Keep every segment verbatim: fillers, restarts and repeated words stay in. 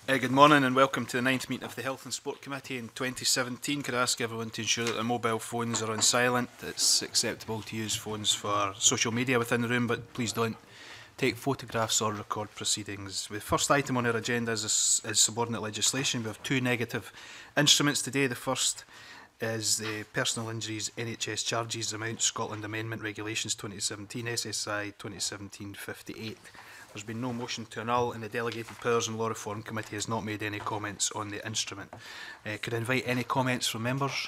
Uh, good morning and welcome to the ninth meeting of the Health and Sport Committee in twenty seventeen. Could I ask everyone to ensure that their mobile phones are on silent? It's acceptable to use phones for social media within the room, but please don't take photographs or record proceedings. The first item on our agenda is, is subordinate legislation. We have two negative instruments today. The first is the Personal Injuries N H S Charges Amount Scotland Amendment Regulations twenty seventeen, S S I twenty seventeen fifty-eight. There's been no motion to annul, and the Delegated Powers and Law Reform Committee has not made any comments on the instrument. Uh, could I invite any comments from members?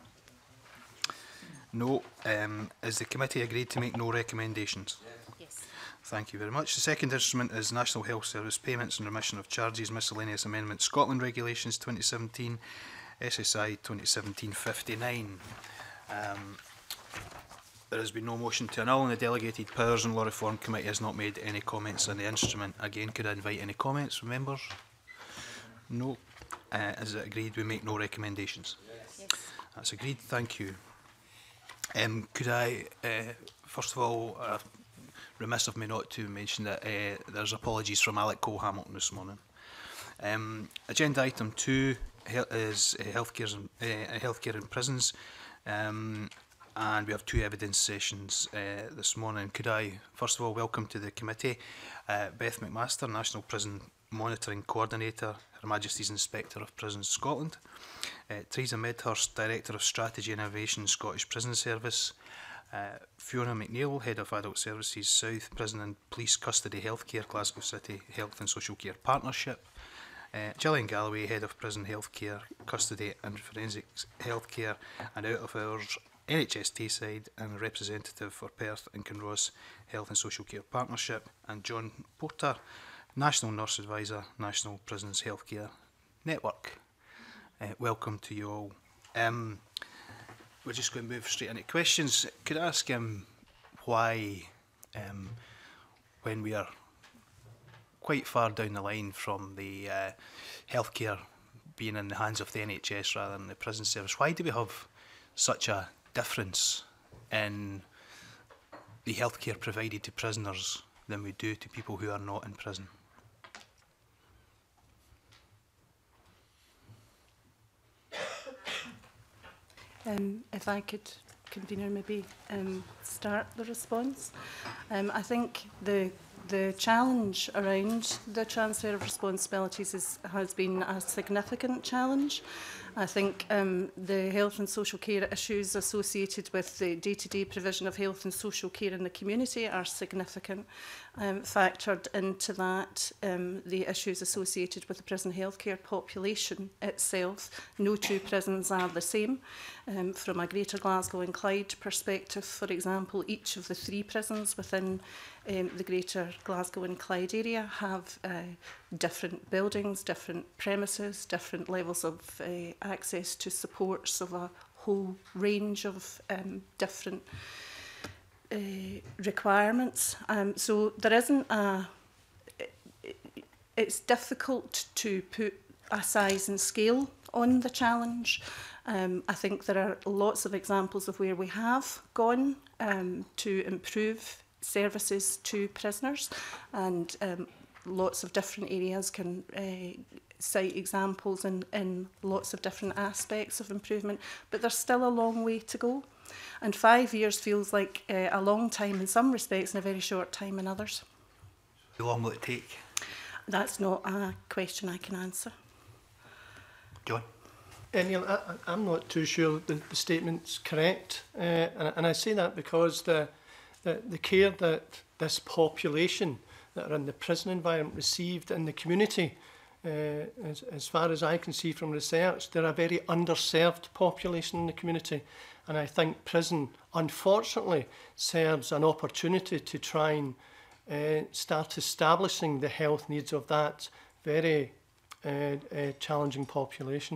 No. Um, is the committee agreed to make no recommendations? Yes. Thank you very much. The second instrument is National Health Service Payments and Remission of Charges Miscellaneous Amendment Scotland Regulations twenty seventeen, S S I twenty seventeen fifty-nine. Um, There has been no motion to annul, and the Delegated Powers and Law Reform Committee has not made any comments on the instrument. Again, could I invite any comments from members? No. Uh, is it agreed we make no recommendations? Yes. That's agreed. Thank you. Um, could I, uh, first of all, uh, remiss of me not to mention that uh, there's apologies from Alec Cole-Hamilton this morning. Um, agenda item two is uh, healthcare, uh, healthcare in prisons. Um, And we have two evidence sessions uh, this morning. Could I, first of all, welcome to the committee uh, Beth Macmaster, National Prison Monitoring Coordinator, Her Majesty's Inspector of Prisons Scotland, uh, Teresa Medhurst, Director of Strategy and Innovation, Scottish Prison Service, uh, Fiona McNeill, Head of Adult Services South, Prison and Police Custody Healthcare, Glasgow City Health and Social Care Partnership, Uh, Jillian Galloway, Head of Prison Healthcare, Custody and Forensics Healthcare, and out of hours N H S Tayside, and representative for Perth and Kinross Health and Social Care Partnership, and John Porter, National Nurse Advisor, National Prisons Healthcare Network. Uh, welcome to you all. Um, we're just going to move straight into questions. Could I ask um, why, um, when we are quite far down the line from the uh, healthcare being in the hands of the N H S rather than the prison service, why do we have such a difference in the healthcare provided to prisoners than we do to people who are not in prison? Um, if I could, convener, maybe um, start the response. Um, I think the the challenge around the transfer of responsibilities is, has been a significant challenge. I think um, the health and social care issues associated with the day-to-day provision of health and social care in the community are significant. Um, factored into that, um, the issues associated with the prison healthcare population itself. No two prisons are the same. Um, from a Greater Glasgow and Clyde perspective, for example, each of the three prisons within um, the Greater Glasgow and Clyde area have uh, different buildings, different premises, different levels of uh, access to supports of a whole range of um, different uh, requirements. Um, so there isn't a... It, it's difficult to put a size and scale on the challenge. Um, I think there are lots of examples of where we have gone um, to improve services to prisoners, and um, lots of different areas can uh, cite examples in, in lots of different aspects of improvement, but there's still a long way to go. And five years feels like uh, a long time in some respects and a very short time in others. How long will it take? That's not a question I can answer. John? Uh, Neil, I, I'm not too sure the, the statement's correct, uh, and, and I say that because the, the, the care that this population that are in the prison environment received in the community, uh, as, as far as I can see from research, they're a very underserved population in the community, and I think prison, unfortunately, serves an opportunity to try and uh, start establishing the health needs of that very uh, uh, challenging population.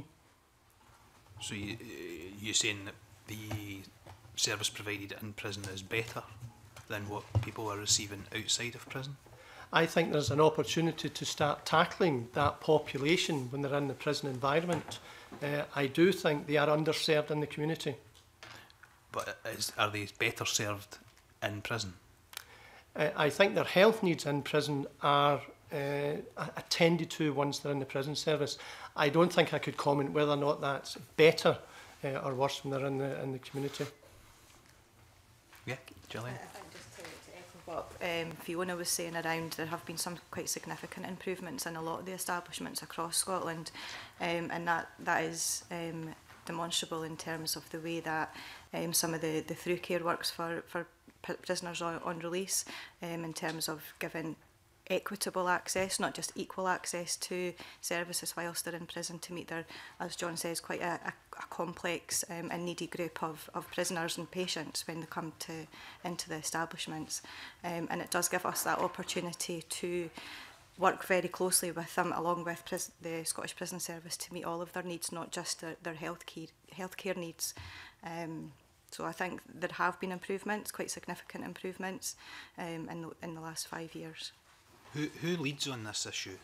So you, you're saying that the service provided in prison is better than what people are receiving outside of prison? I think there's an opportunity to start tackling that population when they're in the prison environment. Uh, I do think they are underserved in the community. But is, are they better served in prison? Uh, I think their health needs in prison are uh, attended to once they're in the prison service. I don't think I could comment whether or not that's better uh, or worse when they're in the, in the community. Yeah, Jillian. I think just to, to echo what um, Fiona was saying around, there have been some quite significant improvements in a lot of the establishments across Scotland, um, and that that is um, demonstrable in terms of the way that um, some of the, the through care works for, for prisoners on, on release, um, in terms of giving equitable access, not just equal access to services whilst they're in prison to meet their, as John says, quite a, a, a complex um, and needy group of, of prisoners and patients when they come to into the establishments. Um, and it does give us that opportunity to work very closely with them, along with pris the Scottish Prison Service, to meet all of their needs, not just their, their health care, healthcare needs. Um, so I think there have been improvements, quite significant improvements, um, in, the, in the last five years. Who, who leads on this issue?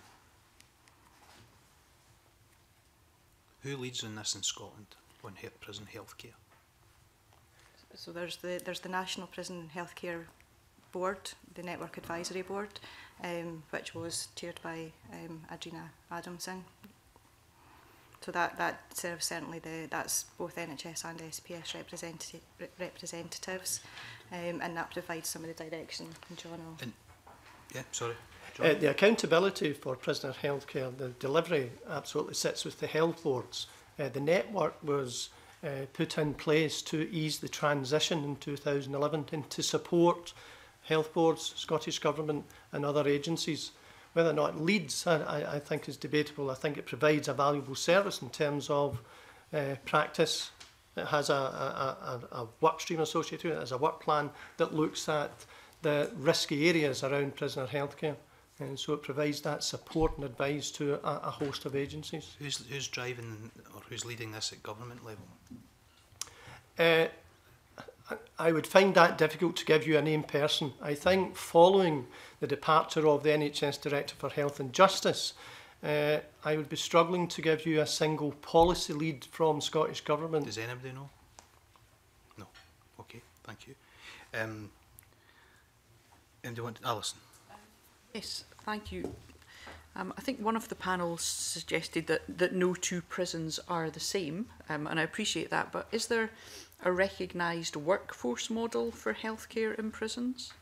Who leads on this in Scotland on he prison healthcare? So there's the there's the National Prison Healthcare Board, the Network Advisory Board, um, which was chaired by um, Adrina Adamson. So that that serves certainly the that's both N H S and S P S representati re representatives, um, and that provides some of the direction. John will. And, yeah, sorry. Uh, the accountability for prisoner healthcare, the delivery absolutely sits with the health boards. Uh, the network was uh, put in place to ease the transition in two thousand eleven and to support health boards, Scottish Government and other agencies. Whether or not it leads, I, I think is debatable. I think it provides a valuable service in terms of uh, practice. It has a, a, a, a work stream associated with it, it has a work plan that looks at the risky areas around prisoner healthcare. And so it provides that support and advice to a, a host of agencies. Who's, who's driving or who's leading this at government level? Uh, I would find that difficult to give you a named person. I think following the departure of the N H S Director for Health and Justice, uh, I would be struggling to give you a single policy lead from Scottish Government. Does anybody know? No. Okay, thank you. Um, and do you want Alison? Yes, thank you. Um, I think one of the panels suggested that, that no two prisons are the same, um, and I appreciate that, but is there a recognised workforce model for healthcare in prisons?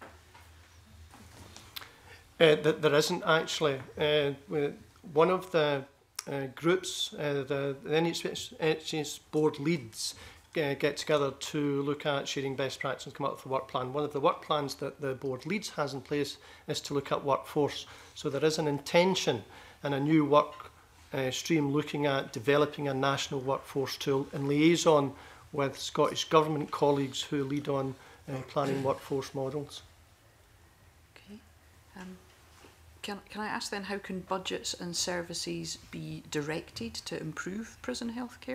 Uh, th there isn't actually. Uh, one of the uh, groups, uh, the, the N H S board leads, uh, get together to look at sharing best practice and come up with a work plan. One of the work plans that the board leads has in place is to look at workforce. So there is an intention and a new work uh, stream looking at developing a national workforce tool in liaison with Scottish Government colleagues who lead on uh, planning workforce models. Okay. Um, can, can I ask then, how can budgets and services be directed to improve prison healthcare?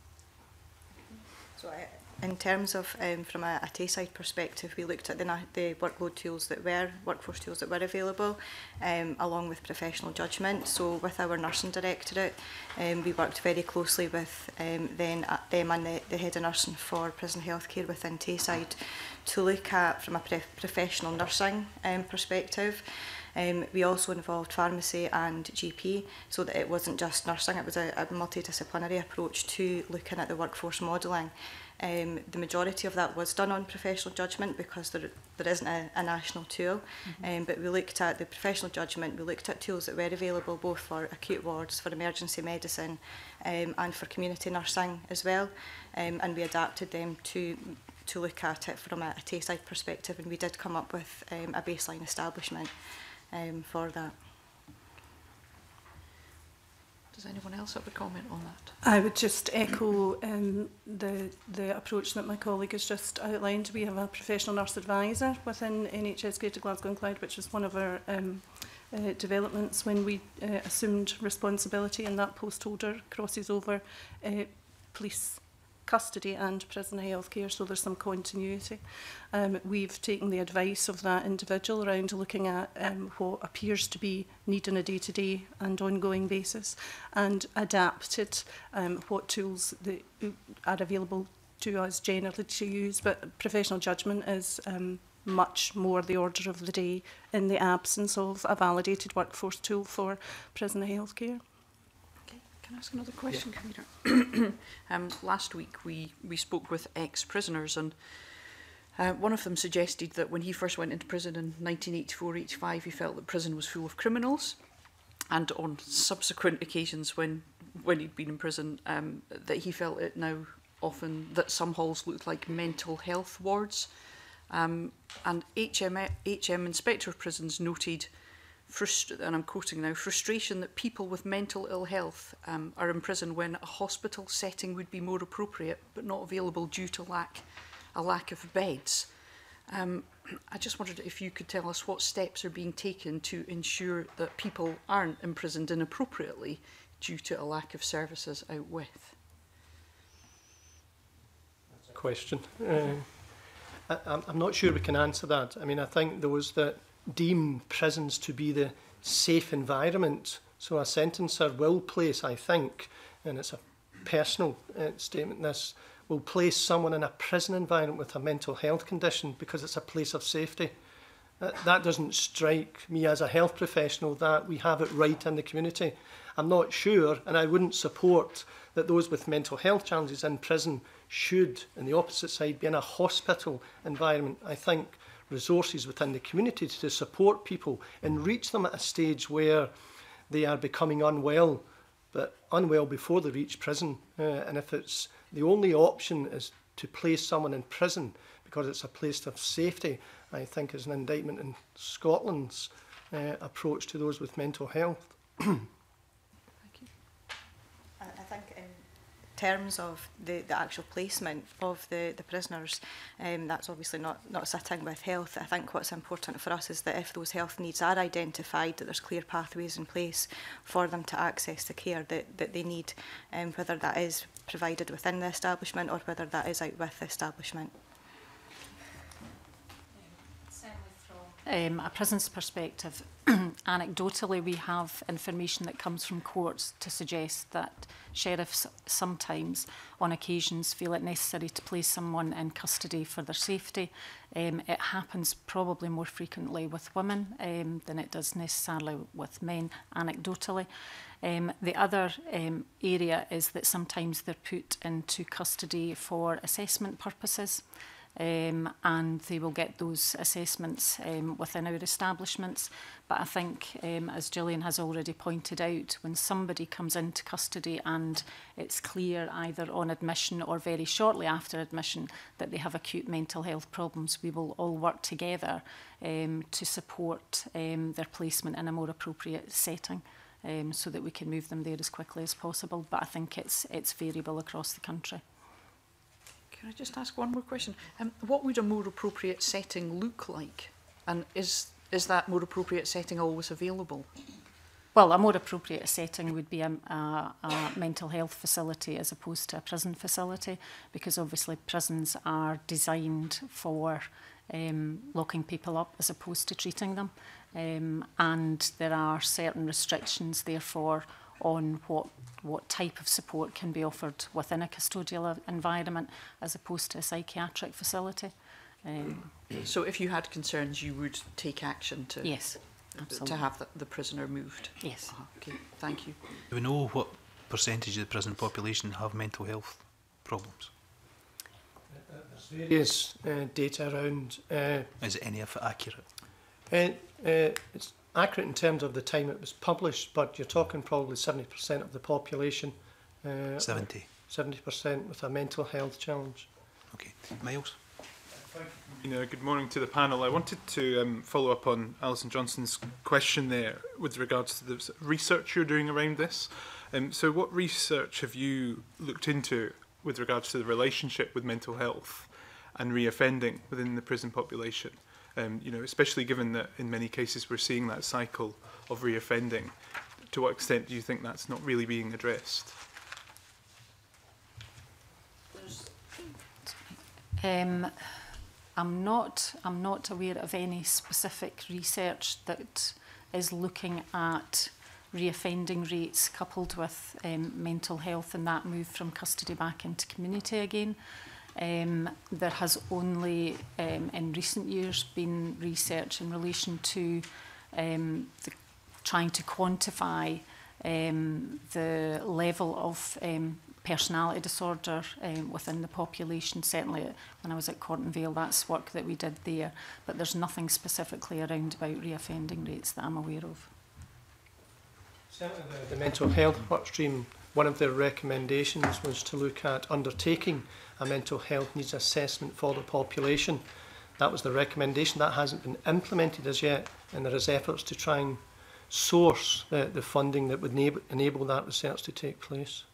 So I, in terms of, um, from a, a Tayside perspective, we looked at the, the workload tools that were, workforce tools that were available, um, along with professional judgment. So with our nursing directorate, um, we worked very closely with um, then uh, them and the, the head of nursing for prison healthcare within Tayside to look at, from a pre professional nursing um, perspective. Um, we also involved pharmacy and G P, so that it wasn't just nursing, it was a, a multidisciplinary approach to looking at the workforce modelling. Um, the majority of that was done on professional judgment because there, there isn't a, a national tool, mm-hmm. um, but we looked at the professional judgment, we looked at tools that were available both for acute wards, for emergency medicine um, and for community nursing as well, um, and we adapted them to to look at it from a, a Tayside perspective, and we did come up with um, a baseline establishment um, for that. Does anyone else have a comment on that? I would just echo um, the, the approach that my colleague has just outlined. We have a professional nurse advisor within N H S Greater Glasgow and Clyde, which is one of our um, uh, developments when we uh, assumed responsibility, and that post holder crosses over uh, police custody and prison healthcare, so there's some continuity. Um, we've taken the advice of that individual around looking at um, what appears to be need on a day-to-day and ongoing basis, and adapted um, what tools that are available to us generally to use. But professional judgment is um, much more the order of the day in the absence of a validated workforce tool for prisoner healthcare. Okay, can I ask another question, Convener? um, last week we, we spoke with ex-prisoners, and uh, one of them suggested that when he first went into prison in nineteen eighty-four eighty-five, he felt that prison was full of criminals, and on subsequent occasions when, when he'd been in prison, um, that he felt it now often that some halls looked like mental health wards. Um, and H M, H M Inspector of Prisons noted, frust and I'm quoting now, frustration that people with mental ill health um, are in prison when a hospital setting would be more appropriate but not available due to lack, a lack of beds. Um, I just wondered if you could tell us what steps are being taken to ensure that people aren't imprisoned inappropriately due to a lack of services out with. That's a question. Uh, I, I'm not sure we can answer that. I mean, I think those that deem prisons to be the safe environment, so a sentencer will place, I think, and it's a personal uh, statement, this, will place someone in a prison environment with a mental health condition because it's a place of safety. Uh, that doesn't strike me as a health professional that we have it right in the community. I'm not sure, and I wouldn't support that those with mental health challenges in prison should, on the opposite side, be in a hospital environment. I think resources within the community to support people and reach them at a stage where they are becoming unwell, but unwell before they reach prison. Uh, and if it's the only option is to place someone in prison because it's a place of safety, I think is an indictment in Scotland's uh, approach to those with mental health. Thank you. I, I think in terms of the, the actual placement of the, the prisoners, um, that's obviously not, not sitting with health. I think what's important for us is that if those health needs are identified, that there's clear pathways in place for them to access the care that, that they need, um, whether that is provided within the establishment or whether that is out with the establishment. Um, a prison's perspective, anecdotally we have information that comes from courts to suggest that sheriffs sometimes, on occasions, feel it necessary to place someone in custody for their safety. Um, it happens probably more frequently with women um, than it does necessarily with men, anecdotally. Um, the other um, area is that sometimes they're put into custody for assessment purposes. Um, and they will get those assessments um, within our establishments. But I think, um, as Jillian has already pointed out, when somebody comes into custody and it's clear either on admission or very shortly after admission that they have acute mental health problems, we will all work together um, to support um, their placement in a more appropriate setting um, so that we can move them there as quickly as possible. But I think it's, it's variable across the country. Can I just ask one more question? Um, what would a more appropriate setting look like? And is, is that more appropriate setting always available? Well, a more appropriate setting would be a, a, a mental health facility as opposed to a prison facility, because obviously prisons are designed for um, locking people up as opposed to treating them. Um, and there are certain restrictions, therefore, on what what type of support can be offered within a custodial environment as opposed to a psychiatric facility. Um, so if you had concerns, you would take action to, yes, absolutely. to have the, the prisoner moved? Yes. Uh-huh. Okay, thank you. Do we know what percentage of the prison population have mental health problems? There's various uh, data around... Uh, Is any of it accurate? uh, uh, it's accurate in terms of the time it was published, but you're talking probably seventy percent of the population. Uh, seventy? seventy percent with a mental health challenge. Okay. Miles? Thank you. You know, good morning to the panel. I wanted to um, follow up on Alison Johnson's question there with regards to the research you're doing around this. Um, so what research have you looked into with regards to the relationship with mental health and reoffending within the prison population? Um, you know, especially given that in many cases we're seeing that cycle of reoffending. To what extent do you think that's not really being addressed? Um, I'm not, I'm not aware of any specific research that is looking at reoffending rates coupled with um, mental health and that move from custody back into community again. Um, there has only um, in recent years been research in relation to um, the, trying to quantify um, the level of um, personality disorder um, within the population. Certainly when I was at Corton Vale, that's work that we did there, but there's nothing specifically around about reoffending rates that I'm aware of. Certainly the, the mental health work stream, one of their recommendations was to look at undertaking a mental health needs assessment for the population. That was the recommendation. That hasn't been implemented as yet, and there is efforts to try and source the, the funding that would enable, enable that research to take place.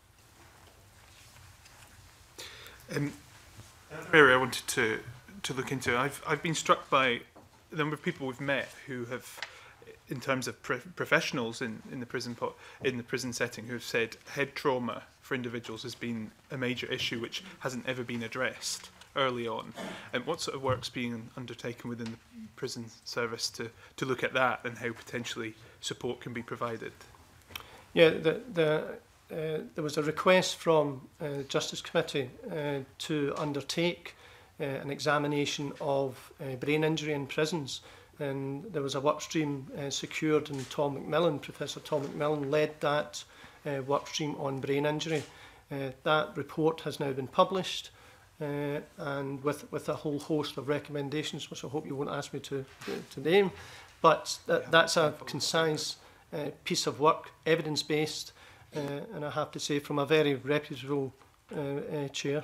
Um, another area I wanted to, to look into, I've, I've been struck by the number of people we've met who have, in terms of pro professionals in, in, the prison po in the prison setting, who have said head trauma for individuals has been a major issue which hasn't ever been addressed early on. And what sort of work's being undertaken within the prison service to, to look at that and how potentially support can be provided? Yeah, the, the, uh, there was a request from uh, the Justice Committee uh, to undertake uh, an examination of uh, brain injury in prisons. And there was a work stream uh, secured, and Tom McMillan, Professor Tom McMillan, led that uh, work stream on brain injury. Uh, that report has now been published, uh, and with, with a whole host of recommendations, which I hope you won't ask me to, to, to name. But that, that's a concise uh, piece of work, evidence-based, uh, and I have to say from a very reputable uh, uh, chair.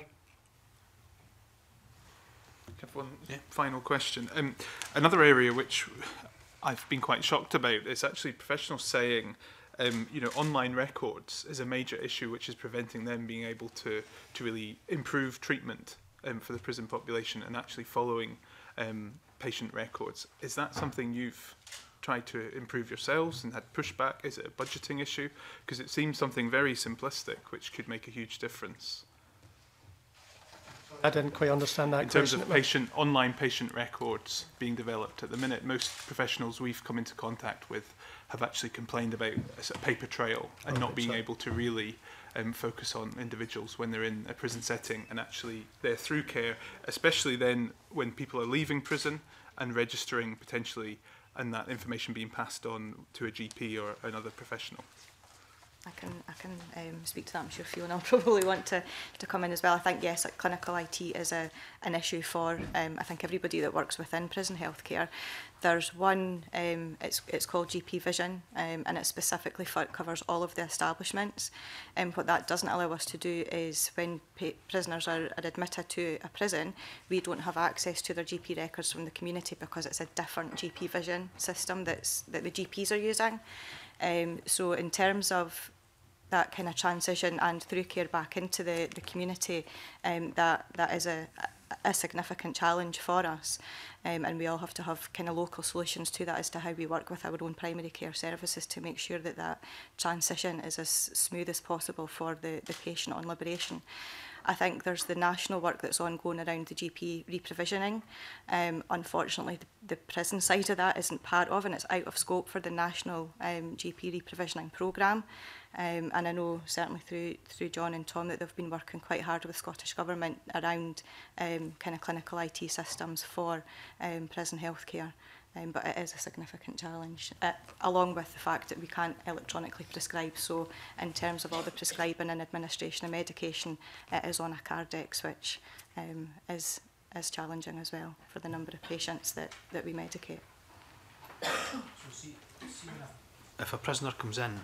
I have one yeah. final question. Um, another area which I've been quite shocked about is actually professionals saying, um, you know, online records is a major issue which is preventing them being able to, to really improve treatment um, for the prison population and actually following um, patient records. Is that something you've tried to improve yourselves and had pushback? Is it a budgeting issue? Because it seems something very simplistic which could make a huge difference. I didn't quite understand that in terms question. of patient, online patient records being developed at the minute, most professionals we've come into contact with have actually complained about a paper trail and oh, not being sorry. able to really um, focus on individuals when they're in a prison setting and actually they're through care, especially then when people are leaving prison and registering potentially, and that information being passed on to a G P or another professional. I can, I can um, speak to that. I'm sure Fiona will probably want to, to come in as well. I think, yes, like, clinical I T is a, an issue for, um, I think, everybody that works within prison healthcare. There's one, um, it's, it's called G P Vision, um, and it specifically for, covers all of the establishments. And what that doesn't allow us to do is when pa prisoners are, are admitted to a prison, we don't have access to their G P records from the community because it's a different G P Vision system that's, that the G Ps are using. Um, so in terms of that kind of transition and through care back into the, the community, um, that, that is a, a significant challenge for us. Um, and we all have to have kind of local solutions to that as to how we work with our own primary care services to make sure that that transition is as smooth as possible for the, the patient on liberation. I think there's the national work that's ongoing around the G P reprovisioning. Um, unfortunately, the, the prison side of that isn't part of, and it's out of scope for the national um, G P reprovisioning programme. Um, and I know certainly through through John and Tom that they've been working quite hard with the Scottish Government around um, kind of clinical I T systems for um, prison healthcare. Um, but it is a significant challenge, uh, along with the fact that we can't electronically prescribe. So in terms of all the prescribing and administration of medication, it is on a Cardex, which um, is, is challenging as well for the number of patients that, that we medicate. So see, see if a prisoner comes in,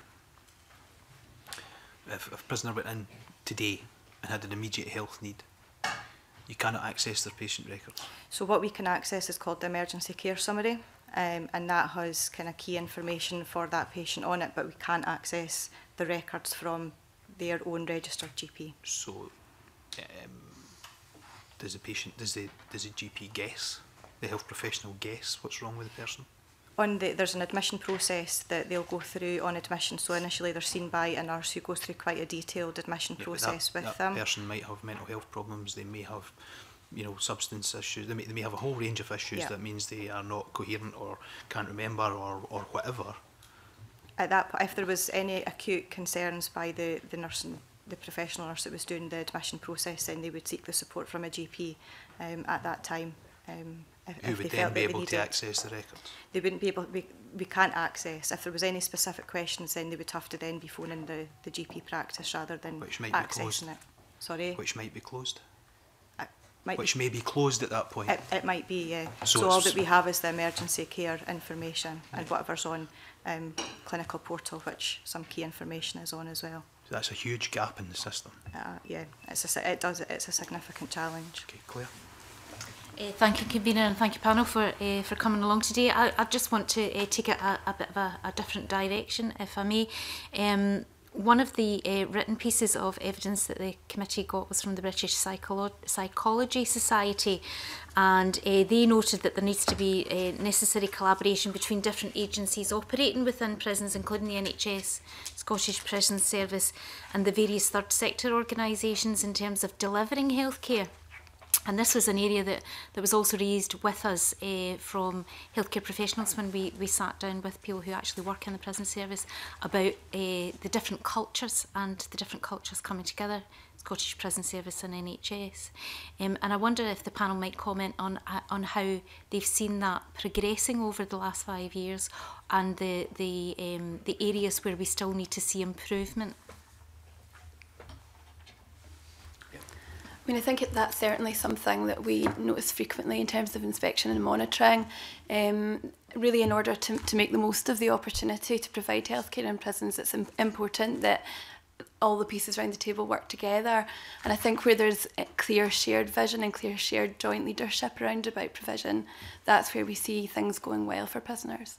if, if a prisoner went in today and had an immediate health need, you cannot access their patient records. So what we can access is called the emergency care summary, um, and that has kind of key information for that patient on it, but we can't access the records from their own registered G P. So um, does the patient, does the, does the G P guess, the health professional guess what's wrong with the person? On the, there's an admission process that they'll go through on admission. So initially they're seen by a nurse who goes through quite a detailed admission yeah, process that, with that them. That person might have mental health problems, they may have, you know, substance issues, they may, they may have a whole range of issues yeah. that means they are not coherent or can't remember or, or whatever. At that point, if there was any acute concerns by the, the nursing the professional nurse that was doing the admission process, then they would seek the support from a G P um, at that time. Um, if, Who if would they then felt be that they able to needed. access the records? They wouldn't be able, we, we can't access. If there was any specific questions, then they would have to then be phoning the, the G P practice rather than Which might be closed. accessing it. Sorry? Which might be closed. It might Which be, may be closed at that point. it, it might be, yeah. So So, all it's- that we have is the emergency care information and whatever's on um, clinical portal, which some key information is on as well. So that's a huge gap in the system. Uh, yeah, it's a, si- it does, it's a significant challenge. Okay, Claire. Uh, thank you, convener, and thank you, panel, for uh, for coming along today. I, I just want to uh, take it a, a bit of a, a different direction, if I may. Um, one of the uh, written pieces of evidence that the committee got was from the British Psycholo Psychology Society, and uh, they noted that there needs to be uh, necessary collaboration between different agencies operating within prisons, including the N H S, Scottish Prison Service, and the various third sector organisations in terms of delivering healthcare. And this was an area that, that was also raised with us uh, from healthcare professionals when we, we sat down with people who actually work in the prison service about uh, the different cultures and the different cultures coming together, Scottish Prison Service and N H S. Um, and I wonder if the panel might comment on, uh, on how they've seen that progressing over the last five years and the, the, um, the areas where we still need to see improvement. I mean, I think it, that's certainly something that we notice frequently in terms of inspection and monitoring, um, really in order to, to make the most of the opportunity to provide healthcare in prisons. It's im important that all the pieces around the table work together. And I think where there's a clear shared vision and clear shared joint leadership around about provision, that's where we see things going well for prisoners.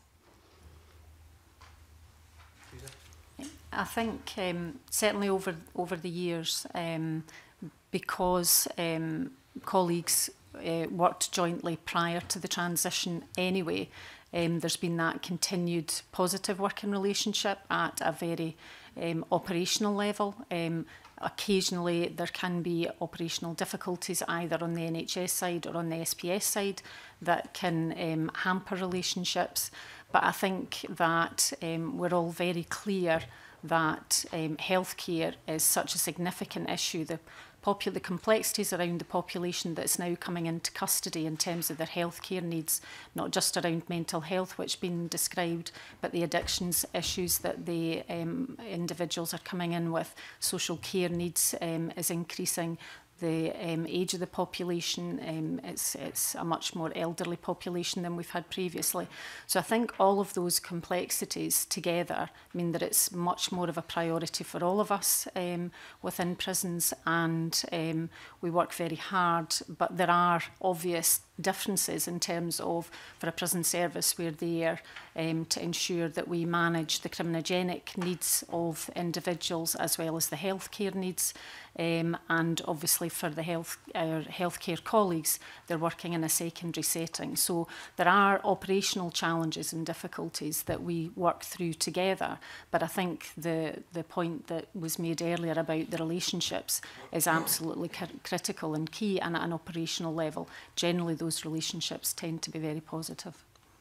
I think um, certainly over over the years, um, because um, colleagues uh, worked jointly prior to the transition anyway, um, there's been that continued positive working relationship at a very um, operational level. Um, occasionally there can be operational difficulties either on the N H S side or on the S P S side that can um, hamper relationships. But I think that um, we're all very clear that um, healthcare is such a significant issue. The, the complexities around the population that's now coming into custody in terms of their healthcare needs, not just around mental health, which has been described, but the addictions issues that the um, individuals are coming in with, social care needs um, is increasing. The um, age of the population, um, it's, it's a much more elderly population than we've had previously. So I think all of those complexities together mean that it's much more of a priority for all of us um, within prisons, and um, we work very hard, but there are obvious differences in terms of, for a prison service, we're there um, to ensure that we manage the criminogenic needs of individuals as well as the healthcare needs. Um, and obviously for the health our healthcare colleagues, they're working in a secondary setting. So there are operational challenges and difficulties that we work through together. But I think the the point that was made earlier about the relationships is absolutely critical and key. And at an operational level, generally those relationships tend to be very positive.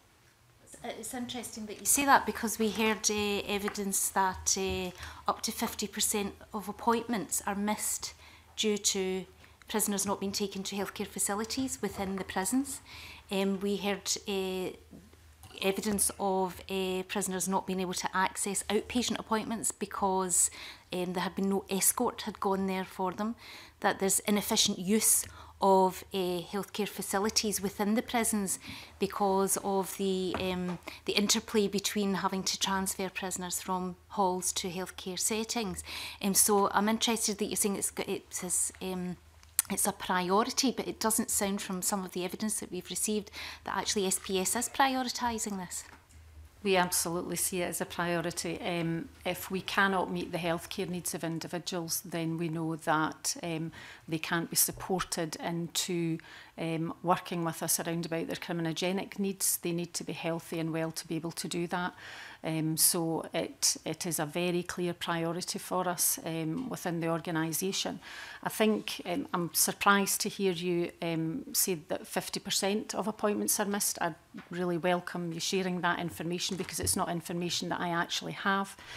It's interesting that you say that, because we heard uh, evidence that uh, up to fifty percent of appointments are missed due to prisoners not being taken to healthcare facilities within the prisons. Um, we heard uh, evidence of uh, prisoners not being able to access outpatient appointments because um, there had been no escort had gone there for them, that there's inefficient use of uh, healthcare facilities within the prisons because of the um, the interplay between having to transfer prisoners from halls to healthcare settings. Um, so I'm interested that you're saying it's it's um, it's a priority, but it doesn't sound from some of the evidence that we've received that actually S P S is prioritising this. We absolutely see it as a priority. Um, if we cannot meet the healthcare needs of individuals, then we know that um, they can't be supported into um, working with us around about their criminogenic needs. They need to be healthy and well to be able to do that. Um, so it, it is a very clear priority for us um, within the organisation. I think um, I'm surprised to hear you um, say that fifty percent of appointments are missed. I really welcome you sharing that information, because it's not information that I actually have.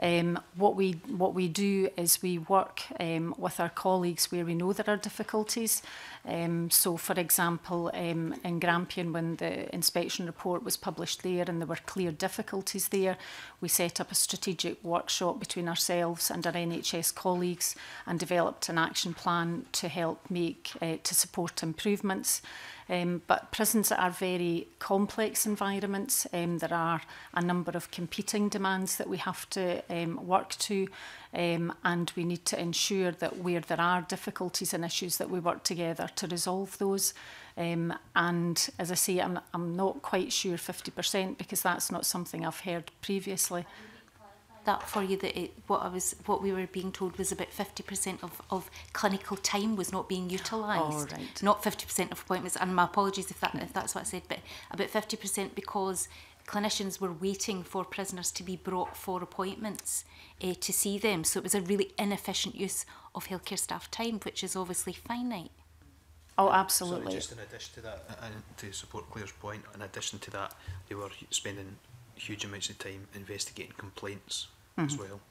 Um, what we what we do is we work um, with our colleagues where we know there are difficulties. Um, so, for example, um, in Grampian, when the inspection report was published there and there were clear difficulties there, we set up a strategic workshop between ourselves and our N H S colleagues and developed an action plan to help make, uh, to support improvements. Um, but prisons are very complex environments. Um, there are a number of competing demands that we have to um, work to, um, and we need to ensure that where there are difficulties and issues that we work together to resolve those. Um, and as I say, I'm, I'm not quite sure fifty percent because that's not something I've heard previously. That for you, that it, what I was, what we were being told was about fifty percent of, of clinical time was not being utilised. Oh, right. Not fifty percent of appointments, and my apologies if that if that's what I said, but about fifty percent because clinicians were waiting for prisoners to be brought for appointments uh, to see them. So it was a really inefficient use of healthcare staff time, which is obviously finite. Oh, absolutely. Sorry, just in addition to that, and to support Claire's point, in addition to that, they were spending huge amounts of time investigating complaints mm-hmm. as well.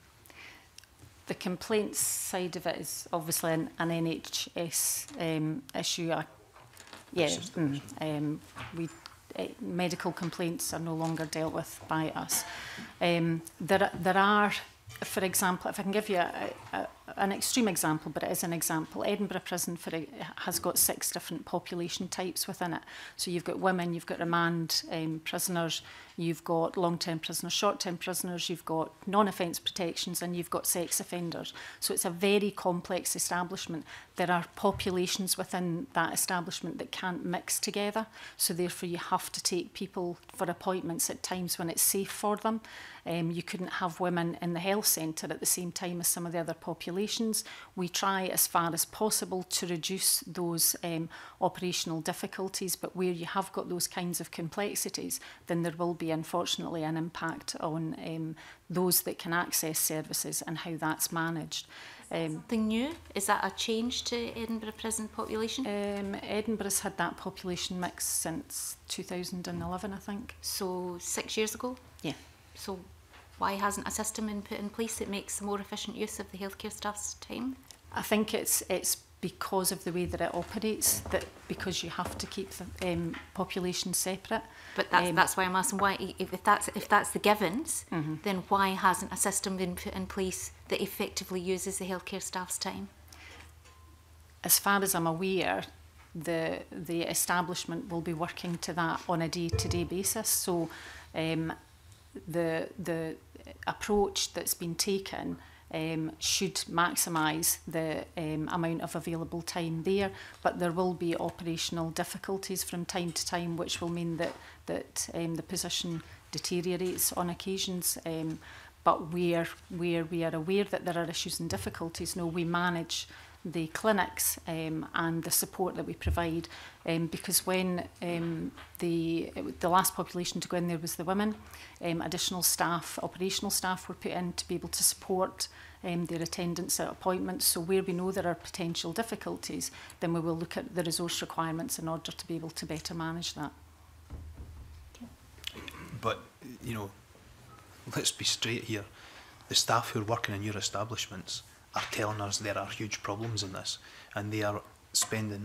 The complaints side of it is obviously an, an N H S um, issue. I, yeah, mm, um, we uh, medical complaints are no longer dealt with by us. Um, there, there are, for example, if I can give you a, a, an extreme example, but it is an example. Edinburgh Prison for a, has got six different population types within it. So you've got women, you've got remand um, prisoners, you've got long-term prisoners, short-term prisoners, you've got non-offence protections, and you've got sex offenders. So it's a very complex establishment. There are populations within that establishment that can't mix together. So therefore you have to take people for appointments at times when it's safe for them. Um, you couldn't have women in the health centre at the same time as some of the other populations. We try as far as possible to reduce those um, operational difficulties, but where you have got those kinds of complexities, then there will be unfortunately an impact on um, those that can access services and how that's managed. Um, Something new? Is that a change to Edinburgh prison population? Um, Edinburgh's had that population mix since two thousand eleven, I think. So six years ago? Yeah. So why hasn't a system been put in place that makes a more efficient use of the healthcare staff's time? I think it's it's because of the way that it operates, that because you have to keep the um, population separate. But that's, um, that's why I'm asking why, if, if that's if that's the givens, mm-hmm. then why hasn't a system been put in place that effectively uses the healthcare staff's time? As far as I'm aware, the the establishment will be working to that on a day-to-day basis. So um, the the approach that's been taken um, should maximise the um, amount of available time there, but there will be operational difficulties from time to time, which will mean that that um, the position deteriorates on occasions. Um, but where where we are aware that there are issues and difficulties, no, we manage the clinics um, and the support that we provide, um, because when um, the the last population to go in there was the women, um, additional staff, operational staff were put in to be able to support um, their attendance at appointments. So where we know there are potential difficulties, then we will look at the resource requirements in order to be able to better manage that. But, you know, let's be straight here. The staff who are working in your establishments are telling us there are huge problems in this, and they are spending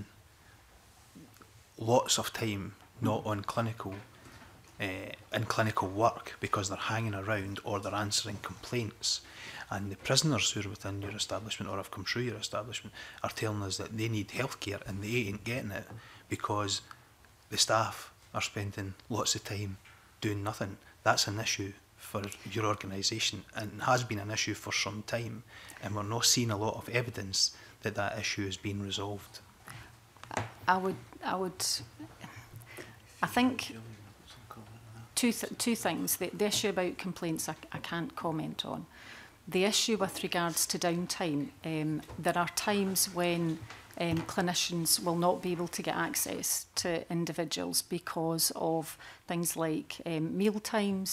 lots of time not on clinical uh, in clinical work because they're hanging around or they're answering complaints. And the prisoners who are within your establishment or have come through your establishment are telling us that they need healthcare and they ain't getting it because the staff are spending lots of time doing nothing. That's an issue for your organisation and has been an issue for some time, and we're not seeing a lot of evidence that that issue is being resolved. I would, I would, I think two th two things. The, the issue about complaints, I, I can't comment on. The issue with regards to downtime, um, there are times when um, clinicians will not be able to get access to individuals because of things like um, meal times.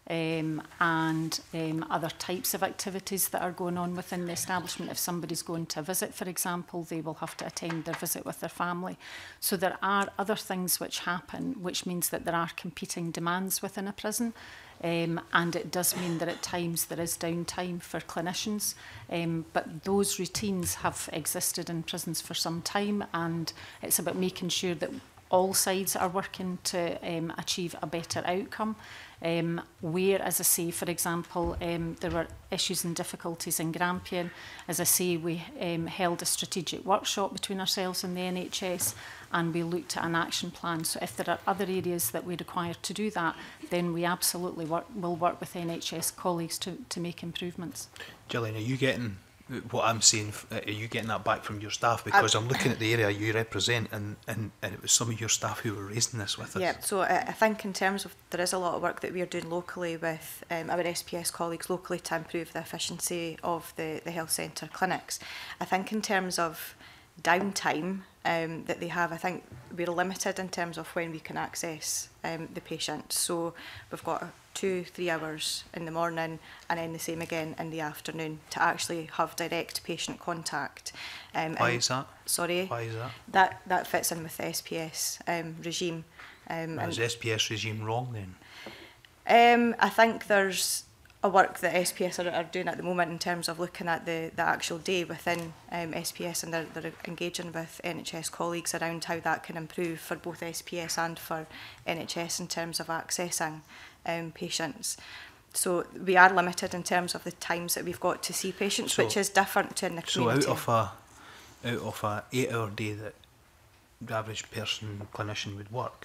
um, and um, other types of activities that are going on within the establishment. If somebody's going to visit, for example, they will have to attend their visit with their family. So there are other things which happen, which means that there are competing demands within a prison. Um, and it does mean that at times there is downtime for clinicians, um, but those routines have existed in prisons for some time, and it's about making sure that all sides are working to um, achieve a better outcome. Um, where, as I say, for example, um, there were issues and difficulties in Grampian. As I say, we um, held a strategic workshop between ourselves and the N H S, and we looked at an action plan. So if there are other areas that we require to do that, then we absolutely work, will work with N H S colleagues to, to make improvements. Gillian, are you getting what I'm saying? Are you getting that back from your staff? Because I'm looking at the area you represent, and, and, and it was some of your staff who were raising this with us. Yeah, so I, I think in terms of, there is a lot of work that we are doing locally with um, our S P S colleagues locally to improve the efficiency of the, the health centre clinics. I think in terms of downtime um, that they have, I think we're limited in terms of when we can access um, the patient. So we've got two, three hours in the morning, and then the same again in the afternoon to actually have direct patient contact. Um, Why and, is that? Sorry? Why is that? That, that fits in with the S P S um, regime. Um, Is the S P S regime wrong then? Um, I think there's a work that S P S are, are doing at the moment in terms of looking at the, the actual day within um, S P S, and they're, they're engaging with N H S colleagues around how that can improve for both S P S and for N H S in terms of accessing um, patients. So we are limited in terms of the times that we've got to see patients, so, which is different to in the community. So out of a out of a eight hour day that the average person clinician would work,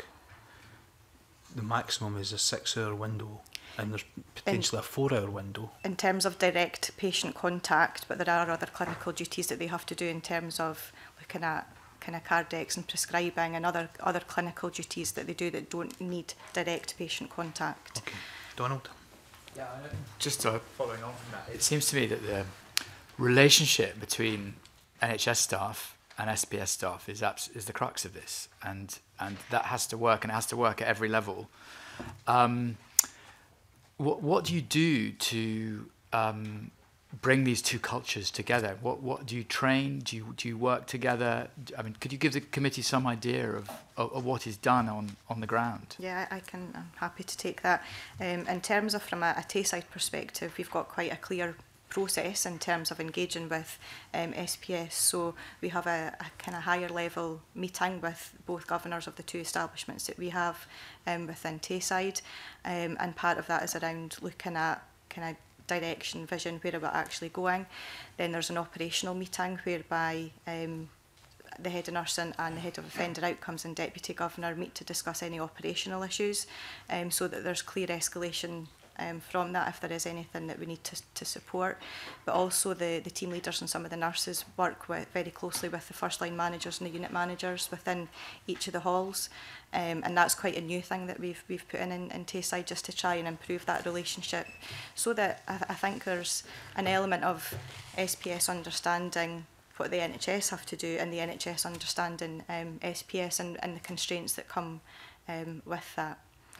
the maximum is a six hour window, and there's potentially in, a four hour window. In terms of direct patient contact, but there are other clinical duties that they have to do in terms of looking at kind of cardex and prescribing and other other clinical duties that they do that don't need direct patient contact. Okay. Donald? Yeah, just uh, following on from that, it seems to me that the relationship between N H S staff and S P S staff is abs is the crux of this, and and that has to work, and it has to work at every level. Um, what what do you do to um, bring these two cultures together? What what do you train? Do you do you work together? I mean, could you give the committee some idea of of, of what is done on on the ground? Yeah, I can. I'm happy to take that. Um, in terms of from a, a Tayside perspective, we've got quite a clear process in terms of engaging with um, S P S. So we have a, a kind of higher level meeting with both governors of the two establishments that we have um, within Tayside, um, and part of that is around looking at kind of direction, vision, where we're actually going. Then there's an operational meeting whereby um, the head of nursing and the head of offender outcomes and deputy governor meet to discuss any operational issues, um, so that there's clear escalation Um, from that if there is anything that we need to, to support. But also the, the team leaders and some of the nurses work with, very closely with the first line managers and the unit managers within each of the halls, um, and that's quite a new thing that we've, we've put in, in in Tayside, just to try and improve that relationship, so that I, I think there's an element of S P S understanding what the N H S have to do, and the N H S understanding um, S P S and, and the constraints that come um, with that.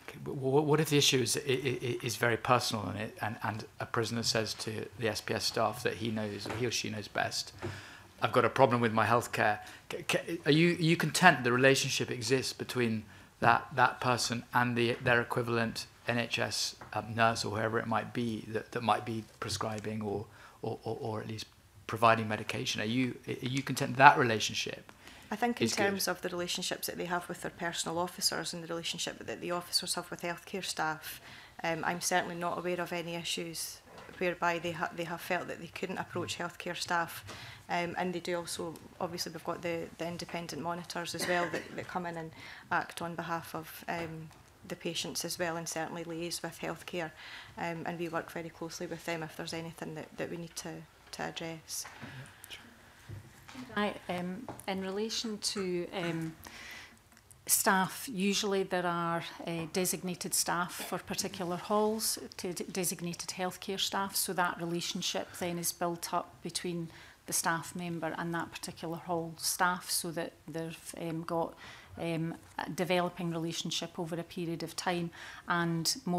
What if the issue is, is very personal in it, and, and a prisoner says to the S P S staff that he knows, or he or she knows best, I've got a problem with my healthcare. Are you, are you content the relationship exists between that, that person and the, their equivalent N H S um, nurse or whoever it might be that, that might be prescribing or, or, or, or at least providing medication? Are you, are you content that relationship? I think in terms good. of the relationships that they have with their personal officers and the relationship that the officers have with healthcare staff, um, I'm certainly not aware of any issues whereby they, ha they have felt that they couldn't approach healthcare staff. Um, and they do also, obviously we've got the, the independent monitors as well that, that come in and act on behalf of um, the patients as well, and certainly liaise with healthcare. Um, and we work very closely with them if there's anything that, that we need to, to address. I, um, in relation to um, staff, usually there are uh, designated staff for particular halls, to designated healthcare staff, so that relationship then is built up between the staff member and that particular hall staff, so that they've um, got um, a developing relationship over a period of time, and more of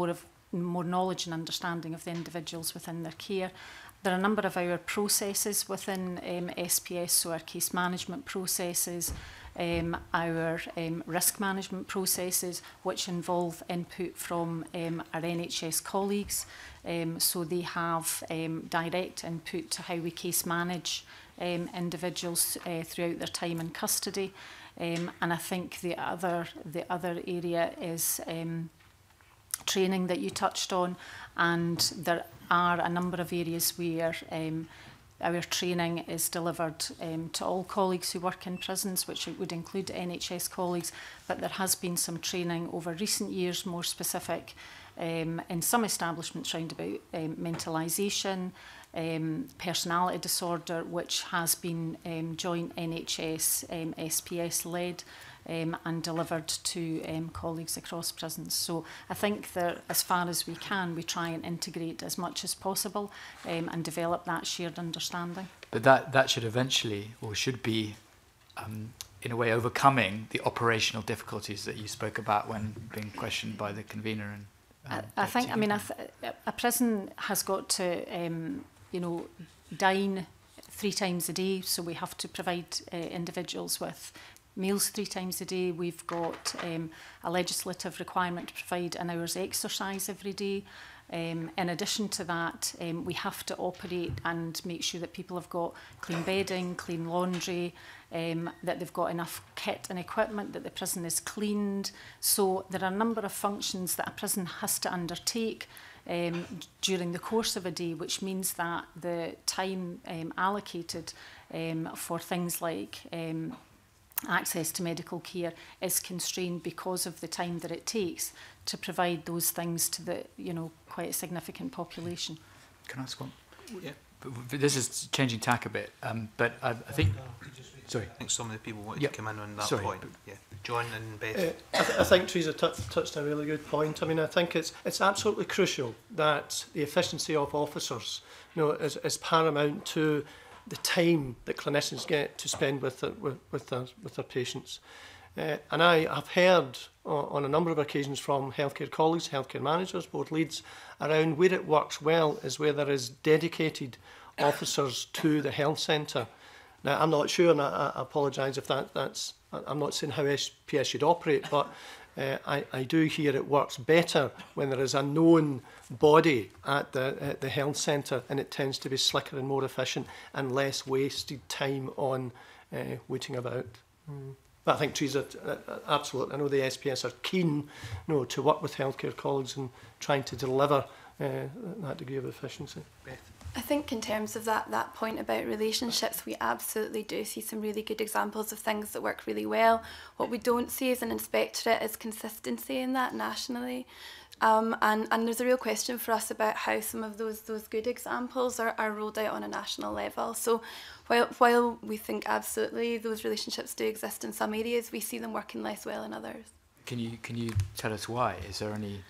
more knowledge and understanding of the individuals within their care. There are a number of our processes within um, S P S, so our case management processes, um, our um, risk management processes, which involve input from um, our N H S colleagues. Um, so they have um, direct input to how we case manage um, individuals uh, throughout their time in custody. Um, and I think the other, the other area is um, training that you touched on, and there are a number of areas where um, our training is delivered um, to all colleagues who work in prisons, which would include N H S colleagues, but there has been some training over recent years, more specific um, in some establishments round about um, mentalisation, um, personality disorder, which has been um, joint N H S, um, S P S led, Um, and delivered to um, colleagues across prisons. So I think that as far as we can, we try and integrate as much as possible um, and develop that shared understanding. But that, that should eventually, or should be, um, in a way, overcoming the operational difficulties that you spoke about when being questioned by the convener. And um, I, I think, I mean, a, th a prison has got to, um, you know, dine three times a day, so we have to provide uh, individuals with meals three times a day. We've got um, a legislative requirement to provide an hour's exercise every day. Um, in addition to that, um, we have to operate and make sure that people have got clean bedding, clean laundry, um, that they've got enough kit and equipment, that the prison is cleaned. So there are a number of functions that a prison has to undertake um, during the course of a day, which means that the time um, allocated um, for things like um, access to medical care is constrained because of the time that it takes to provide those things to the, you know, quite a significant population. Can I ask one? Yeah. But this is changing tack a bit, um, but I, I think... Sorry. I think some of the people wanted Yep. to come in on that Sorry. point. Yeah. John and Beth. Uh, I, th I think Teresa touched a really good point. I mean, I think it's it's absolutely crucial that the efficiency of officers, you know, is, is paramount to the time that clinicians get to spend with their, with, with their, with their patients. Uh, and I have heard uh, on a number of occasions from healthcare colleagues, healthcare managers, board leads, around where it works well is where there is dedicated officers to the health centre. Now, I'm not sure, and I, I apologise if that, that's, I'm not saying how S P S should operate, but uh, I, I do hear it works better when there is a known body at the, at the health centre, and it tends to be slicker and more efficient and less wasted time on uh, waiting about. Mm. But I think Teresa, uh, absolutely, I know the S P S are keen, you know, to work with healthcare colleagues and trying to deliver uh, that degree of efficiency. Beth. I think in terms of that that point about relationships, we absolutely do see some really good examples of things that work really well. What we don't see as an inspectorate is consistency in that nationally. Um, and, and there's a real question for us about how some of those those good examples are, are rolled out on a national level. So while, while we think absolutely those relationships do exist in some areas, we see them working less well in others. Can you, can you tell us why? Is there any...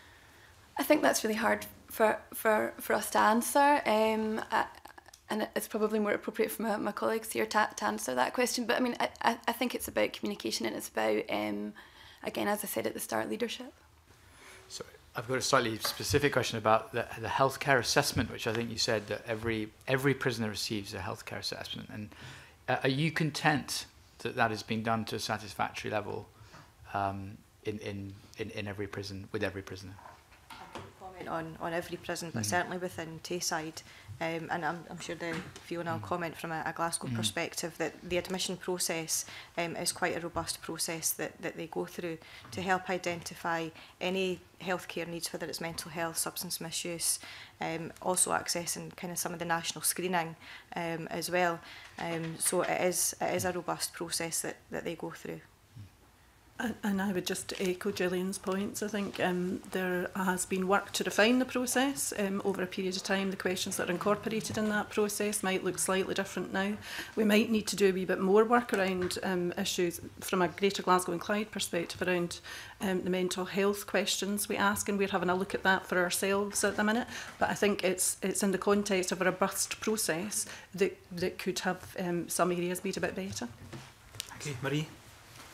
I think that's really hard for, for, for us to answer, um, uh, and it's probably more appropriate for my, my colleagues here to, to answer that question. But I mean, I, I, I think it's about communication, and it's about, um, again, as I said at the start, leadership. So I've got a slightly specific question about the, the healthcare assessment, which I think you said that every, every prisoner receives a healthcare assessment. And uh, are you content that that has been done to a satisfactory level um, in, in, in, in every prison, with every prisoner? On, on every prison, but Mm. certainly within Tayside, um, and I'm, I'm sure the Fiona will comment from a, a Glasgow Mm. perspective that the admission process um, is quite a robust process that, that they go through to help identify any healthcare needs, whether it's mental health, substance misuse, um, also accessing kind of some of the national screening um, as well. Um, so it is, it is a robust process that, that they go through. And, and I would just echo Jillian's points. I think um, there has been work to refine the process um, over a period of time. The questions that are incorporated in that process might look slightly different now. We might need to do a wee bit more work around um, issues from a Greater Glasgow and Clyde perspective around um, the mental health questions we ask, and we're having a look at that for ourselves at the minute. But I think it's it's in the context of a robust process that, that could have um, some areas be a bit better. Okay, Marie.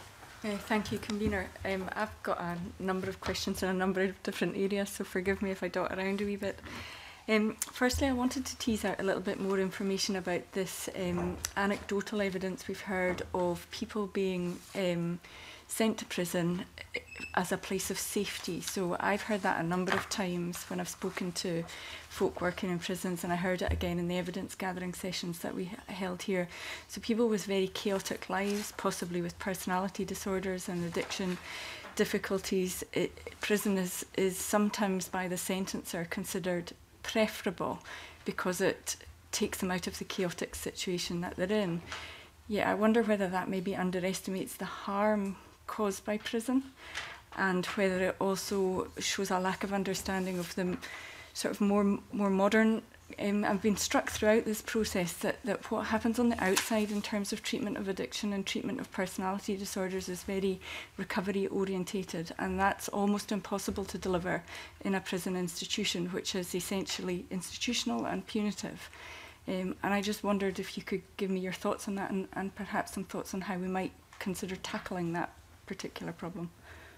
Uh, thank you, Convener. Um, I've got a number of questions in a number of different areas, so forgive me if I dot around a wee bit. Um, firstly, I wanted to tease out a little bit more information about this um, anecdotal evidence we've heard of people being um, sent to prison as a place of safety. So I've heard that a number of times when I've spoken to folk working in prisons, and I heard it again in the evidence gathering sessions that we held here. So people with very chaotic lives, possibly with personality disorders and addiction difficulties, it, prison is, is sometimes by the sentencer considered preferable because it takes them out of the chaotic situation that they're in. Yeah, I wonder whether that maybe underestimates the harm caused by prison, and whether it also shows a lack of understanding of the sort of more more modern. Um, I've been struck throughout this process that, that what happens on the outside in terms of treatment of addiction and treatment of personality disorders is very recovery orientated, and that's almost impossible to deliver in a prison institution, which is essentially institutional and punitive. Um, and I just wondered if you could give me your thoughts on that, and, and perhaps some thoughts on how we might consider tackling that particular problem.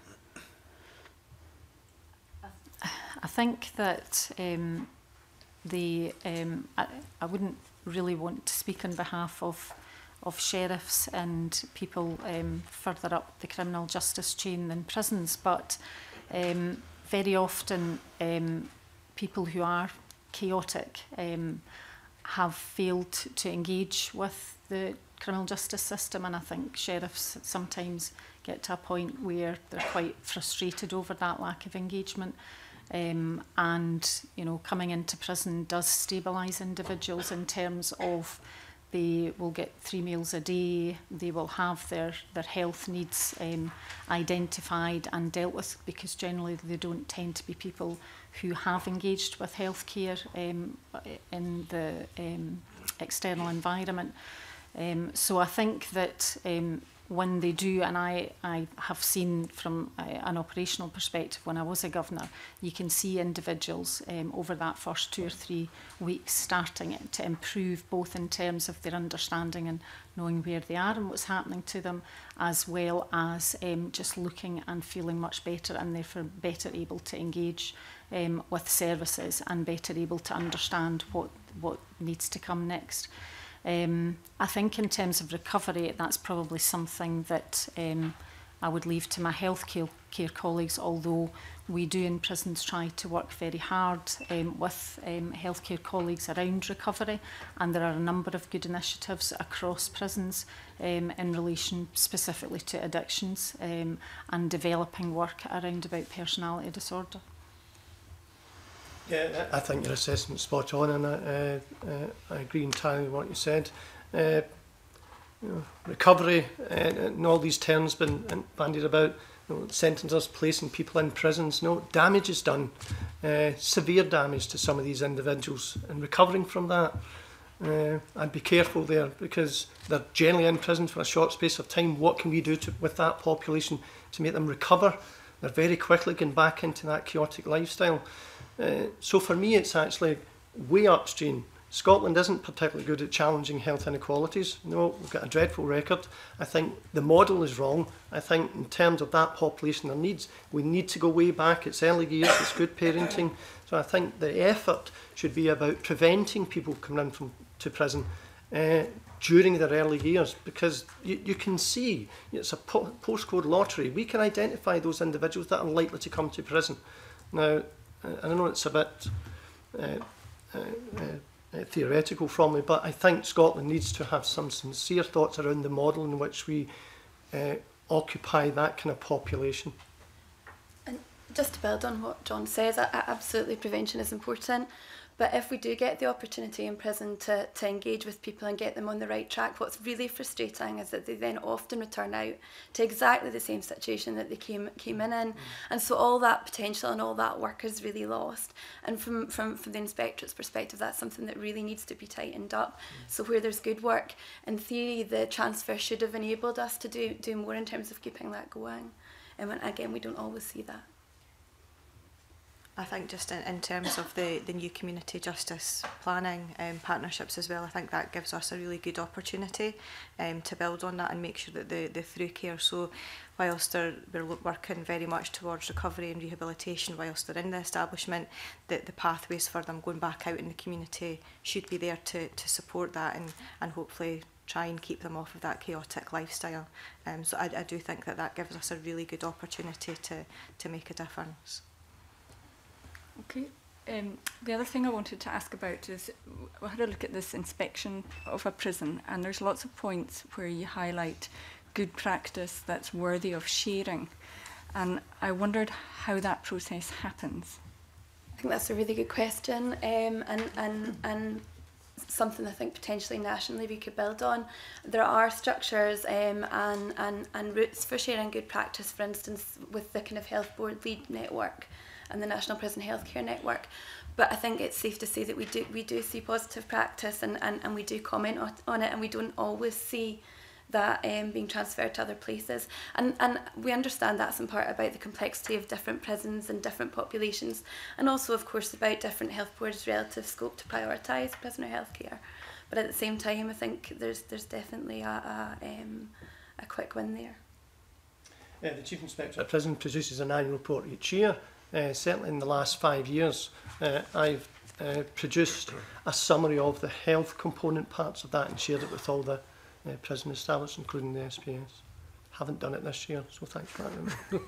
I think that um, the um, I, I wouldn't really want to speak on behalf of of sheriffs and people um, further up the criminal justice chain than prisons, but um, very often um, people who are chaotic um, have failed to engage with the criminal justice system, and I think sheriffs sometimes get to a point where they're quite frustrated over that lack of engagement. Um, and, you know, coming into prison does stabilise individuals in terms of they will get three meals a day, they will have their, their health needs um, identified and dealt with, because generally they don't tend to be people who have engaged with healthcare um, in the um, external environment. Um, so I think that um, when they do, and I, I have seen from uh, an operational perspective when I was a governor, you can see individuals um, over that first two or three weeks starting it to improve, both in terms of their understanding and knowing where they are and what's happening to them, as well as um, just looking and feeling much better, and therefore better able to engage um, with services and better able to understand what, what needs to come next. Um, I think in terms of recovery, that's probably something that um, I would leave to my healthcare care colleagues, although we do in prisons try to work very hard um, with um, healthcare colleagues around recovery, and there are a number of good initiatives across prisons um, in relation specifically to addictions um, and developing work around about personality disorder. Yeah, I think your assessment's spot on, and I, uh, uh, I agree entirely with what you said. Uh, you know, recovery uh, and all these terms been bandied about, you know, sentences placing people in prisons. No, damage is done, uh, severe damage to some of these individuals, and recovering from that, uh, I'd be careful there, because they're generally in prison for a short space of time. What can we do to, with that population to make them recover? They're very quickly going back into that chaotic lifestyle. Uh, so for me, it's actually way upstream. Scotland isn't particularly good at challenging health inequalities. No, we've got a dreadful record. I think the model is wrong. I think in terms of that population, their needs, we need to go way back. It's early years, it's good parenting. So I think the effort should be about preventing people coming in from to prison uh, during their early years, because you, you can see it's a po postcode lottery. We can identify those individuals that are likely to come to prison. Now, I know it's a bit uh, uh, uh, theoretical from me, but I think Scotland needs to have some sincere thoughts around the model in which we uh, occupy that kind of population. And just to build on what John says, absolutely prevention is important. But if we do get the opportunity in prison to, to engage with people and get them on the right track, what's really frustrating is that they then often return out to exactly the same situation that they came came in in. Mm. And so all that potential and all that work is really lost. And from, from, from the Inspectorate's perspective, that's something that really needs to be tightened up. Mm. So where there's good work, in theory, the transfer should have enabled us to do, do more in terms of keeping that going. And when, again, we don't always see that. I think just in, in terms of the, the new community justice planning um, partnerships as well, I think that gives us a really good opportunity um, to build on that and make sure that the, the through care, so whilst they're, we're working very much towards recovery and rehabilitation whilst they're in the establishment, that the pathways for them going back out in the community should be there to, to support that and, and hopefully try and keep them off of that chaotic lifestyle. Um, so I, I do think that that gives us a really good opportunity to, to make a difference. Okay. Um, the other thing I wanted to ask about is, we had a look at this inspection of a prison, and there's lots of points where you highlight good practice that's worthy of sharing. And I wondered how that process happens. I think that's a really good question, um, and, and, and something I think potentially nationally we could build on. There are structures um, and, and, and routes for sharing good practice, for instance, with the kind of Health Board Lead Network and the National Prison Healthcare Network. But I think it's safe to say that we do we do see positive practice and, and, and we do comment on, on it, and we don't always see that um, being transferred to other places. And, and we understand that's in part about the complexity of different prisons and different populations, and also of course about different health boards' relative scope to prioritise prisoner healthcare. But at the same time, I think there's there's definitely a, a, um, a quick win there. Uh, the Chief Inspector of Prison produces an annual report each year. Uh, certainly in the last five years, uh, I've uh, produced a summary of the health component parts of that and shared it with all the uh, prison establishments, including the S P S. Haven't done it this year, so thanks for that.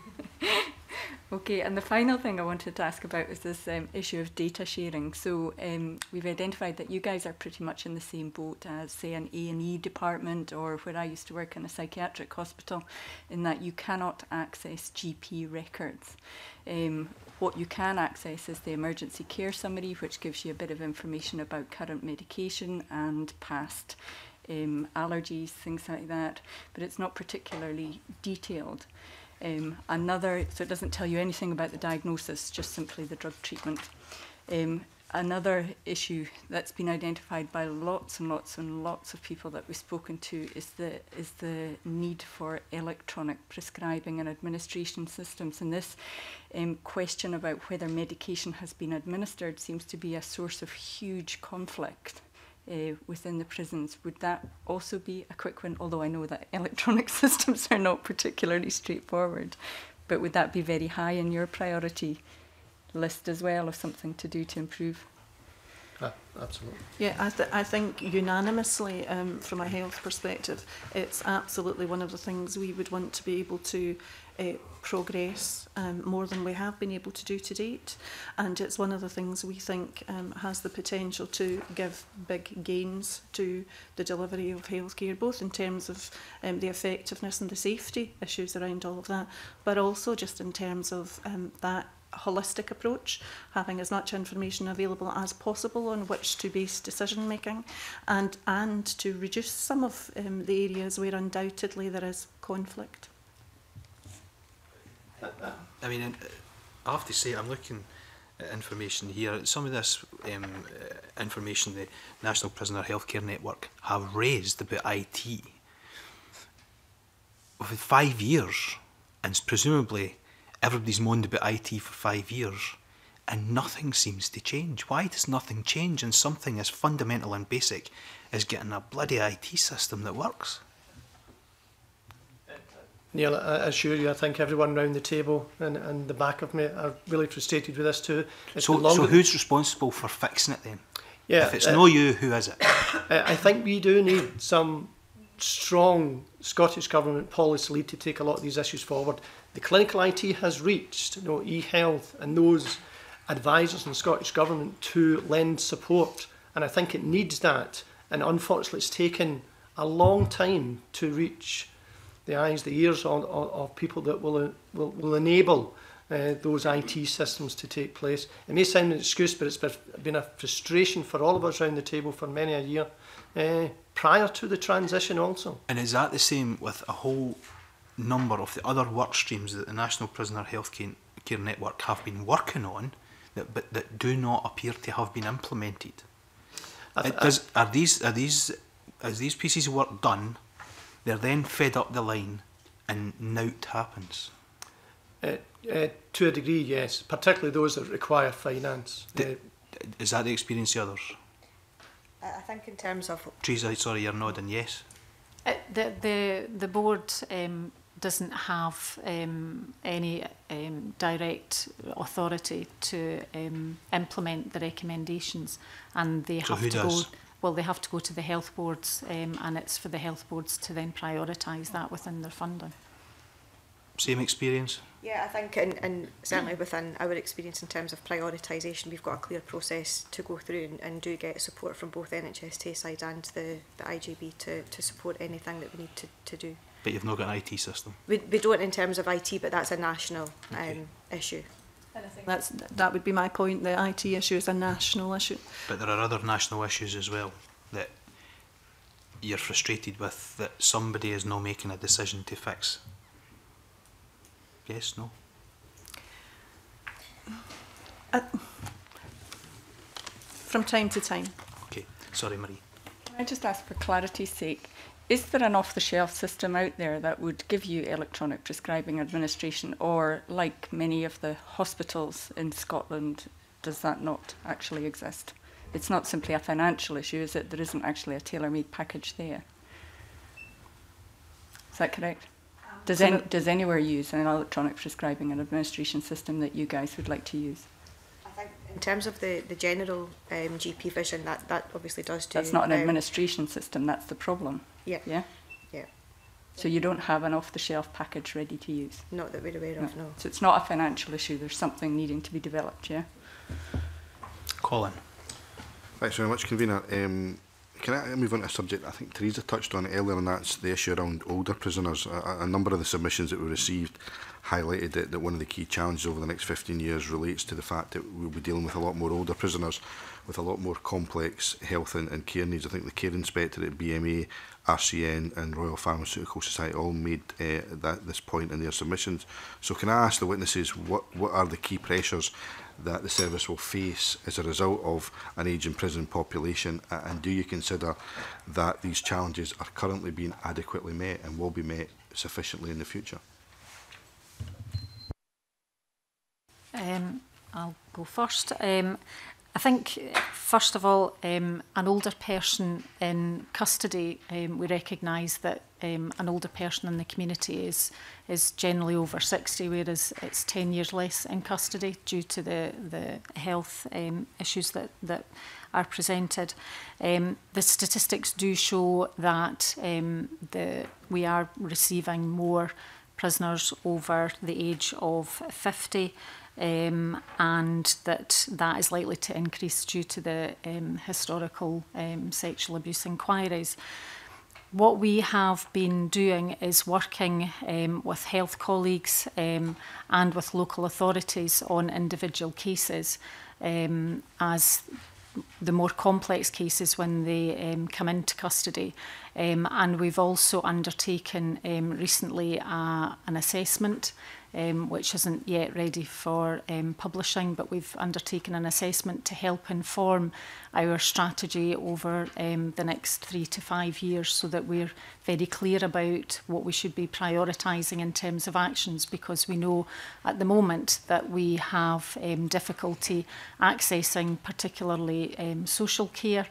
Okay, and the final thing I wanted to ask about is this um, issue of data sharing. So um, we've identified that you guys are pretty much in the same boat as, say, an A and E department, or where I used to work in a psychiatric hospital, in that you cannot access G P records. Um, what you can access is the emergency care summary, which gives you a bit of information about current medication and past um, allergies, things like that, but it's not particularly detailed. Um, another, so it doesn't tell you anything about the diagnosis, just simply the drug treatment. Um, another issue that's been identified by lots and lots and lots of people that we've spoken to is the is the need for electronic prescribing and administration systems. And this um, question about whether medication has been administered seems to be a source of huge conflict Uh, within the prisons. Would that also be a quick win? Although I know that electronic systems are not particularly straightforward, but would that be very high in your priority list as well, of something to do to improve? Ah, absolutely. Yeah, I, th I think unanimously, um, from a health perspective, it's absolutely one of the things we would want to be able to uh, progress um, more than we have been able to do to date. And it's one of the things we think um, has the potential to give big gains to the delivery of healthcare, both in terms of um, the effectiveness and the safety issues around all of that, but also just in terms of um, that holistic approach, having as much information available as possible on which to base decision making, and and to reduce some of um, the areas where undoubtedly there is conflict. I mean, I have to say, I'm looking at information here. Some of this um, uh, information the National Prisoner Healthcare Network have raised about I T for five years, and presumably everybody's moaned about I T for five years, and nothing seems to change. Why does nothing change in something as fundamental and basic as getting a bloody I T system that works? Neil, I assure you, I think everyone round the table and, and the back of me are really frustrated with this too. It's So, so who's responsible for fixing it then? Yeah, if it's uh, no you, who is it? I think we do need some strong Scottish Government policy lead to take a lot of these issues forward. The clinical I T has reached, you know, e-health and those advisors in the Scottish Government to lend support, and I think it needs that. And unfortunately, it's taken a long time to reach the eyes, the ears of, of, of people that will will, will enable uh, those I T systems to take place. It may sound an excuse, but it's been a frustration for all of us around the table for many a year uh, prior to the transition also. And is that the same with a whole number of the other work streams that the National Prisoner Healthcare Care Network have been working on, that, but that do not appear to have been implemented? It does, are these are these as these pieces of work done? They're then fed up the line, and nought happens. Uh, uh, to a degree, yes, particularly those that require finance. D uh, is that the experience of others? I think in terms of... Teresa, sorry, you're nodding yes. Uh, the, the, the board um, doesn't have um, any um, direct authority to um, implement the recommendations, and they So have who to does? go. Well, they have to go to the health boards, um, and it's for the health boards to then prioritise that within their funding. Same experience? Yeah, I think, and, and certainly within our experience in terms of prioritisation, we've got a clear process to go through, and, and do get support from both N H S Tayside and the, the I G B to, to support anything that we need to, to do. But you've not got an I T system? We, we don't in terms of I T, but that's a national Okay. um, issue. And I think that's, that would be my point, the I T issue is a national issue. But there are other national issues as well that you're frustrated with, that somebody is not making a decision to fix. Yes, no? Uh, from time to time. Okay, sorry Marie. Can I just ask for clarity's sake, is there an off-the-shelf system out there that would give you electronic prescribing administration, or like many of the hospitals in Scotland, does that not actually exist? It's not simply a financial issue, is it? There isn't actually a tailor-made package there. Is that correct? Does, any, does anywhere use an electronic prescribing and administration system that you guys would like to use? I think in terms of the, the general um, G P vision, that, that obviously does do... That's not an um, administration system, that's the problem. Yeah. Yeah? Yeah. So you don't have an off-the-shelf package ready to use? Not that we're aware of, no. So it's not a financial issue, there's something needing to be developed, yeah? Colin. Thanks very much, Convener. Um, can I move on to a subject I think Teresa touched on earlier, and that's the issue around older prisoners. A, a number of the submissions that we received highlighted that, that one of the key challenges over the next fifteen years relates to the fact that we'll be dealing with a lot more older prisoners with a lot more complex health and, and care needs. I think the Care Inspectorate, B M A, R C N and Royal Pharmaceutical Society all made uh, that this point in their submissions. So can I ask the witnesses what, what are the key pressures that the service will face as a result of an ageing prison population, uh, and do you consider that these challenges are currently being adequately met and will be met sufficiently in the future? Um, I'll go first. Um, I think, first of all, um, an older person in custody, um, we recognise that um, an older person in the community is is generally over sixty, whereas it's ten years less in custody due to the, the health um, issues that, that are presented. Um, the statistics do show that um, the, we are receiving more prisoners over the age of fifty. Um, and that that is likely to increase due to the um, historical um, sexual abuse inquiries. What we have been doing is working um, with health colleagues um, and with local authorities on individual cases um, as the more complex cases when they um, come into custody. Um, and we've also undertaken um, recently uh, an assessment Um, which isn't yet ready for um, publishing, but we've undertaken an assessment to help inform our strategy over um, the next three to five years so that we're very clear about what we should be prioritising in terms of actions, because we know at the moment that we have um, difficulty accessing particularly um, social care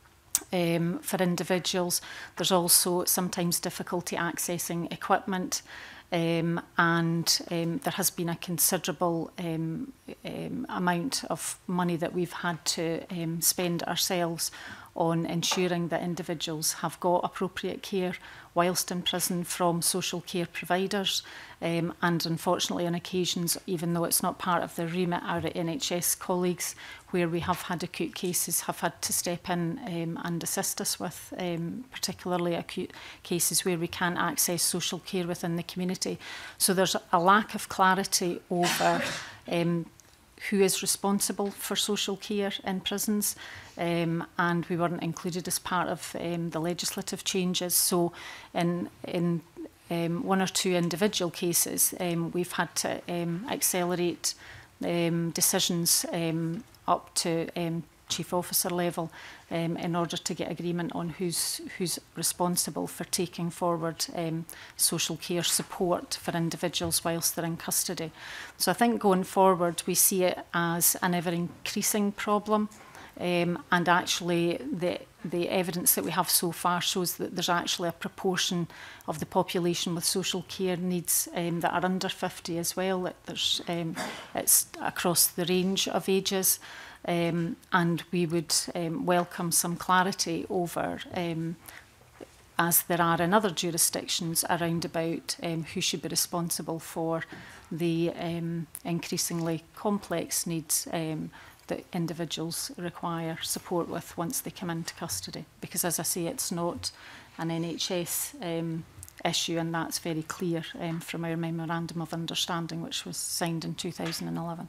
um, for individuals. There's also sometimes difficulty accessing equipment. Um, and um, there has been a considerable um, um, amount of money that we've had to um, spend ourselves on ensuring that individuals have got appropriate care whilst in prison from social care providers. Um, and unfortunately, on occasions, even though it's not part of the remit, our N H S colleagues, where we have had acute cases, have had to step in um, and assist us with um, particularly acute cases where we can't access social care within the community. So there's a lack of clarity over um, who is responsible for social care in prisons, um, and we weren't included as part of um, the legislative changes. So in, in um, one or two individual cases, um, we've had to um, accelerate um, decisions um, up to um, chief officer level um, in order to get agreement on who's, who's responsible for taking forward um, social care support for individuals whilst they're in custody. So I think going forward we see it as an ever-increasing problem. Um, and actually the, the evidence that we have so far shows that there's actually a proportion of the population with social care needs um, that are under fifty as well. That there's, um, it's across the range of ages, um, and we would um, welcome some clarity over, um, as there are in other jurisdictions, around about um, who should be responsible for the um, increasingly complex needs um, that individuals require support with once they come into custody. Because as I say, it's not an N H S um, issue, and that's very clear um, from our Memorandum of Understanding, which was signed in two thousand eleven.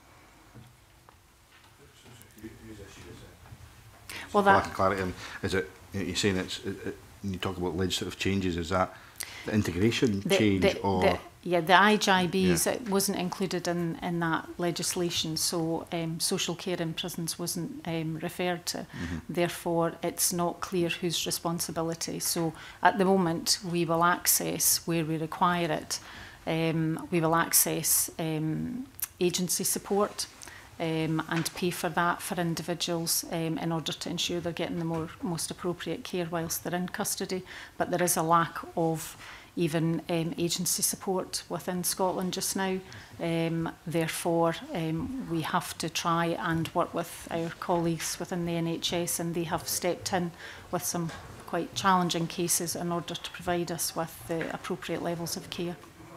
Well, that clarity, um, is it, you're saying it's, it, it, when you talk about legislative changes, is that the integration the, change the, or? The, yeah, the I G I Bs, yeah. it wasn't included in, in that legislation, so um, social care in prisons wasn't um, referred to. Mm-hmm. Therefore, it's not clear whose responsibility. So at the moment, we will access, where we require it, um, we will access um, agency support um, and pay for that for individuals um, in order to ensure they're getting the more, most appropriate care whilst they're in custody. But there is a lack of even um, agency support within Scotland just now. Um, therefore, um, we have to try and work with our colleagues within the N H S, and they have stepped in with some quite challenging cases in order to provide us with the appropriate levels of care.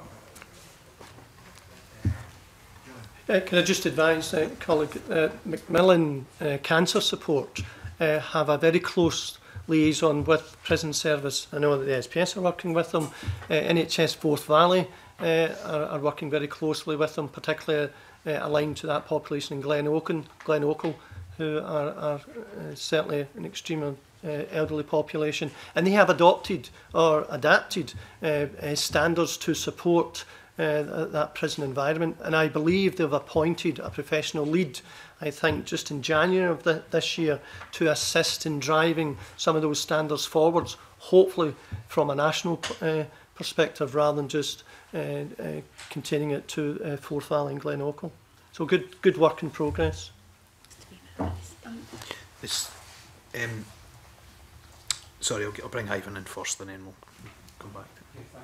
Uh, can I just advise, uh, colleague, uh, Macmillan uh, Cancer Support uh, have a very close liaison with prison service. I know that the S P S are working with them. Uh, N H S Forth Valley uh, are, are working very closely with them, particularly uh, aligned to that population in Glen Oaken, Glen Oakle, who are, are uh, certainly an extremely uh, elderly population. And they have adopted or adapted uh, uh, standards to support uh, that prison environment. And I believe they've appointed a professional lead, I think just in January of the, this year, to assist in driving some of those standards forwards, hopefully from a national uh, perspective rather than just uh, uh, containing it to uh, Forth Valley and Glen Oakle. So good, good work in progress. This, um, sorry, I'll, I'll bring Ivan in first and then we'll come back.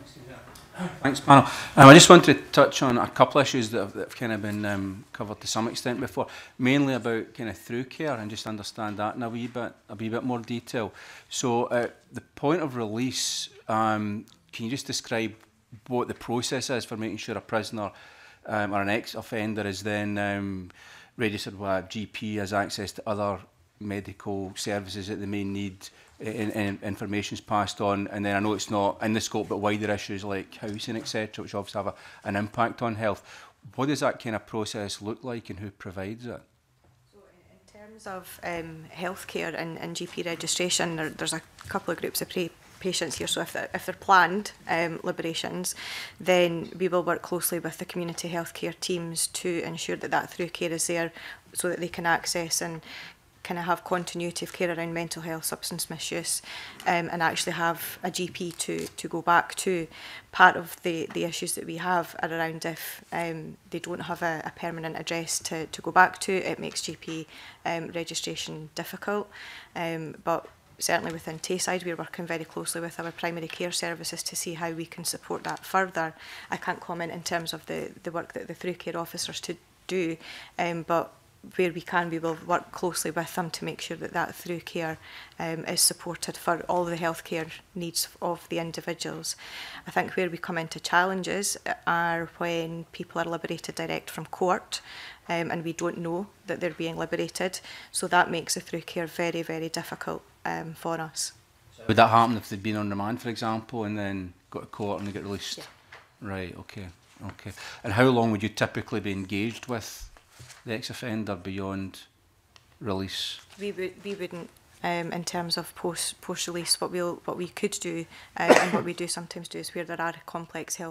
Thanks, panel. Um, I just wanted to touch on a couple of issues that have, that have kind of been um, covered to some extent before, mainly about kind of through care, and just understand that in a wee bit, a wee bit more detail. So, uh, the point of release, um, can you just describe what the process is for making sure a prisoner um, or an ex-offender is then um, registered with a G P, has access to other medical services that they may need? In, in, information's passed on, and then I know it's not in the scope, but wider issues like housing, et cetera, which obviously have a, an impact on health. What does that kind of process look like, and who provides it? So in, in terms of um, healthcare and, and G P registration, there, there's a couple of groups of pre patients here. So if they're, if they're planned um, liberations, then we will work closely with the community healthcare teams to ensure that that through care is there, so that they can access and kind of have continuity of care around mental health, substance misuse, um, and actually have a G P to, to go back to. Part of the, the issues that we have are around if um, they don't have a, a permanent address to, to go back to, it makes G P um, registration difficult. Um, but certainly within Tayside, we're working very closely with our primary care services to see how we can support that further. I can't comment in terms of the, the work that the through care officers to do, um, but where we can, we will work closely with them to make sure that that through care um, is supported for all the healthcare needs of the individuals. I think where we come into challenges are when people are liberated direct from court um, and we don't know that they're being liberated. So that makes the through care very, very difficult um, for us. Would that happen if they'd been on remand, for example, and then got to court and they get released? Yeah. Right, okay, okay. And how long would you typically be engaged with the ex-offender beyond release? We would we wouldn't um, in terms of post post release. What we'll what we could do uh, and what we do sometimes do is where there are complex health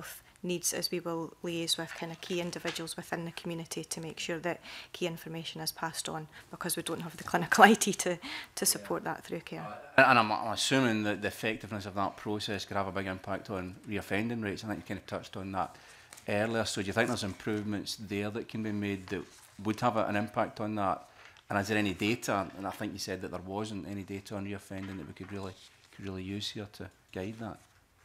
needs is we will liaise with kind of key individuals within the community to make sure that key information is passed on, because we don't have the clinical I T to, to support that through care. And I'm, I'm assuming that the effectiveness of that process could have a big impact on reoffending rates. I think you kind of touched on that earlier. So do you think there's improvements there that can be made that would have a, an impact on that? And is there any data, and I think you said that there wasn't any data on reoffending that we could really could really use here to guide that?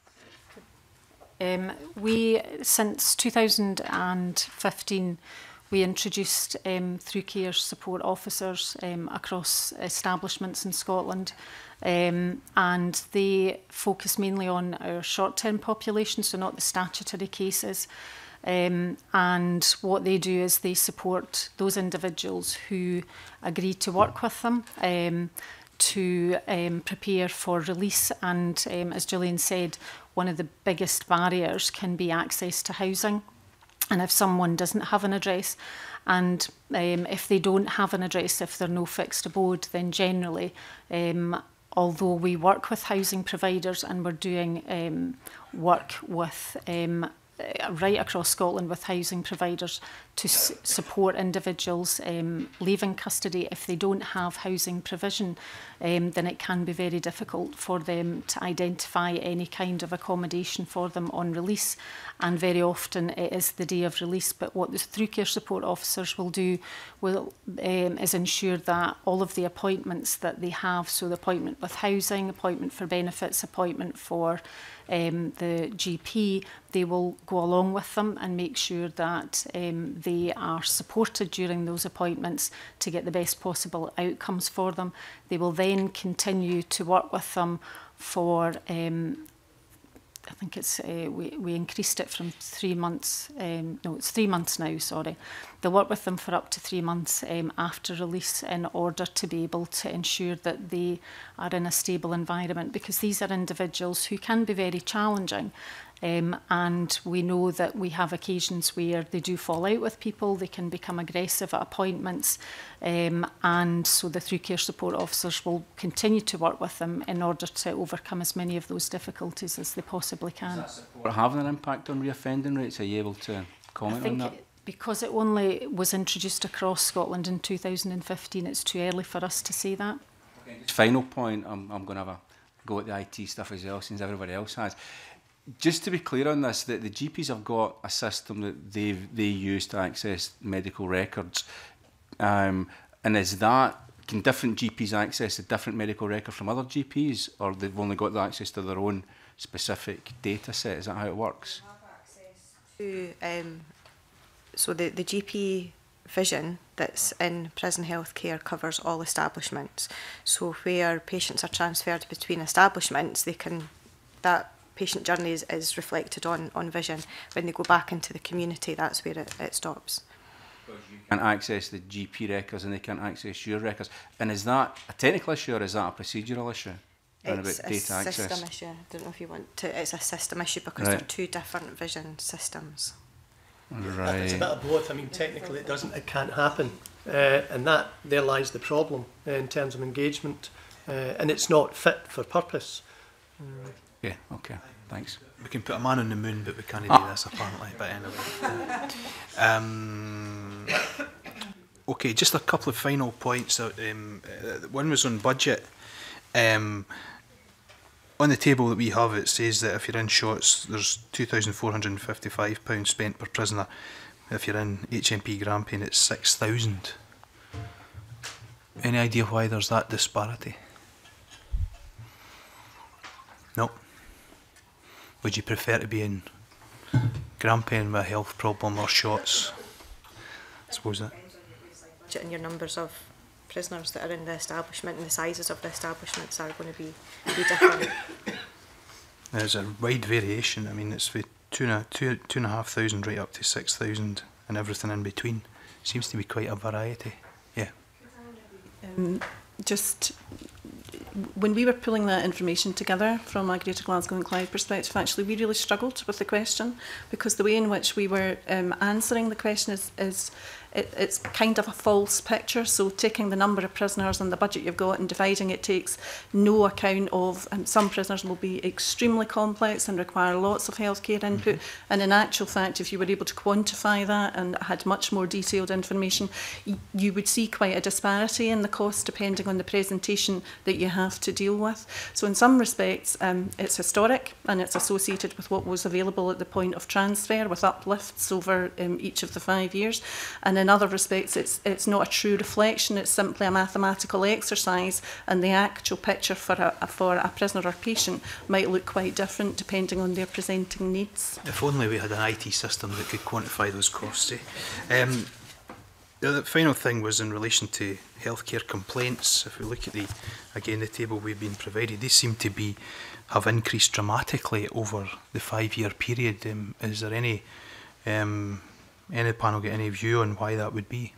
Um, we, since two thousand fifteen, we introduced um, through care support officers um, across establishments in Scotland, um, and they focus mainly on our short-term population, so not the statutory cases. Um, and what they do is they support those individuals who agree to work with them um, to um, prepare for release. And um, as Jillian said, one of the biggest barriers can be access to housing. And if someone doesn't have an address, and um, if they don't have an address, if they're no fixed abode, then generally, um, although we work with housing providers and we're doing um, work with um, right across Scotland with housing providers to s support individuals um, leaving custody, if they don't have housing provision, um, then it can be very difficult for them to identify any kind of accommodation for them on release. And very often it is the day of release. But what the through care support officers will do will um, is ensure that all of the appointments that they have, so the appointment with housing, appointment for benefits, appointment for um, the G P, they will go along with them and make sure that um, they are supported during those appointments to get the best possible outcomes for them. They will then continue to work with them for, um, I think it's, uh, we, we increased it from three months, um, no, it's three months now, sorry. They'll work with them for up to three months um, after release in order to be able to ensure that they are in a stable environment, because these are individuals who can be very challenging. Um, and we know that we have occasions where they do fall out with people, they can become aggressive at appointments, um, and so the through care support officers will continue to work with them in order to overcome as many of those difficulties as they possibly can. Is that support having an impact on reoffending rates? Are you able to comment I think on that? It, because it only was introduced across Scotland in two thousand fifteen, it's too early for us to say that. Okay. Final point, I'm, I'm going to have a go at the I T stuff as well, since everybody else has. Just to be clear on this, that the G Ps have got a system that they they use to access medical records, um, and is that, can different G Ps access a different medical record from other G Ps, or they've only got the access to their own specific data set? Is that how it works? To, um, so the, the G P vision that's in prison health care covers all establishments. So where patients are transferred between establishments, they can, that patient journey is, is reflected on, on vision. When they go back into the community, that's where it, it stops. You can't access the G P records and they can't access your records. And is that a technical issue or is that a procedural issue? It's about a data access? system issue. I don't know if you want to, it's a system issue because Right. they're two different vision systems. Right. It's a bit of both. I mean, technically it doesn't, it can't happen. Uh, and that, there lies the problem uh, in terms of engagement. Uh, and it's not fit for purpose. Uh, Yeah, okay, thanks. We can put a man on the moon, but we can't Ah. do this apparently. But anyway, um, okay, just a couple of final points. That, um, uh, one was on budget. Um, on the table that we have, it says that if you're in shots, there's two thousand four hundred and fifty-five pounds spent per prisoner. If you're in H M P Grampian, it's six thousand. Any idea why there's that disparity? No. Would you prefer to be in Grampian with a health problem or shots? I suppose that. Budget and your numbers of prisoners that are in the establishment and the sizes of the establishments are going to be, be different. There's a wide variation. I mean, it's for two and a, two, two and a half thousand right up to six thousand and everything in between. Seems to be quite a variety. Yeah. Um, just when we were pulling that information together from a Greater Glasgow and Clyde perspective, actually we really struggled with the question because the way in which we were um, answering the question is, is it, it's kind of a false picture. So taking the number of prisoners and the budget you've got and dividing it takes no account of um, some prisoners will be extremely complex and require lots of healthcare input. Mm-hmm. And in actual fact, if you were able to quantify that and had much more detailed information, you would see quite a disparity in the cost depending on the presentation that you have to deal with. So in some respects, um, it's historic and it's associated with what was available at the point of transfer with uplifts over um, each of the five years. And in other respects, it's, it's not a true reflection, it's simply a mathematical exercise, and the actual picture for a, for a prisoner or patient might look quite different depending on their presenting needs. If only we had an I T system that could quantify those costs. Eh? Um, the final thing was in relation to healthcare complaints. If we look at the, again, the table we've been provided, they seem to be have increased dramatically over the five-year period. Um, is there any, um, any panel get any view on why that would be?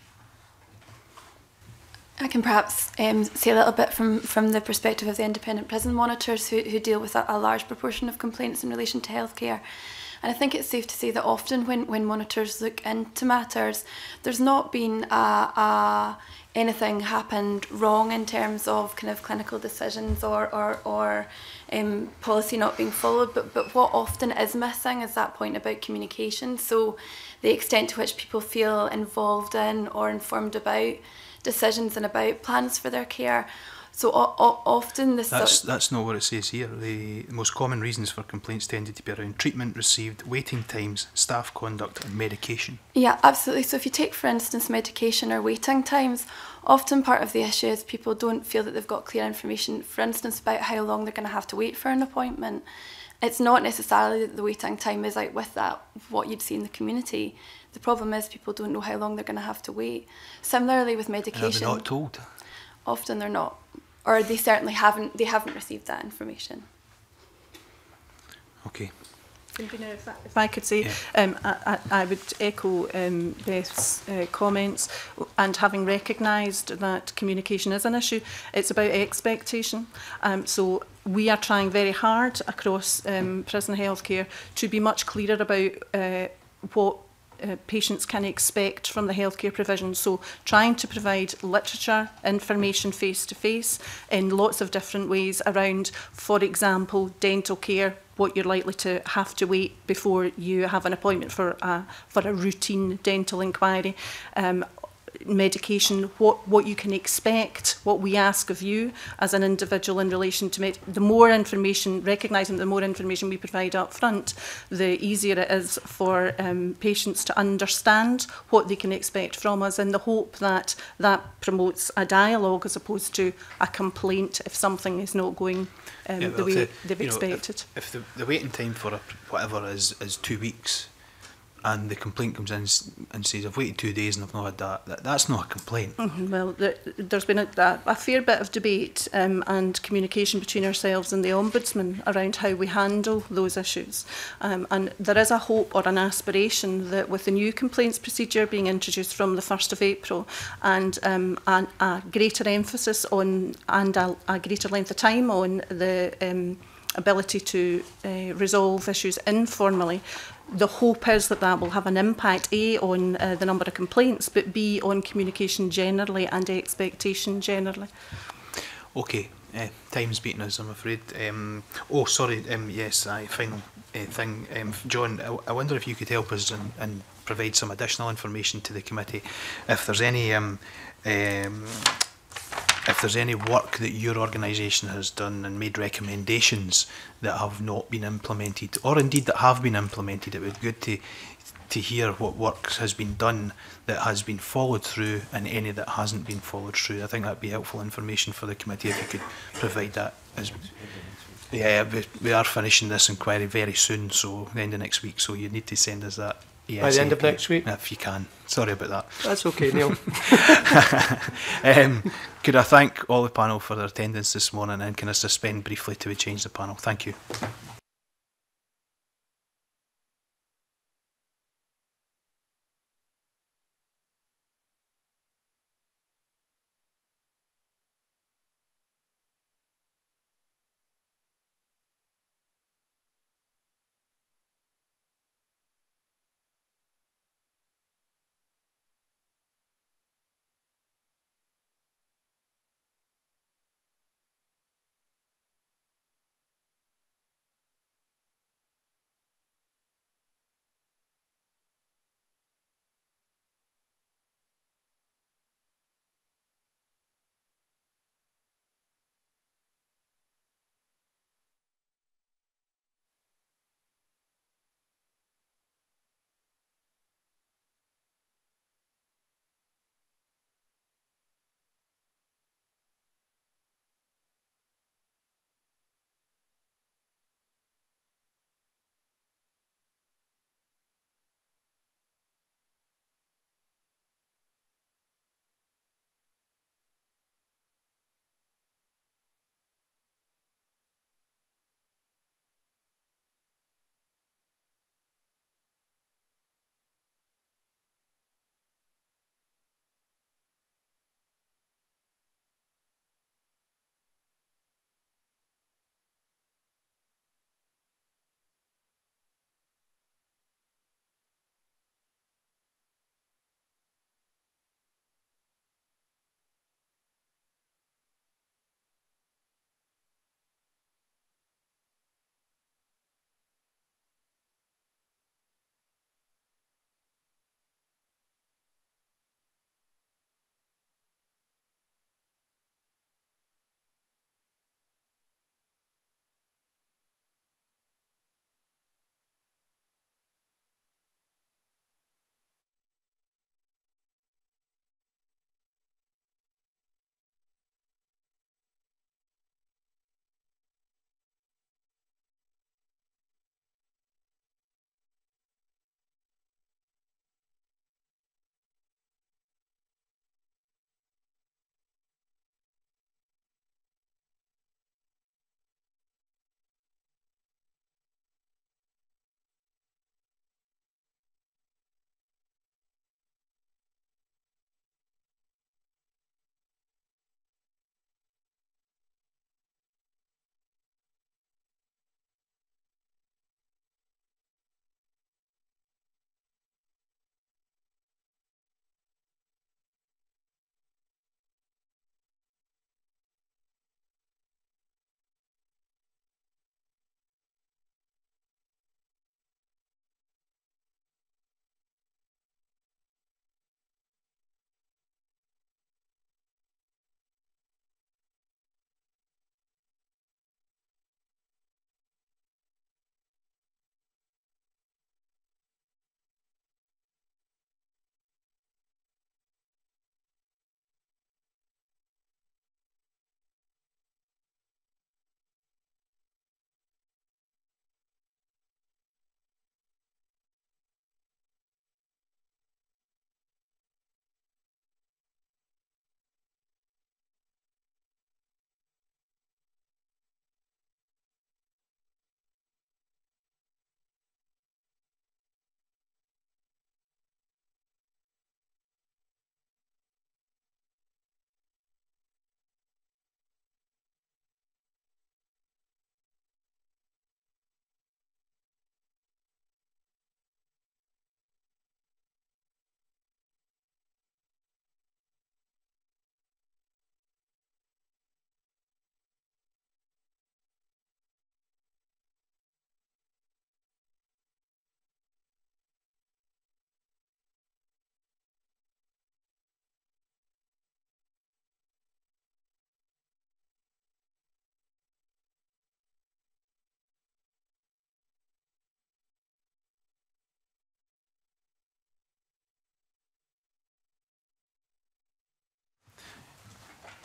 I can perhaps um, say a little bit from, from the perspective of the independent prison monitors who, who deal with a, a large proportion of complaints in relation to healthcare. And I think it's safe to say that often when, when monitors look into matters, there's not been a, a anything happened wrong in terms of kind of clinical decisions or, or, or um, policy not being followed, but, but what often is missing is that point about communication. So the extent to which people feel involved in or informed about decisions and about plans for their care. So o o often this... That's, that's not what it says here. The most common reasons for complaints tended to be around treatment received, waiting times, staff conduct and medication. Yeah, absolutely. So if you take, for instance, medication or waiting times, often part of the issue is people don't feel that they've got clear information, for instance, about how long they're going to have to wait for an appointment. It's not necessarily that the waiting time is out with that, what you'd see in the community. The problem is people don't know how long they're going to have to wait. Similarly with medication. And are they not told? Often they're not. Or they certainly haven't, they haven't received that information. Okay. If I, if I could say, yeah. um, I, I, I would echo um, Beth's uh, comments, and having recognised that communication is an issue, it's about expectation. Um, so we are trying very hard across um, prison healthcare to be much clearer about uh, what Uh, patients can expect from the healthcare provision. So trying to provide literature, information face to face in lots of different ways around, for example, dental care, what you're likely to have to wait before you have an appointment for a, for a routine dental inquiry. Um, medication, what, what you can expect, what we ask of you as an individual in relation to med the more information, recognising the more information we provide up front, the easier it is for um, patients to understand what they can expect from us, in the hope that that promotes a dialogue as opposed to a complaint if something is not going um, yeah, well, the way the, they've expected. Know, if if the, the waiting time for a, whatever is, is two weeks, and the complaint comes in and says, I've waited two days and I've not had that, that that's not a complaint. Mm-hmm. Well, there, there's been a, a, a fair bit of debate um, and communication between ourselves and the Ombudsman around how we handle those issues. Um, and there is a hope or an aspiration that with the new complaints procedure being introduced from the first of April and um, a, a greater emphasis on and a, a greater length of time on the um, ability to uh, resolve issues informally, the hope is that that will have an impact, A, on uh, the number of complaints, but B, on communication generally and expectation generally. Okay, uh, time's beating us, I'm afraid. Um, oh, sorry, um, yes, I final uh, thing. Um, John, I, I wonder if you could help us and, and provide some additional information to the committee. If there's any... Um, um, if there's any work that your organisation has done and made recommendations that have not been implemented, or indeed that have been implemented, it would be good to to hear what work has been done that has been followed through and any that hasn't been followed through. I think that'd be helpful information for the committee if you could provide that. As, yeah, we, we are finishing this inquiry very soon, so the end of next week, so you need to send us that. By the end of next week? If you can. Sorry about that. That's okay, Neil. um, could I thank all the panel for their attendance this morning, and can I suspend briefly till we change the panel? Thank you.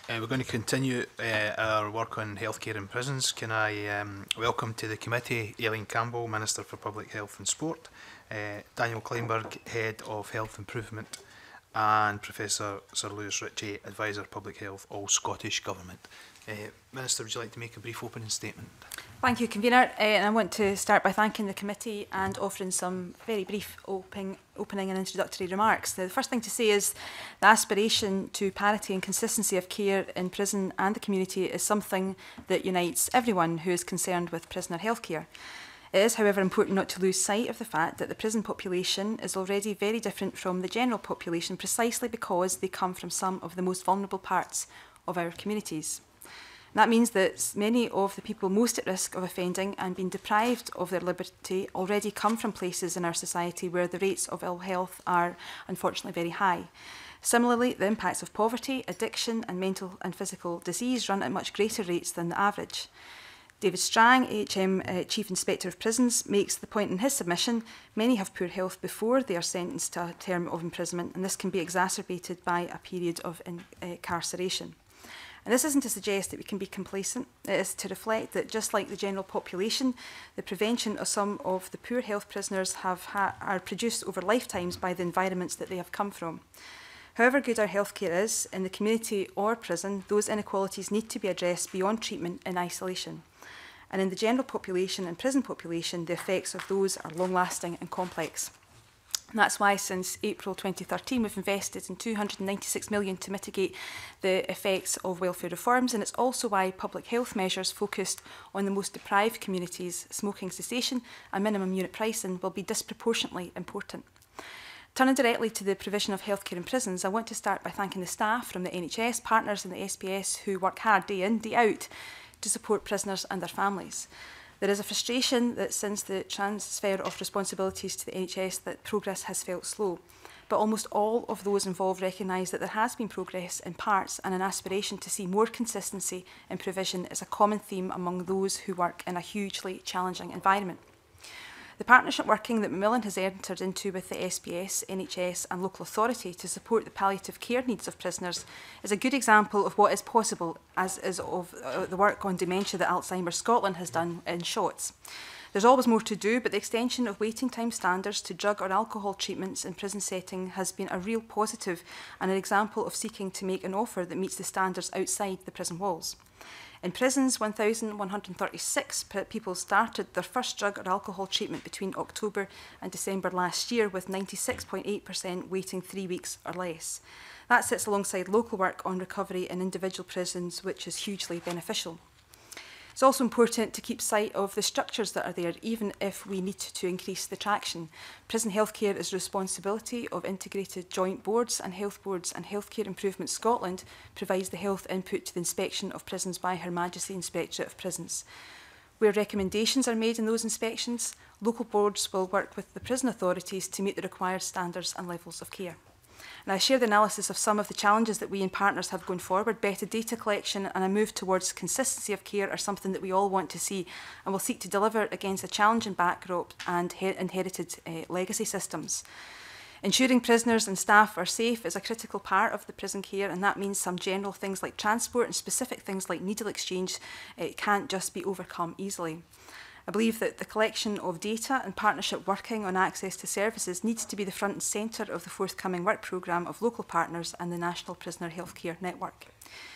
Uh, we're going to continue uh, our work on healthcare in prisons. Can I um, welcome to the committee Aileen Campbell, Minister for Public Health and Sport, uh, Daniel Kleinberg, Head of Health Improvement, and Professor Sir Lewis Ritchie, Advisor Public Health, all Scottish Government. Uh, Minister, would you like to make a brief opening statement? Thank you, Convener. Uh, and I want to start by thanking the committee and offering some very brief opening, opening and introductory remarks. The first thing to say is the aspiration to parity and consistency of care in prison and the community is something that unites everyone who is concerned with prisoner healthcare. It is, however, important not to lose sight of the fact that the prison population is already very different from the general population precisely because they come from some of the most vulnerable parts of our communities. That means that many of the people most at risk of offending and being deprived of their liberty already come from places in our society where the rates of ill health are unfortunately very high. Similarly, the impacts of poverty, addiction and mental and physical disease run at much greater rates than the average. David Strang, H M uh, Chief Inspector of Prisons, makes the point in his submission, many have poor health before they are sentenced to a term of imprisonment, and this can be exacerbated by a period of in, uh, incarceration. And this isn't to suggest that we can be complacent. It is to reflect that just like the general population, the prevention of some of the poor health prisoners have ha are produced over lifetimes by the environments that they have come from. However good our healthcare is, in the community or prison, those inequalities need to be addressed beyond treatment in isolation. And in the general population and prison population, the effects of those are long-lasting and complex. And that's why since April twenty thirteen we've invested in two hundred and ninety-six million pounds to mitigate the effects of welfare reforms, and it's also why public health measures focused on the most deprived communities, smoking cessation and minimum unit pricing, will be disproportionately important. Turning directly to the provision of healthcare in prisons, I want to start by thanking the staff from the N H S, partners in the S P S who work hard day in, day out to support prisoners and their families. There is a frustration that since the transfer of responsibilities to the N H S that progress has felt slow, but almost all of those involved recognise that there has been progress in parts, and an aspiration to see more consistency in provision is a common theme among those who work in a hugely challenging environment. The partnership working that Macmillan has entered into with the S P S, N H S and local authority to support the palliative care needs of prisoners is a good example of what is possible, as is of uh, the work on dementia that Alzheimer's Scotland has done in shots. There's always more to do, but the extension of waiting time standards to drug or alcohol treatments in prison setting has been a real positive and an example of seeking to make an offer that meets the standards outside the prison walls. In prisons, one thousand one hundred and thirty-six people started their first drug or alcohol treatment between October and December last year, with ninety-six point eight percent waiting three weeks or less. That sits alongside local work on recovery in individual prisons, which is hugely beneficial. It's also important to keep sight of the structures that are there, even if we need to increase the traction. Prison healthcare is the responsibility of integrated joint boards and health boards, and Healthcare Improvement Scotland provides the health input to the inspection of prisons by Her Majesty Inspectorate of Prisons. Where recommendations are made in those inspections, local boards will work with the prison authorities to meet the required standards and levels of care. And I share the analysis of some of the challenges that we and partners have going forward. Better data collection and a move towards consistency of care are something that we all want to see, and will seek to deliver against a challenging backdrop and inherited uh, legacy systems. Ensuring prisoners and staff are safe is a critical part of the prison care, and that means some general things like transport and specific things like needle exchange uh, can't just be overcome easily. I believe that the collection of data and partnership working on access to services needs to be the front and centre of the forthcoming work programme of local partners and the National Prisoner Healthcare Network.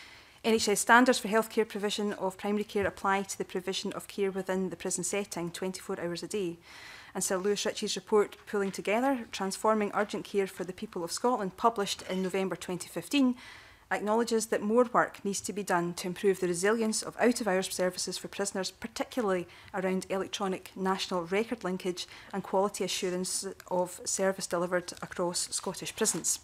N H S standards for healthcare provision of primary care apply to the provision of care within the prison setting twenty-four hours a day. And Sir Lewis Ritchie's report, Pulling Together, Transforming Urgent Care for the People of Scotland, published in November twenty fifteen, acknowledges that more work needs to be done to improve the resilience of out-of-hours services for prisoners, particularly around electronic national record linkage and quality assurance of service delivered across Scottish prisons.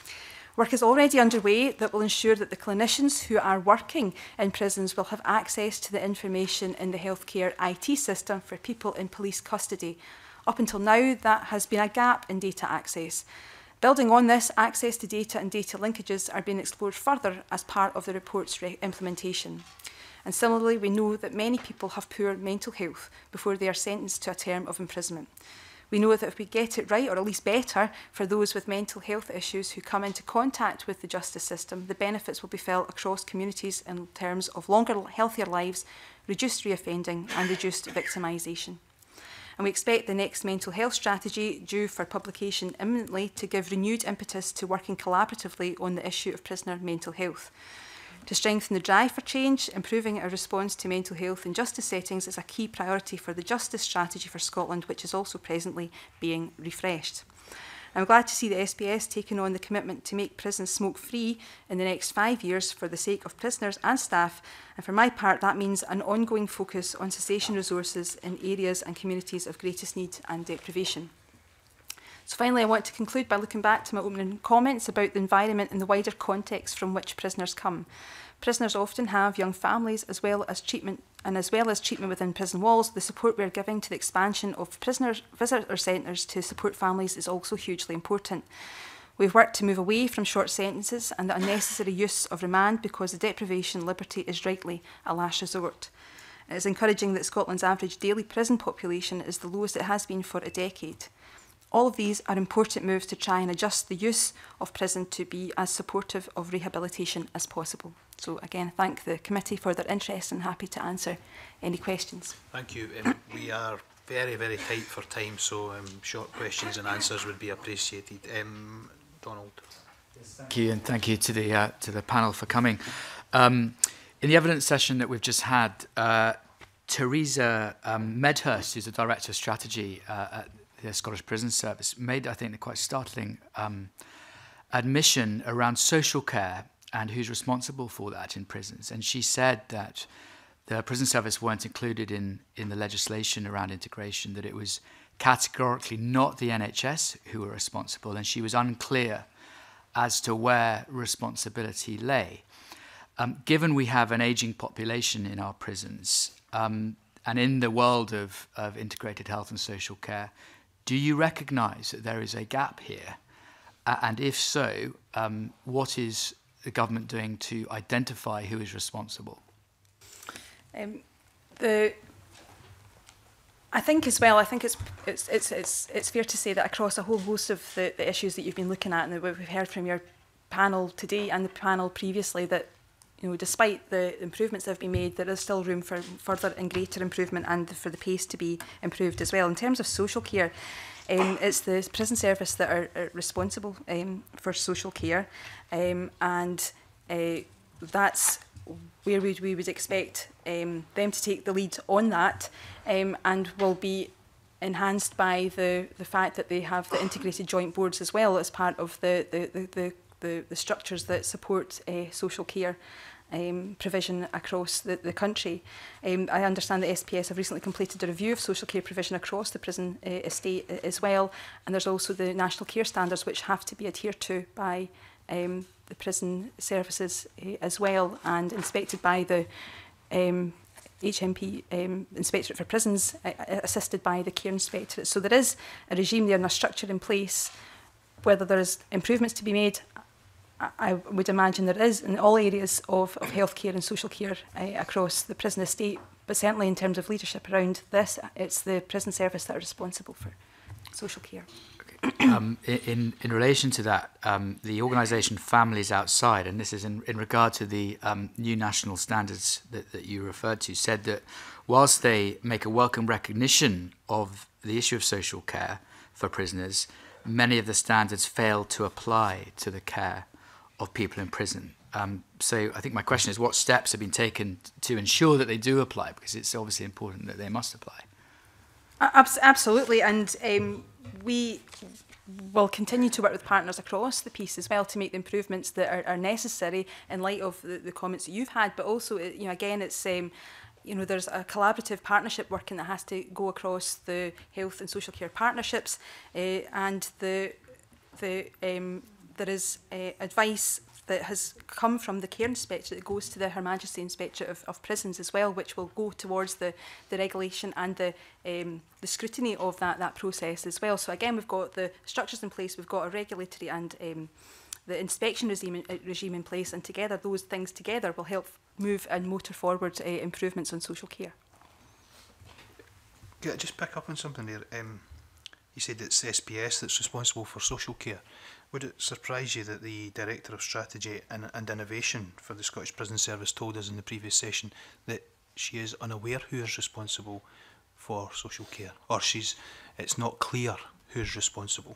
Work is already underway that will ensure that the clinicians who are working in prisons will have access to the information in the healthcare I T system for people in police custody. Up until now, that has been a gap in data access. Building on this, access to data and data linkages are being explored further as part of the report's implementation. And similarly, we know that many people have poor mental health before they are sentenced to a term of imprisonment. We know that if we get it right, or at least better, for those with mental health issues who come into contact with the justice system, the benefits will be felt across communities in terms of longer, healthier lives, reduced reoffending and reduced victimisation. And we expect the next mental health strategy, due for publication imminently, to give renewed impetus to working collaboratively on the issue of prisoner mental health. To strengthen the drive for change, improving our response to mental health in justice settings is a key priority for the Justice Strategy for Scotland, which is also presently being refreshed. I'm glad to see the S B S taking on the commitment to make prisons smoke-free in the next five years for the sake of prisoners and staff, and for my part that means an ongoing focus on cessation resources in areas and communities of greatest need and deprivation. So finally, I want to conclude by looking back to my opening comments about the environment and the wider context from which prisoners come. Prisoners often have young families as well as treatment, and as well as treatment within prison walls, the support we are giving to the expansion of prisoner visitor centres to support families is also hugely important. We've worked to move away from short sentences and the unnecessary use of remand because the deprivation of liberty is rightly a last resort. It is encouraging that Scotland's average daily prison population is the lowest it has been for a decade. All of these are important moves to try and adjust the use of prison to be as supportive of rehabilitation as possible. So again, thank the committee for their interest and happy to answer any questions. Thank you. Um, we are very, very tight for time, so um, short questions and answers would be appreciated. Um, Donald. Thank you, and thank you to the uh, to the panel for coming. Um, in the evidence session that we've just had, uh, Teresa um, Medhurst, who's the Director of Strategy uh, at the Scottish Prison Service, made, I think, a quite startling um, admission around social care and who's responsible for that in prisons. And she said that the prison service weren't included in, in the legislation around integration, that it was categorically not the N H S who were responsible, and she was unclear as to where responsibility lay. Um, given we have an ageing population in our prisons, um, and in the world of, of integrated health and social care, do you recognise that there is a gap here? Uh, and if so, um, what is the government doing to identify who is responsible? Um, the, I think as well, I think it's, it's, it's, it's, it's fair to say that across a whole host of the, the issues that you've been looking at and that we've heard from your panel today and the panel previously, that you know, despite the improvements that have been made, there is still room for further and greater improvement and for the pace to be improved as well. In terms of social care, um, it's the prison service that are, are responsible um, for social care, um, and uh, that's where we, we would expect um, them to take the lead on that, um, and will be enhanced by the, the fact that they have the integrated joint boards as well as part of the, the, the, the, the, the structures that support uh, social care Um, provision across the, the country. Um, I understand the S P S have recently completed a review of social care provision across the prison uh, estate uh, as well, and there's also the national care standards which have to be adhered to by um, the prison services uh, as well, and inspected by the um, H M P um, Inspectorate for Prisons, uh, assisted by the Care Inspectorate. So there is a regime there and a structure in place. Whether there is improvements to be made, I would imagine there is in all areas of, of healthcare and social care uh, across the prison estate, but certainly in terms of leadership around this, it's the prison service that are responsible for social care. Okay. Um, in, in relation to that, um, the organisation Families Outside, and this is in, in regard to the um, new national standards that, that you referred to, said that whilst they make a welcome recognition of the issue of social care for prisoners, many of the standards fail to apply to the care of people in prison. Um, so I think my question is, what steps have been taken to ensure that they do apply? Because it's obviously important that they must apply. Abs absolutely, and um, we will continue to work with partners across the piece as well to make the improvements that are, are necessary in light of the, the comments that you've had, but also, you know, again, it's um, you know, there's a collaborative partnership working that has to go across the health and social care partnerships, uh, and the the um, there is uh, advice that has come from the Care Inspectorate that goes to the Her Majesty Inspectorate of, of Prisons as well, which will go towards the, the regulation and the, um, the scrutiny of that, that process as well. So again, we've got the structures in place, we've got a regulatory and um, the inspection regime, uh, regime in place, and together, those things together will help move and motor forward uh, improvements on social care. Could I just pick up on something there? Um, you you said it's S P S that's responsible for social care. Would it surprise you that the Director of Strategy and, and Innovation for the Scottish Prison Service told us in the previous session that she is unaware who is responsible for social care, or she's it's not clear who's responsible?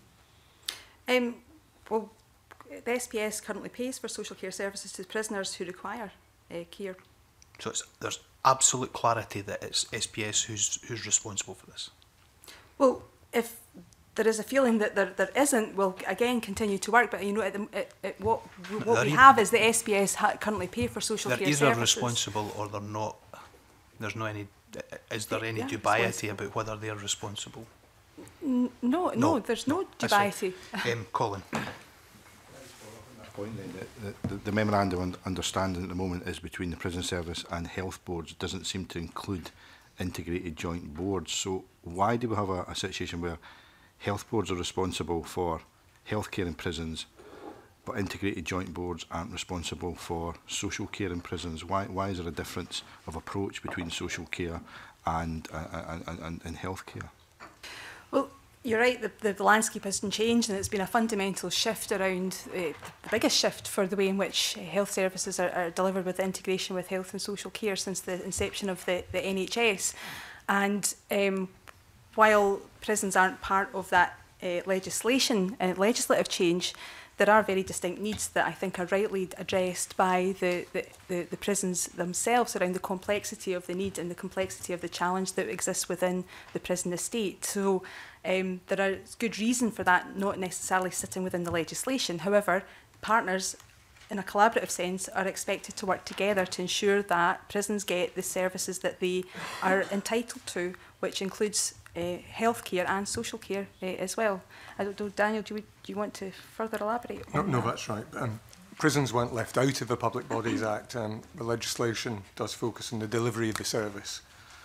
Um, well, the S P S currently pays for social care services to prisoners who require uh, care. So it's, there's absolute clarity that it's S P S who's who's responsible for this. Well, if there is a feeling that there, there isn't, we'll again continue to work. But you know, at the, at, at what what They're we e- have is the S P S ha currently pay for social They're care either services. responsible or they're not. There's no any. Is there any Yeah, dubiety responsible. about whether they're responsible? N no, no, No, there's no That's fine. dubiety. Um, Colin. Point then that the, the, the memorandum of understanding at the moment is between the prison service and health boards. Doesn't seem to include integrated joint boards. So why do we have a, a situation where health boards are responsible for healthcare in prisons, but integrated joint boards aren't responsible for social care in prisons? Why, why is there a difference of approach between social care and, uh, and, and, and healthcare? Well, you're right, the, the, the landscape has been changed, and it's been a fundamental shift around, uh, the biggest shift for the way in which health services are, are delivered with integration with health and social care since the inception of the, the N H S. And um, while prisons aren't part of that uh, legislation, uh, legislative change, there are very distinct needs that I think are rightly addressed by the, the, the, the prisons themselves around the complexity of the need and the complexity of the challenge that exists within the prison estate. So um, there is good reason for that not necessarily sitting within the legislation. However, partners in a collaborative sense are expected to work together to ensure that prisons get the services that they are entitled to, which includes uh, healthcare and social care uh, as well. I don't know, Daniel, do you, do you want to further elaborate No, on no that? that's right. Um, prisons weren't left out of the Public Bodies Act. Um, the legislation does focus on the delivery of the service.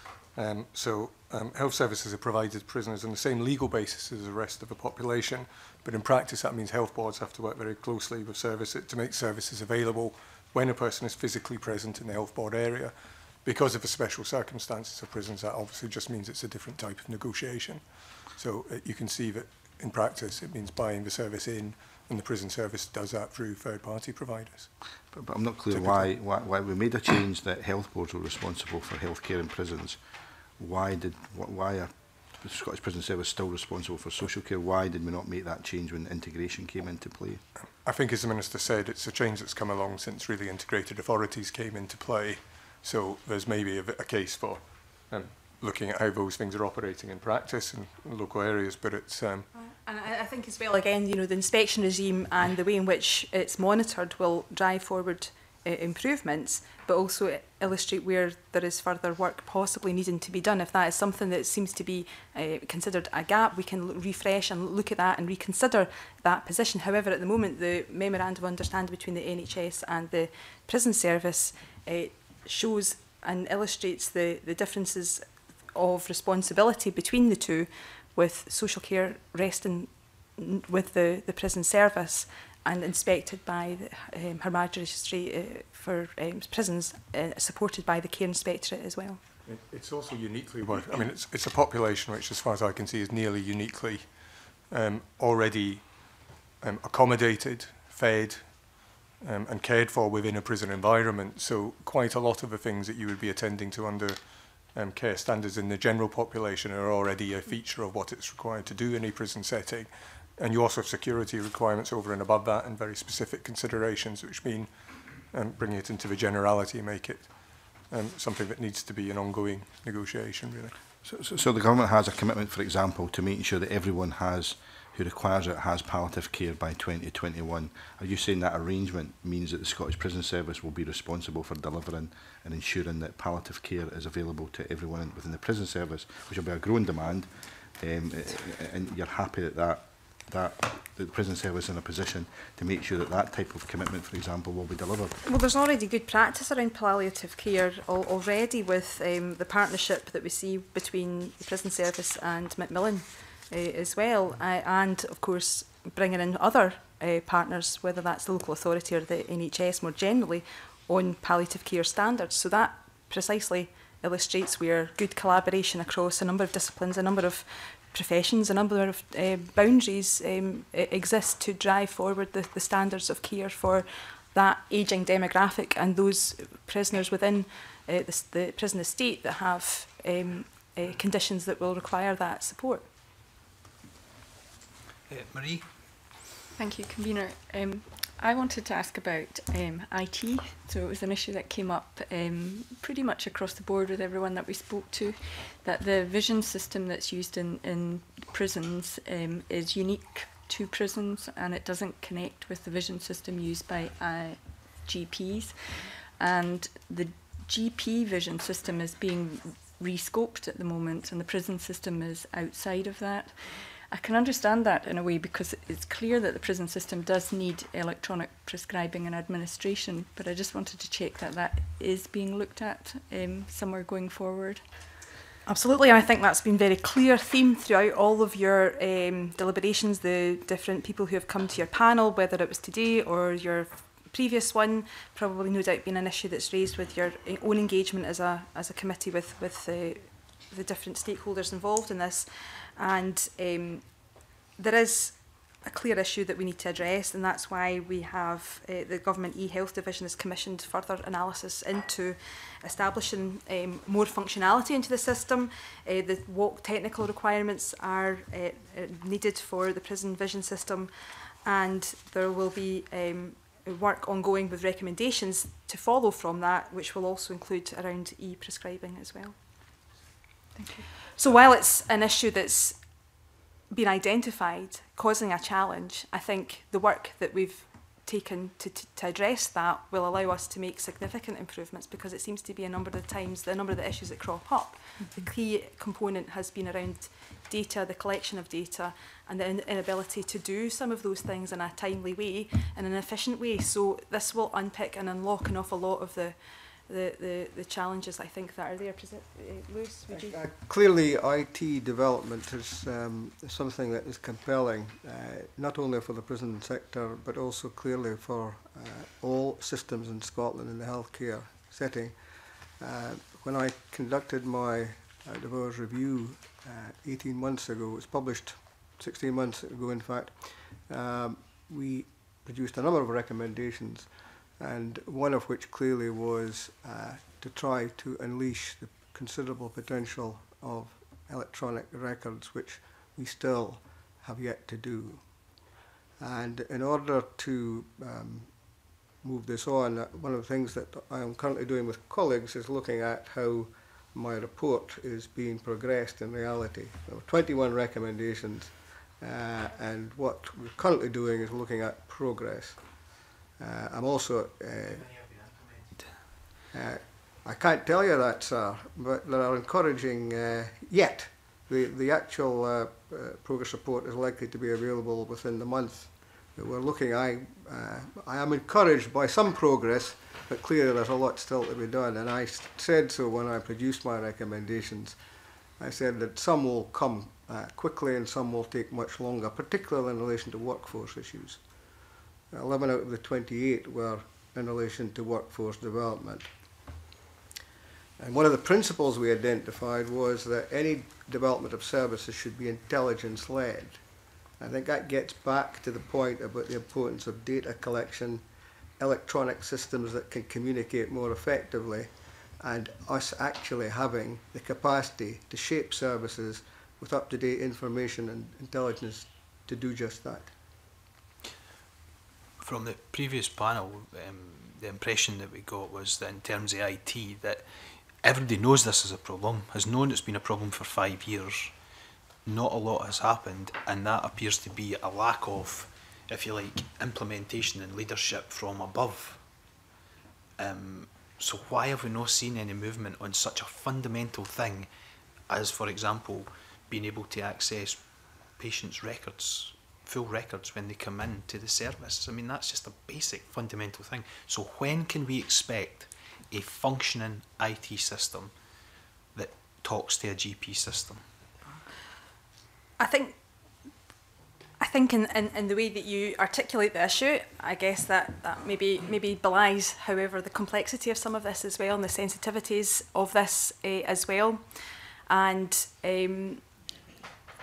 Um, so um, health services are provided to prisoners on the same legal basis as the rest of the population, but in practice that means health boards have to work very closely with services to make services available when a person is physically present in the health board area. Because of the special circumstances of prisons, that obviously just means it's a different type of negotiation. So uh, you can see that in practice it means buying the service in, and the prison service does that through third-party providers. But, but I'm not clear why, why why we made a change that health boards were responsible for healthcare in prisons. Why did wh why are the Scottish Prison Service still responsible for social care? Why did we not make that change when integration came into play? I think, as the Minister said, it's a change that's come along since really integrated authorities came into play. So there's maybe a, a case for um, looking at how those things are operating in practice in, in local areas, but it's... Um, And I, I think as well, again, you know, the inspection regime and the way in which it's monitored will drive forward uh, improvements, but also illustrate where there is further work possibly needing to be done. If that is something that seems to be uh, considered a gap, we can refresh and look at that and reconsider that position. However, at the moment, the Memorandum of Understanding between the N H S and the Prison Service uh, shows and illustrates the, the differences of responsibility between the two, with social care resting with the, the prison service and inspected by the, um, Her Majesty uh, for um, prisons, uh, supported by the Care Inspectorate as well. it, it's also uniquely work. I mean, it's, it's a population which, as far as I can see, is nearly uniquely um, already um, accommodated, fed, um, and cared for within a prison environment. So quite a lot of the things that you would be attending to under um, care standards in the general population are already a feature of what it's required to do in a prison setting. And you also have security requirements over and above that, and very specific considerations, which mean um, bringing it into the generality, make it um, something that needs to be an ongoing negotiation, really. So, so, so the government has a commitment, for example, to making sure that everyone has, who requires it, has palliative care by twenty twenty-one. Are you saying that arrangement means that the Scottish Prison Service will be responsible for delivering and ensuring that palliative care is available to everyone within the prison service, which will be a growing demand, um, and you're happy that that that the prison service is in a position to make sure that that type of commitment, for example, will be delivered? Well, there's already good practice around palliative care al already with um, the partnership that we see between the prison service and Macmillan uh, as well, uh, and of course bringing in other uh, partners, whether that's the local authority or the N H S more generally, on palliative care standards. So that precisely illustrates where good collaboration across a number of disciplines, a number of professions, a number of uh, boundaries um, exist to drive forward the, the standards of care for that ageing demographic and those prisoners within uh, the, the prison estate that have um, uh, conditions that will require that support. Uh, Marie? Thank you, Convener. Um, I wanted to ask about um, I T. So it was an issue that came up um, pretty much across the board with everyone that we spoke to, that the vision system that's used in, in prisons um, is unique to prisons and it doesn't connect with the vision system used by uh, G Ps. And the G P vision system is being rescoped at the moment and the prison system is outside of that. I can understand that in a way because it's clear that the prison system does need electronic prescribing and administration, but I just wanted to check that that is being looked at um, somewhere going forward. Absolutely, and I think that's been very clear theme throughout all of your um, deliberations, the different people who have come to your panel, whether it was today or your previous one, probably no doubt been an issue that's raised with your own engagement as a, as a committee with, with the, the different stakeholders involved in this. And um, there is a clear issue that we need to address, and that's why we have uh, the Government e-Health Division has commissioned further analysis into establishing um, more functionality into the system. Uh, the what technical requirements are uh, uh, needed for the prison vision system, and there will be um, work ongoing with recommendations to follow from that, which will also include around e-prescribing as well. Thank you. So while it's an issue that's been identified causing a challenge, I think the work that we've taken to, to, to address that will allow us to make significant improvements, because it seems to be a number of the times, the number of the issues that crop up. Mm-hmm. The key component has been around data, the collection of data, and the in inability to do some of those things in a timely way and an efficient way. So this will unpick and unlock an awful lot of the The, the, the challenges, I think, that are there. Uh, Lewis, would you? Uh, clearly, I T development is um, something that is compelling, uh, not only for the prison sector, but also clearly for uh, all systems in Scotland in the healthcare setting. Uh, when I conducted my uh, DeVos review uh, eighteen months ago, it was published sixteen months ago, in fact, um, we produced a number of recommendations, and one of which clearly was uh, to try to unleash the considerable potential of electronic records, which we still have yet to do. And in order to um, move this on, uh, one of the things that I am currently doing with colleagues is looking at how my report is being progressed in reality. There were twenty-one recommendations, uh, and what we're currently doing is looking at progress. Uh, I'm also, uh, uh, I can't tell you that, sir, but they are encouraging uh, yet. The, the actual uh, uh, progress report is likely to be available within the month. We're looking, I, uh, I am encouraged by some progress, but clearly there's a lot still to be done. And I said so when I produced my recommendations. I said that some will come uh, quickly and some will take much longer, particularly in relation to workforce issues. eleven out of the twenty-eight were in relation to workforce development. And one of the principles we identified was that any development of services should be intelligence-led. I think that gets back to the point about the importance of data collection, electronic systems that can communicate more effectively, and us actually having the capacity to shape services with up-to-date information and intelligence to do just that. From the previous panel, um, the impression that we got was that in terms of I T, that everybody knows this is a problem, has known it's been a problem for five years, not a lot has happened, and that appears to be a lack of, if you like, implementation and leadership from above. Um, so why have we not seen any movement on such a fundamental thing as, for example, being able to access patients' records, full records when they come in to the service? I mean, that's just a basic fundamental thing. So when can we expect a functioning I T system that talks to a G P system? I think I think in, in, in the way that you articulate the issue, I guess that, that maybe maybe belies, however, the complexity of some of this as well, and the sensitivities of this uh, as well. And um,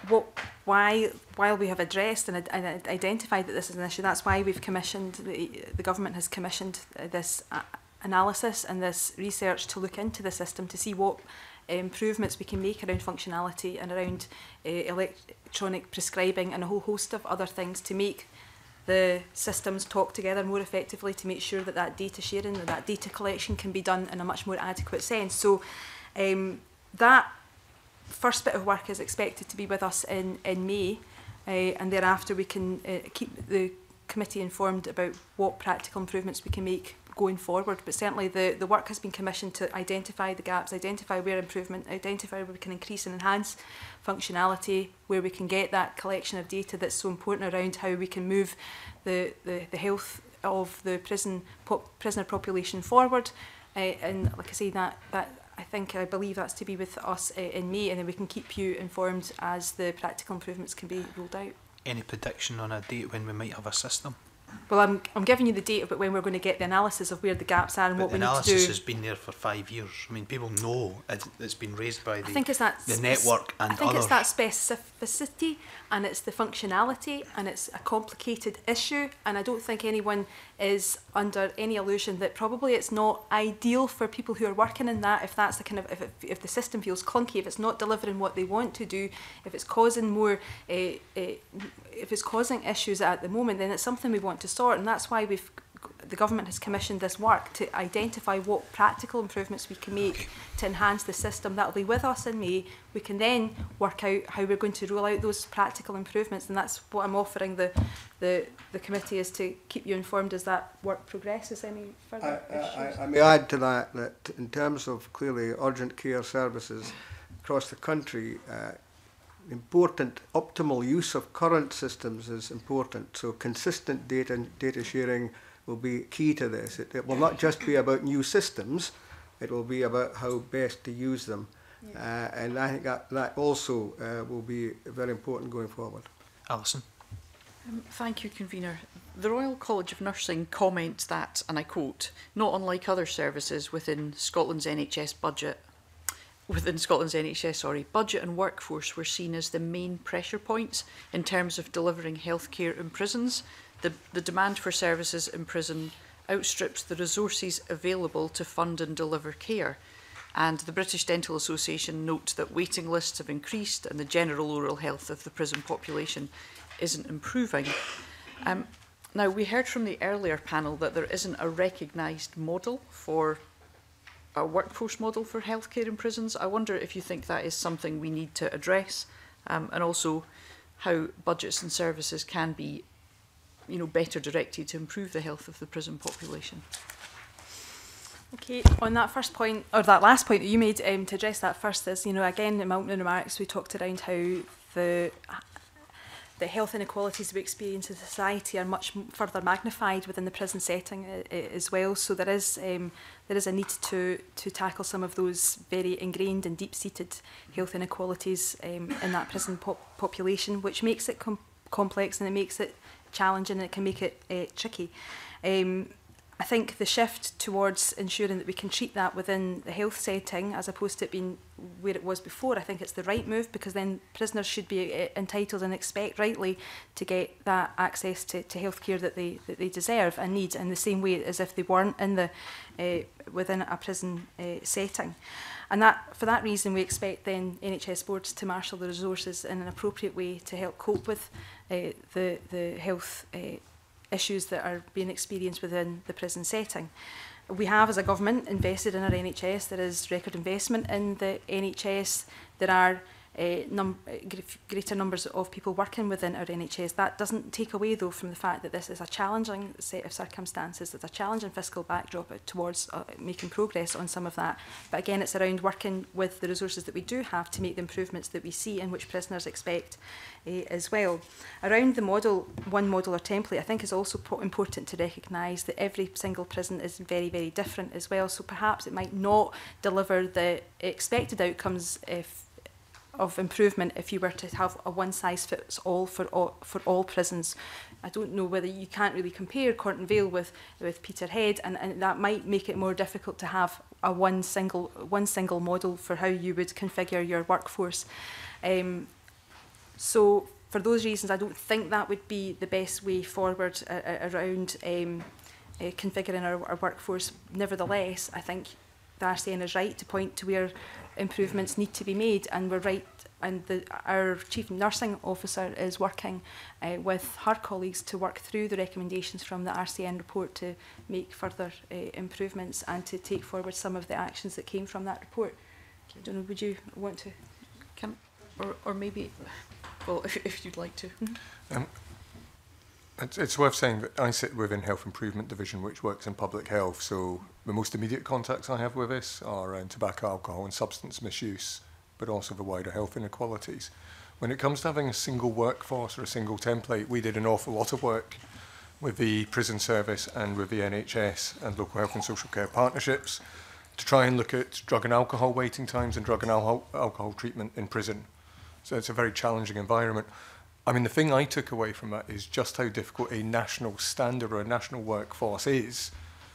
what, why, while we have addressed and, and identified that this is an issue, that's why we've commissioned, the, the government has commissioned this uh, analysis and this research to look into the system to see what improvements we can make around functionality and around uh, electronic prescribing and a whole host of other things to make the systems talk together more effectively, to make sure that that data sharing and that data collection can be done in a much more adequate sense. So um, that first bit of work is expected to be with us in, in May, uh, and thereafter we can uh, keep the committee informed about what practical improvements we can make going forward. But certainly the, the work has been commissioned to identify the gaps, identify where improvement, identify where we can increase and enhance functionality, where we can get that collection of data that's so important around how we can move the, the, the health of the prison pop, prisoner population forward. Uh, and like I say, that, that I think, I believe that's to be with us uh, in May, and then we can keep you informed as the practical improvements can be rolled out. Any prediction on a date when we might have a system? Well, I'm, I'm giving you the date about when we're going to get the analysis of where the gaps are and but what we need to do. the analysis has been there for five years. I mean, people know it, it's been raised by the, I think it's that the network and I think others. it's that specificity and it's the functionality and it's a complicated issue, and I don't think anyone is under any illusion that probably it's not ideal for people who are working in that, if that's the kind of, if, it, if the system feels clunky, if it's not delivering what they want to do, if it's causing more uh, uh, if it's causing issues at the moment, then it's something we want to sort, and that's why we've the government has commissioned this work to identify what practical improvements we can make to enhance the system. That will be with us in May. We can then work out how we're going to roll out those practical improvements, and that's what I'm offering the the, the committee, is to keep you informed as that work progresses. Any further I, issues? I, I may add to that that in terms of clearly urgent care services across the country, uh, important optimal use of current systems is important. So consistent data data sharing will be key to this. It, it will not just be about new systems, it will be about how best to use them. Yeah. Uh, and I think that, that also uh, will be very important going forward. Alison. Um, thank you, Convener. The Royal College of Nursing comments that, and I quote, not unlike other services within Scotland's N H S budget, within Scotland's N H S, sorry, budget and workforce were seen as the main pressure points in terms of delivering healthcare in prisons. The, the demand for services in prison outstrips the resources available to fund and deliver care. And the British Dental Association notes that waiting lists have increased and the general oral health of the prison population isn't improving. Um, now, we heard from the earlier panel that there isn't a recognised model for a workforce model for healthcare in prisons. I wonder if you think that is something we need to address, um, and also how budgets and services can be, you know, better directed to improve the health of the prison population. Okay, on that first point, or that last point that you made, um, to address that first is, you know, again, in my opening remarks, we talked around how the the health inequalities we experience in society are much further magnified within the prison setting uh, uh, as well. So there is um, there is a need to to tackle some of those very ingrained and deep-seated health inequalities um, in that prison pop population, which makes it com complex and it makes it challenging and it can make it uh, tricky. Um, I think the shift towards ensuring that we can treat that within the health setting as opposed to it being where it was before, I think it's the right move, because then prisoners should be uh, entitled and expect rightly to get that access to, to health care that they, that they deserve and need, in the same way as if they weren't in the, uh, within a prison uh, setting. And that, for that reason, we expect then N H S boards to marshal the resources in an appropriate way to help cope with uh, the, the health uh, issues that are being experienced within the prison setting. We have, as a government, invested in our N H S. There is record investment in the N H S. There are uh, num greater numbers of people working within our N H S. That doesn't take away, though, from the fact that this is a challenging set of circumstances. There's a challenging fiscal backdrop towards uh, making progress on some of that. But again, it's around working with the resources that we do have to make the improvements that we see and which prisoners expect uh, as well. Around the model, one model or template, I think is also important to recognise that every single prison is very, very different as well. So perhaps it might not deliver the expected outcomes if of improvement if you were to have a one-size-fits-all for all, for all prisons. I don't know whether you can't really compare Cornton Vale with, with Peterhead, and, and that might make it more difficult to have a one single, one single model for how you would configure your workforce. Um, so for those reasons, I don't think that would be the best way forward uh, uh, around um, uh, configuring our, our workforce. Nevertheless, I think the R C N is right to point to where improvements need to be made, and we're right, and the, our Chief Nursing Officer is working uh, with her colleagues to work through the recommendations from the R C N report to make further uh, improvements and to take forward some of the actions that came from that report. I don't know, would you want to? Can, or, or maybe, well, if, if you'd like to. Mm-hmm. um, It's, it's worth saying that I sit within Health Improvement Division, which works in public health. So the most immediate contacts I have with this are around tobacco, alcohol and substance misuse, but also the wider health inequalities. When it comes to having a single workforce or a single template, we did an awful lot of work with the prison service and with the N H S and local health and social care partnerships to try and look at drug and alcohol waiting times and drug and al alcohol treatment in prison. So it's a very challenging environment. I mean, the thing I took away from that is just how difficult a national standard or a national workforce is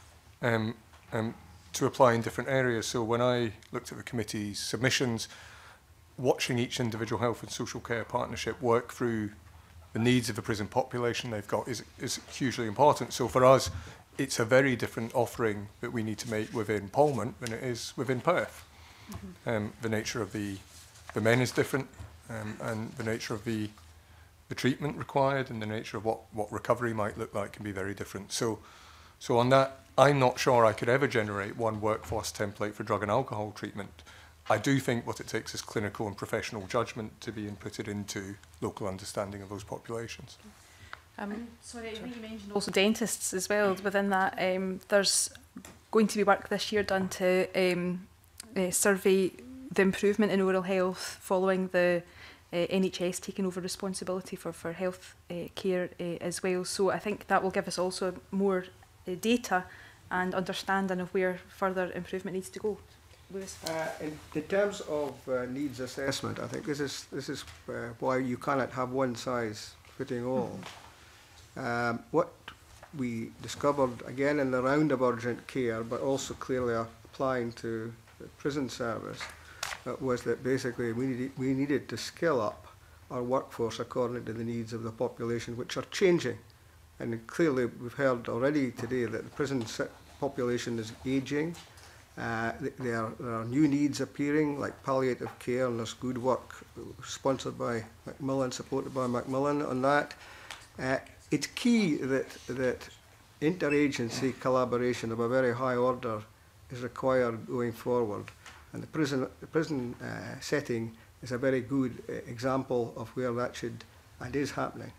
um, um, to apply in different areas. So when I looked at the committee's submissions, watching each individual health and social care partnership work through the needs of the prison population they've got is, is hugely important. So for us, it's a very different offering that we need to make within Parliament than it is within Perth. Mm-hmm. um, the nature of the, the men is different, um, and the nature of the the treatment required and the nature of what, what recovery might look like can be very different. So, so on that, I'm not sure I could ever generate one workforce template for drug and alcohol treatment. I do think what it takes is clinical and professional judgment to be inputted into local understanding of those populations. Um, sorry, sorry. You mentioned also dentists as well. Within that, um, there's going to be work this year done to um, uh, survey the improvement in oral health following the Uh, N H S taking over responsibility for, for health uh, care uh, as well. So I think that will give us also more uh, data and understanding of where further improvement needs to go. Lewis? Uh, in, in terms of uh, needs assessment, I think this is, this is uh, why you cannot have one size fitting all. Mm-hmm. um, what we discovered, again in the round of urgent care, but also clearly applying to the prison service, Uh, was that basically we needed, we needed to skill up our workforce according to the needs of the population, which are changing. And clearly we've heard already today that the prison population is ageing. Uh, there, are, there are new needs appearing, like palliative care, and there's good work sponsored by Macmillan, supported by Macmillan on that. Uh, it's key that, that interagency collaboration of a very high order is required going forward. And the prison, the prison uh, setting is a very good uh, example of where that should and is happening.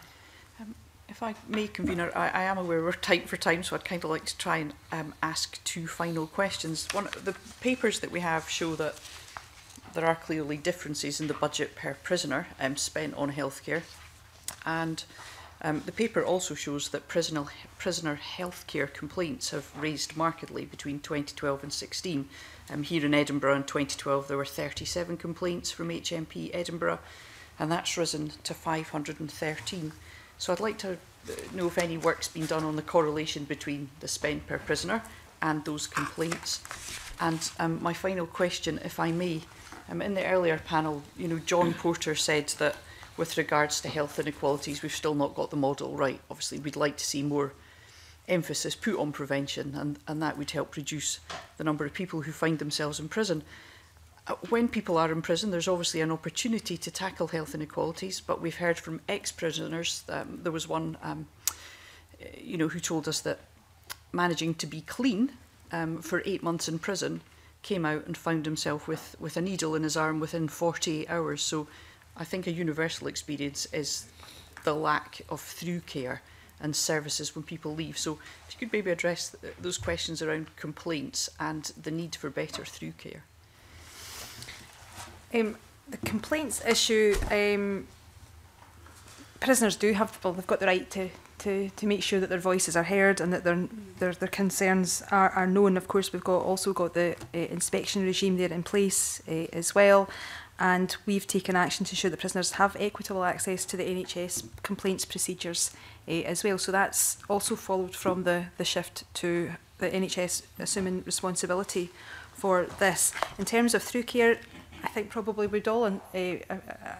Um, if I may, Convener, I, I am aware we're tight for time, so I'd kind of like to try and um, ask two final questions. One, the papers that we have show that there are clearly differences in the budget per prisoner um, spent on healthcare, and um, the paper also shows that prisoner, prisoner healthcare complaints have raised markedly between twenty twelve and sixteen. Um, here in Edinburgh in twenty twelve there were thirty-seven complaints from H M P Edinburgh, and that's risen to five hundred and thirteen. So I'd like to know if any work's been done on the correlation between the spend per prisoner and those complaints. And um, my final question, if I may, um, in the earlier panel, you know, John Porter said that with regards to health inequalities, we've still not got the model right. Obviously, we'd like to see more emphasis put on prevention, and, and that would help reduce the number of people who find themselves in prison. Uh, when people are in prison, there's obviously an opportunity to tackle health inequalities, but we've heard from ex-prisoners, um, there was one um, you know, who told us that managing to be clean um, for eight months in prison came out and found himself with, with a needle in his arm within forty-eight hours. So I think a universal experience is the lack of through care and services when people leave. So if you could maybe address th those questions around complaints and the need for better through care. Um, the complaints issue, um, prisoners do have, well, they've got the right to, to, to make sure that their voices are heard and that their, their, their concerns are, are known. Of course, we've got also got the uh, inspection regime there in place uh, as well. And we've taken action to ensure that prisoners have equitable access to the N H S complaints procedures uh, as well. So that's also followed from the, the shift to the N H S assuming responsibility for this. In terms of through care, I think probably we'd all uh, uh,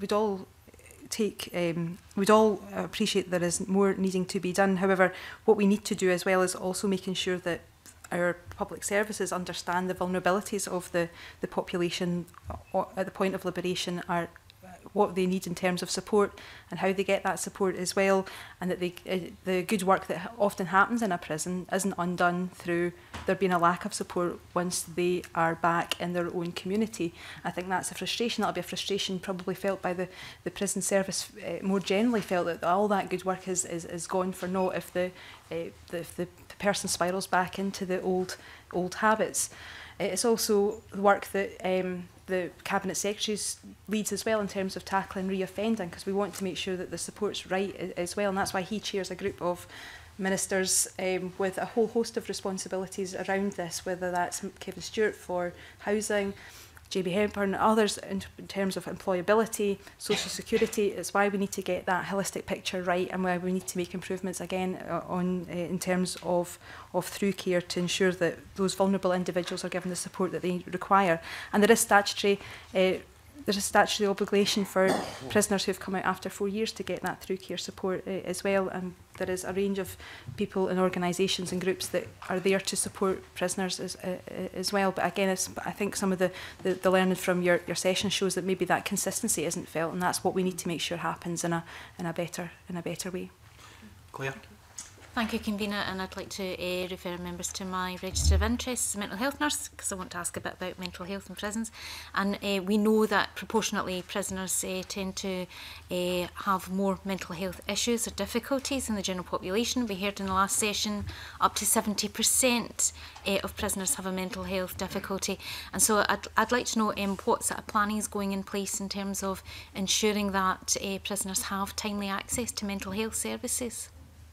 we'd all take, um, we'd all appreciate there is more needing to be done. However, what we need to do as well is also making sure that our public services understand the vulnerabilities of the, the population at the point of liberation, are what they need in terms of support and how they get that support as well, and that they, uh, the good work that often happens in a prison isn't undone through there being a lack of support once they are back in their own community. I think that's a frustration. That'll be a frustration probably felt by the, the prison service, uh, more generally felt that all that good work is, is, is gone for naught if the, uh, the, if the person spirals back into the old, old habits. It's also the work that um, the Cabinet Secretaries leads as well in terms of tackling reoffending, because we want to make sure that the support's right as well, and that's why he chairs a group of ministers um, with a whole host of responsibilities around this, whether that's Kevin Stewart for housing, J B Hepburn and others in, in terms of employability, social security. It's why we need to get that holistic picture right, and why we need to make improvements again uh, on uh, in terms of, of through care to ensure that those vulnerable individuals are given the support that they require. And there is statutory uh, there's a statutory obligation for prisoners who've come out after four years to get that through care support uh, as well. And there is a range of people and organisations and groups that are there to support prisoners as, uh, as well. But again, it's, I think some of the, the, the learning from your, your session shows that maybe that consistency isn't felt, and that's what we need to make sure happens in a, in a, better, in a better way. Claire? Thank you, Convener, and I'd like to uh, refer members to my register of interests as a mental health nurse, because I want to ask a bit about mental health in prisons. And uh, we know that proportionately prisoners uh, tend to uh, have more mental health issues or difficulties in the general population. We heard in the last session up to seventy percent uh, of prisoners have a mental health difficulty. And so I'd, I'd like to know um, what sort of planning is going in place in terms of ensuring that uh, prisoners have timely access to mental health services.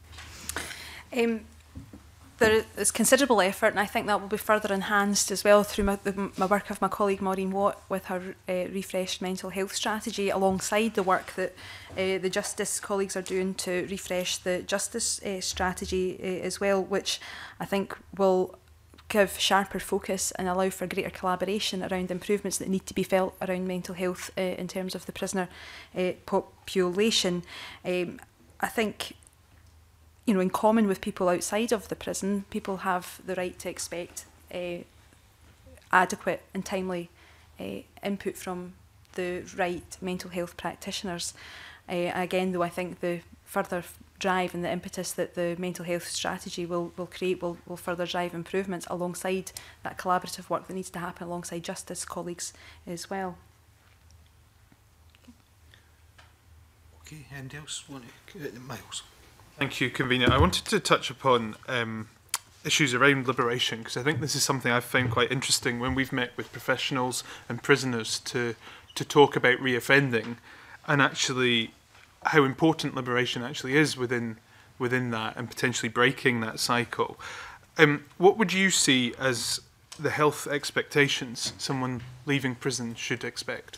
Um, there is considerable effort, and I think that will be further enhanced as well through my, the, my work of my colleague Maureen Watt with her uh, refreshed mental health strategy, alongside the work that uh, the Justice colleagues are doing to refresh the Justice uh, strategy uh, as well, which I think will give sharper focus and allow for greater collaboration around improvements that need to be felt around mental health uh, in terms of the prisoner uh, population. Um, I think, you know, in common with people outside of the prison, people have the right to expect uh, adequate and timely uh, input from the right mental health practitioners. Uh, again, though, I think the further drive and the impetus that the mental health strategy will, will create will, will further drive improvements alongside that collaborative work that needs to happen alongside Justice colleagues as well. Okay, anybody else want to? Uh, Miles. Thank you, Convener. I wanted to touch upon um, issues around liberation, because I think this is something I've found quite interesting when we've met with professionals and prisoners to to talk about reoffending, and actually how important liberation actually is within within that, and potentially breaking that cycle. Um, what would you see as the health expectations someone leaving prison should expect?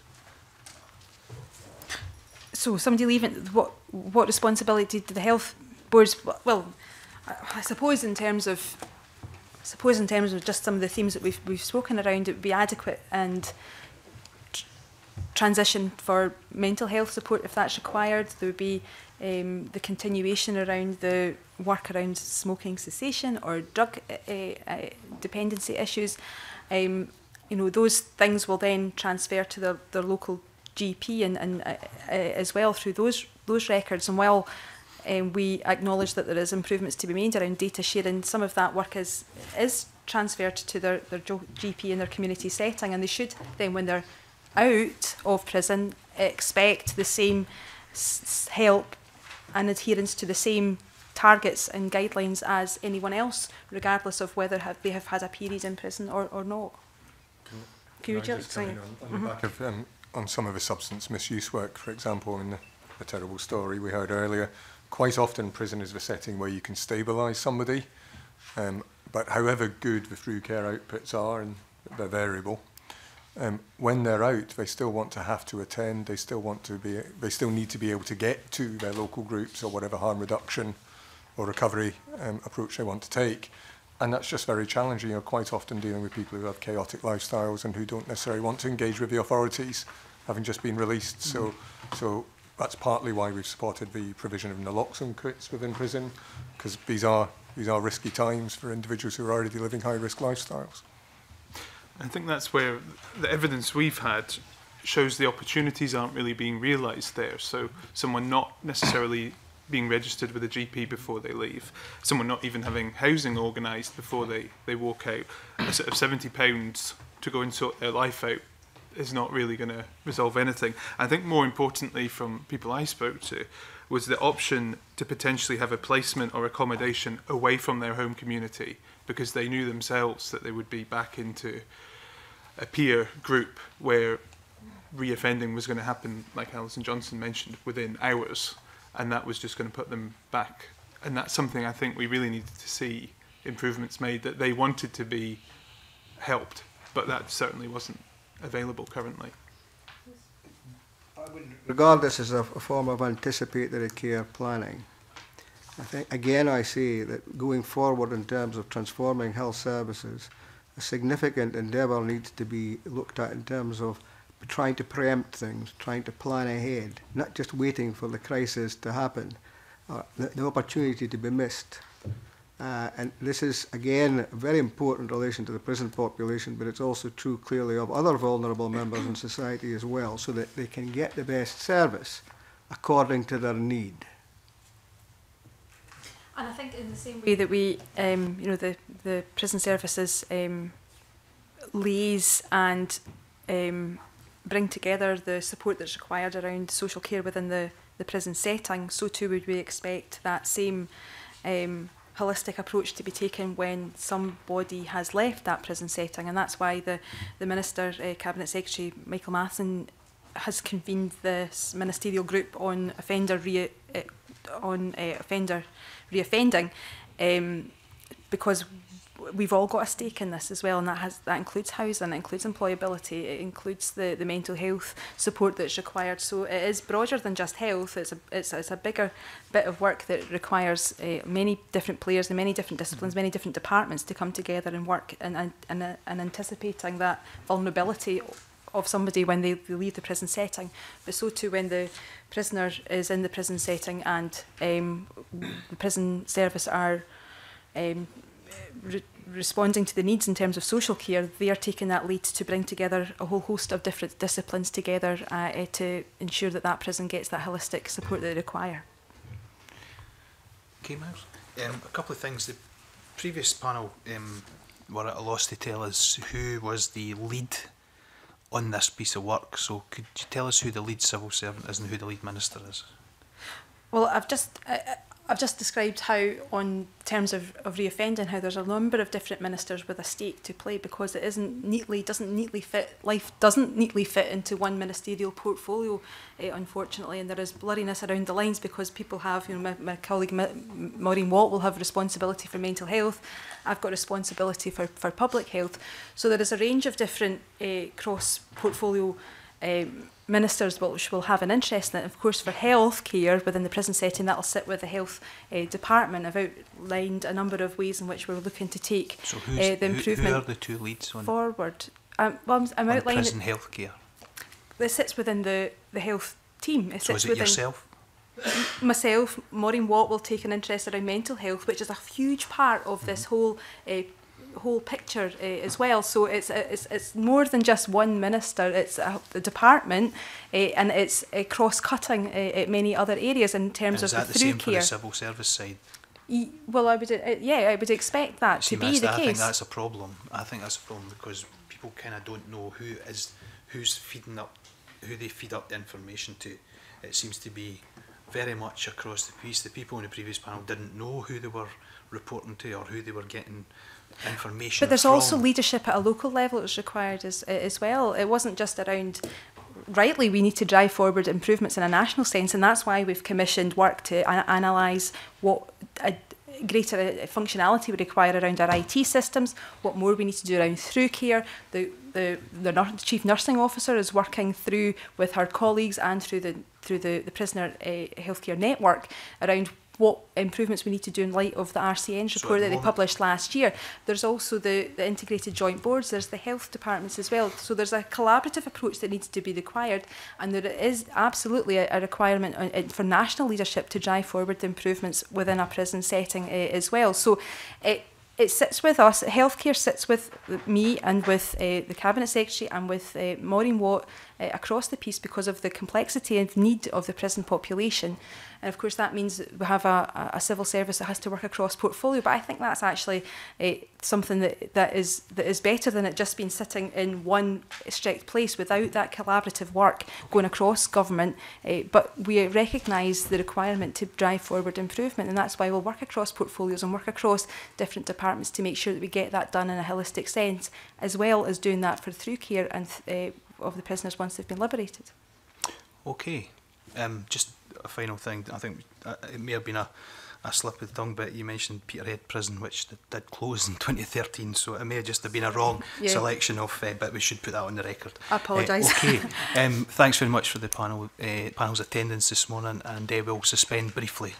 So somebody leaving, what what responsibility do the health boards? Well, I suppose in terms of, I suppose in terms of just some of the themes that we've we've spoken around, it would be adequate and tr transition for mental health support if that's required. There would be um, the continuation around the work around smoking cessation or drug uh, uh, dependency issues. Um, you know, those things will then transfer to their, their local G P and, and uh, uh, as well through those those records. And while um, we acknowledge that there is improvements to be made around data sharing, some of that work is is transferred to their, their G P in their community setting, and they should then, when they're out of prison, expect the same s help and adherence to the same targets and guidelines as anyone else, regardless of whether have they have had a period in prison or, or not. Can you just on, on the back of um, on some of the substance misuse work, for example, in the, the terrible story we heard earlier, quite often prison is the setting where you can stabilise somebody, um, but however good the through care outputs are, and they're variable, um, when they're out, they still want to have to attend, they still want to be, they still need to be able to get to their local groups or whatever harm reduction or recovery um, approach they want to take. And that's just very challenging. You're quite often dealing with people who have chaotic lifestyles and who don't necessarily want to engage with the authorities having just been released. So, so that's partly why we've supported the provision of naloxone kits within prison, because these are these are risky times for individuals who are already living high-risk lifestyles. I think that's where the evidence we've had shows the opportunities aren't really being realised there. So someone not necessarily being registered with a G P before they leave, someone not even having housing organised before they, they walk out, a sort of seventy pounds to go and sort their life out is not really going to resolve anything. I think more importantly from people I spoke to was the option to potentially have a placement or accommodation away from their home community, because they knew themselves that they would be back into a peer group where reoffending was going to happen, like Alison Johnson mentioned, within hours, and that was just going to put them back. And that's something I think we really needed to see improvements made, that they wanted to be helped, but that certainly wasn't available currently. Regard this as a, a form of anticipatory care planning. I think, again, I say that going forward in terms of transforming health services, a significant endeavour needs to be looked at in terms of trying to preempt things, trying to plan ahead, not just waiting for the crisis to happen, or the, the opportunity to be missed. Uh, and this is, again, very important in relation to the prison population, but it's also true clearly of other vulnerable members in society as well, so that they can get the best service according to their need. And I think in the same way that we, um, you know, the, the prison services um, liaise and um, bring together the support that's required around social care within the, the prison setting, so too would we expect that same um, holistic approach to be taken when somebody has left that prison setting. And that's why the, the Minister, uh, Cabinet Secretary Michael Matheson, has convened this ministerial group on offender re uh, on uh, offender reoffending, um, because we've all got a stake in this as well, and that has that includes housing, it includes employability, it includes the, the mental health support that's required. So it is broader than just health. It's a it's, it's a bigger bit of work that requires uh, many different players and many different disciplines, many different departments to come together and work and and and, uh, and anticipating that vulnerability of somebody when they, they leave the prison setting, but so too when the prisoner is in the prison setting and um, the prison service are um, re responding to the needs in terms of social care. They are taking that lead to bring together a whole host of different disciplines together uh, uh, to ensure that that prison gets that holistic support that they require. Okay, Miles. Um, a couple of things. The previous panel um, were at a loss to tell us who was the lead on this piece of work. So could you tell us who the lead civil servant is and who the lead minister is? Well, I've just uh, I've just described how, on terms of, of reoffending, how there's a number of different ministers with a stake to play, because it isn't neatly doesn't neatly fit life doesn't neatly fit into one ministerial portfolio, uh, unfortunately, and there is blurriness around the lines because people have, you know, my, my colleague Ma Maureen Watt will have responsibility for mental health. I've got responsibility for, for public health. So there is a range of different uh, cross-portfolio um, ministers which will have an interest in it. Of course, for health care within the prison setting, that will sit with the health uh, department. I've outlined a number of ways in which we're looking to take so uh, the improvement who, who are the two leads on forward. Um, well, I'm, I'm on outlining prison health care? This sits within the, the health team. It so sits is it within yourself? Myself, Maureen Watt will take an interest around mental health, which is a huge part of this whole uh, whole picture uh, as well. So it's, it's it's more than just one minister. It's a, a department, uh, and it's uh, cross-cutting uh, at many other areas in terms and of the the through through care. care. Is that the same for the civil service side? E well, I would uh, yeah, I would expect that See, to be the I case. think that's a problem. I think that's a problem because people kind of don't know who is who's feeding up, who they feed up the information to. It seems to be very much across the piece. The people in the previous panel didn't know who they were reporting to or who they were getting information But there's from. also leadership at a local level that was required as, as well. It wasn't just around, rightly, we need to drive forward improvements in a national sense, and that's why we've commissioned work to analyse what a greater functionality we require around our I T systems, what more we need to do around through care. The, the, the, the Chief Nursing Officer is working through with her colleagues and through the, through the, the prisoner uh, healthcare network around what improvements we need to do in light of the R C N's report so that they moment, published last year. There's also the, the integrated joint boards, there's the health departments as well. So there's a collaborative approach that needs to be required, and there is absolutely a, a requirement on, for national leadership to drive forward the improvements within a prison setting uh, as well. So it, it sits with us, healthcare sits with me and with uh, the Cabinet Secretary and with uh, Maureen Watt uh, across the piece because of the complexity and need of the prison population. And of course that means that we have a, a civil service that has to work across portfolio, but I think that's actually uh, something that, that, is, that is better than it just being sitting in one strict place without that collaborative work going across government. Uh, but we recognise the requirement to drive forward improvement, and that's why we'll work across portfolios and work across different departments to make sure that we get that done in a holistic sense, as well as doing that for through care and uh, of the prisoners once they've been liberated. Okay, um, just a final thing. I think uh, it may have been a, a slip of the tongue, but you mentioned Peterhead Prison, which did, did close in twenty thirteen, so it may have just have been a wrong yeah. selection of, uh, but we should put that on the record. I apologise. Uh, okay, um, thanks very much for the panel uh, panel's attendance this morning, and uh, we'll suspend briefly.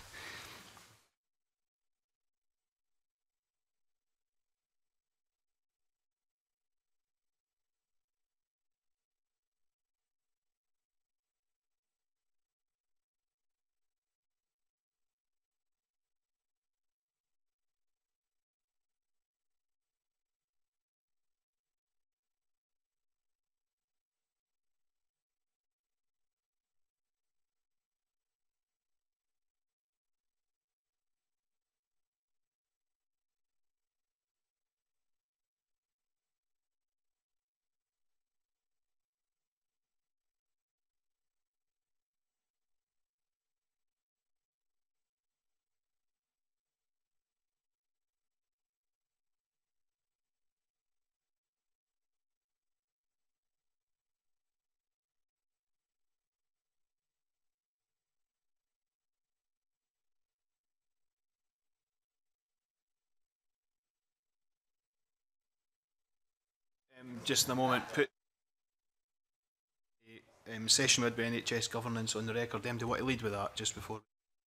Um, just in a moment, put the um, session with the N H S governance on the record. Em, do you want to lead with that just before?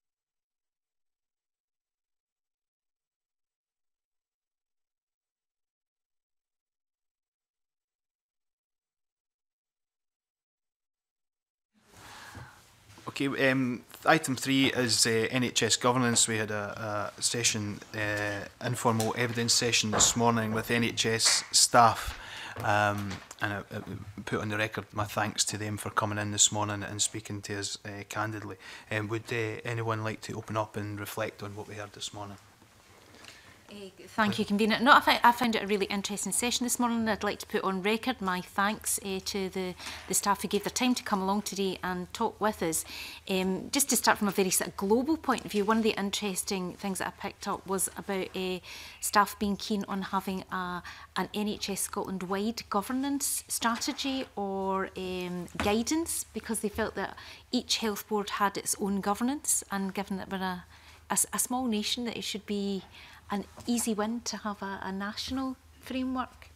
Okay, um, item three is uh, N H S governance. We had a, a session, uh, informal evidence session this morning with N H S staff. Um, and I, I put on the record my thanks to them for coming in this morning and speaking to us uh, candidly. Um, would uh, anyone like to open up and reflect on what we heard this morning? Uh, thank you, Convener. No, I, fi I found it a really interesting session this morning. I'd like to put on record my thanks uh, to the, the staff who gave their time to come along today and talk with us. Um, just to start from a very sort of global point of view, one of the interesting things that I picked up was about uh, staff being keen on having a, an N H S Scotland-wide governance strategy or um, guidance, because they felt that each health board had its own governance, and given that we're a, a, a small nation, that it should be an easy win to have a, a national framework.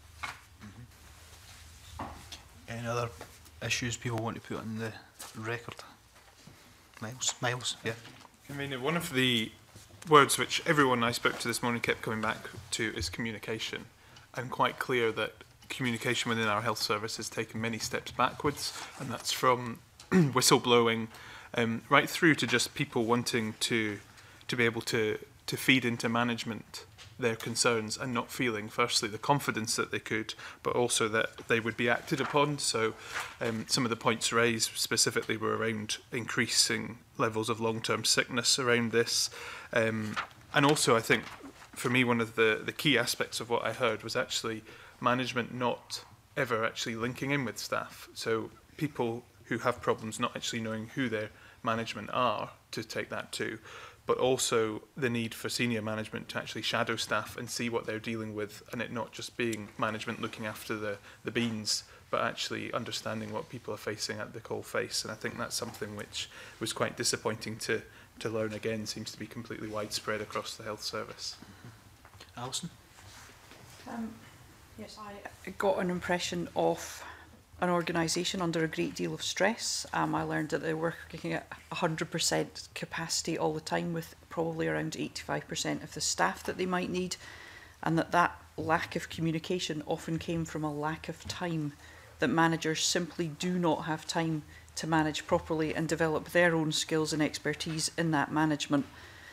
Mm-hmm. Any other issues people want to put on the record? Miles? Miles, yeah. I mean, one of the words which everyone I spoke to this morning kept coming back to is communication. I'm quite clear that communication within our health service has taken many steps backwards, and that's from whistleblowing um, right through to just people wanting to to be able to to feed into management their concerns and not feeling, firstly, the confidence that they could, but also that they would be acted upon. So um, some of the points raised specifically were around increasing levels of long-term sickness around this. Um, and also, I think, for me, one of the, the key aspects of what I heard was actually management not ever actually linking in with staff. So people who have problems not actually knowing who their management are to take that to, but also the need for senior management to actually shadow staff and see what they're dealing with, and it not just being management looking after the, the beans, but actually understanding what people are facing at the coal face. And I think that's something which was quite disappointing to, to learn again, seems to be completely widespread across the health service. Alison? Um, yes, I got an impression of an organisation under a great deal of stress. Um, I learned that they were working at one hundred percent capacity all the time, with probably around eighty-five percent of the staff that they might need, and that that lack of communication often came from a lack of time, that managers simply do not have time to manage properly and develop their own skills and expertise in that management.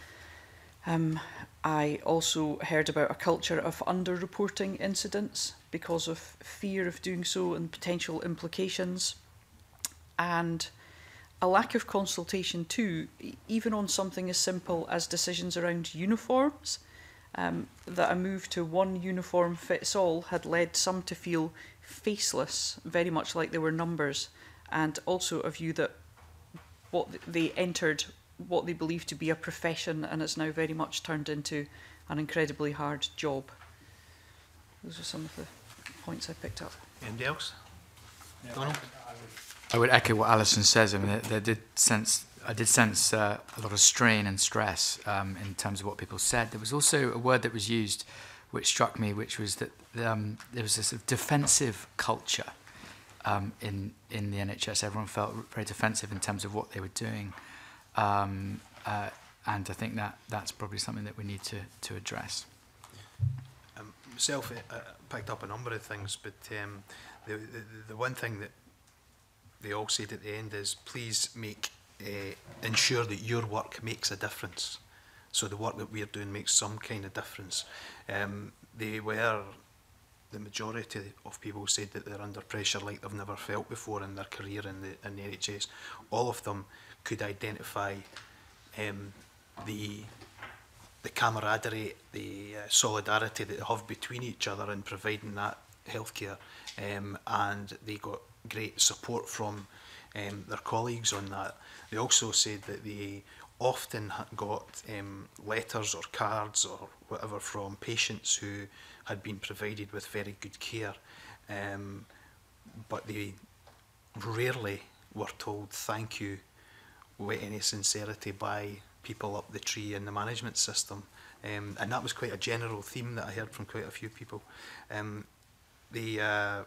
Um, I also heard about a culture of under-reporting incidents because of fear of doing so and potential implications, and a lack of consultation too, even on something as simple as decisions around uniforms, um, that a move to one uniform fits all had led some to feel faceless, very much like they were numbers, and also a view that what they entered, what they believed to be a profession, and it's now very much turned into an incredibly hard job. Those are some of the points I picked up. Anybody else? Yeah, Donald? I would echo what Alison says. I mean, there, there did sense, I did sense uh, a lot of strain and stress um, in terms of what people said. There was also a word that was used which struck me, which was that um, there was this sort of defensive culture um, in, in the N H S. Everyone felt very defensive in terms of what they were doing. Um, uh, and I think that that's probably something that we need to, to address. Um, myself, I uh, picked up a number of things, but um, the, the, the one thing that they all said at the end is, please make uh, ensure that your work makes a difference. So the work that we're doing makes some kind of difference. Um, they were, the majority of people said that they're under pressure like they've never felt before in their career in the, in the N H S. All of them could identify um, the the camaraderie, the uh, solidarity that they have between each other in providing that healthcare, um, and they got great support from um, their colleagues on that. They also said that they often got um, letters or cards or whatever from patients who had been provided with very good care, um, but they rarely were told thank you with any sincerity by people up the tree in the management system, um, and that was quite a general theme that I heard from quite a few people. Um, the uh,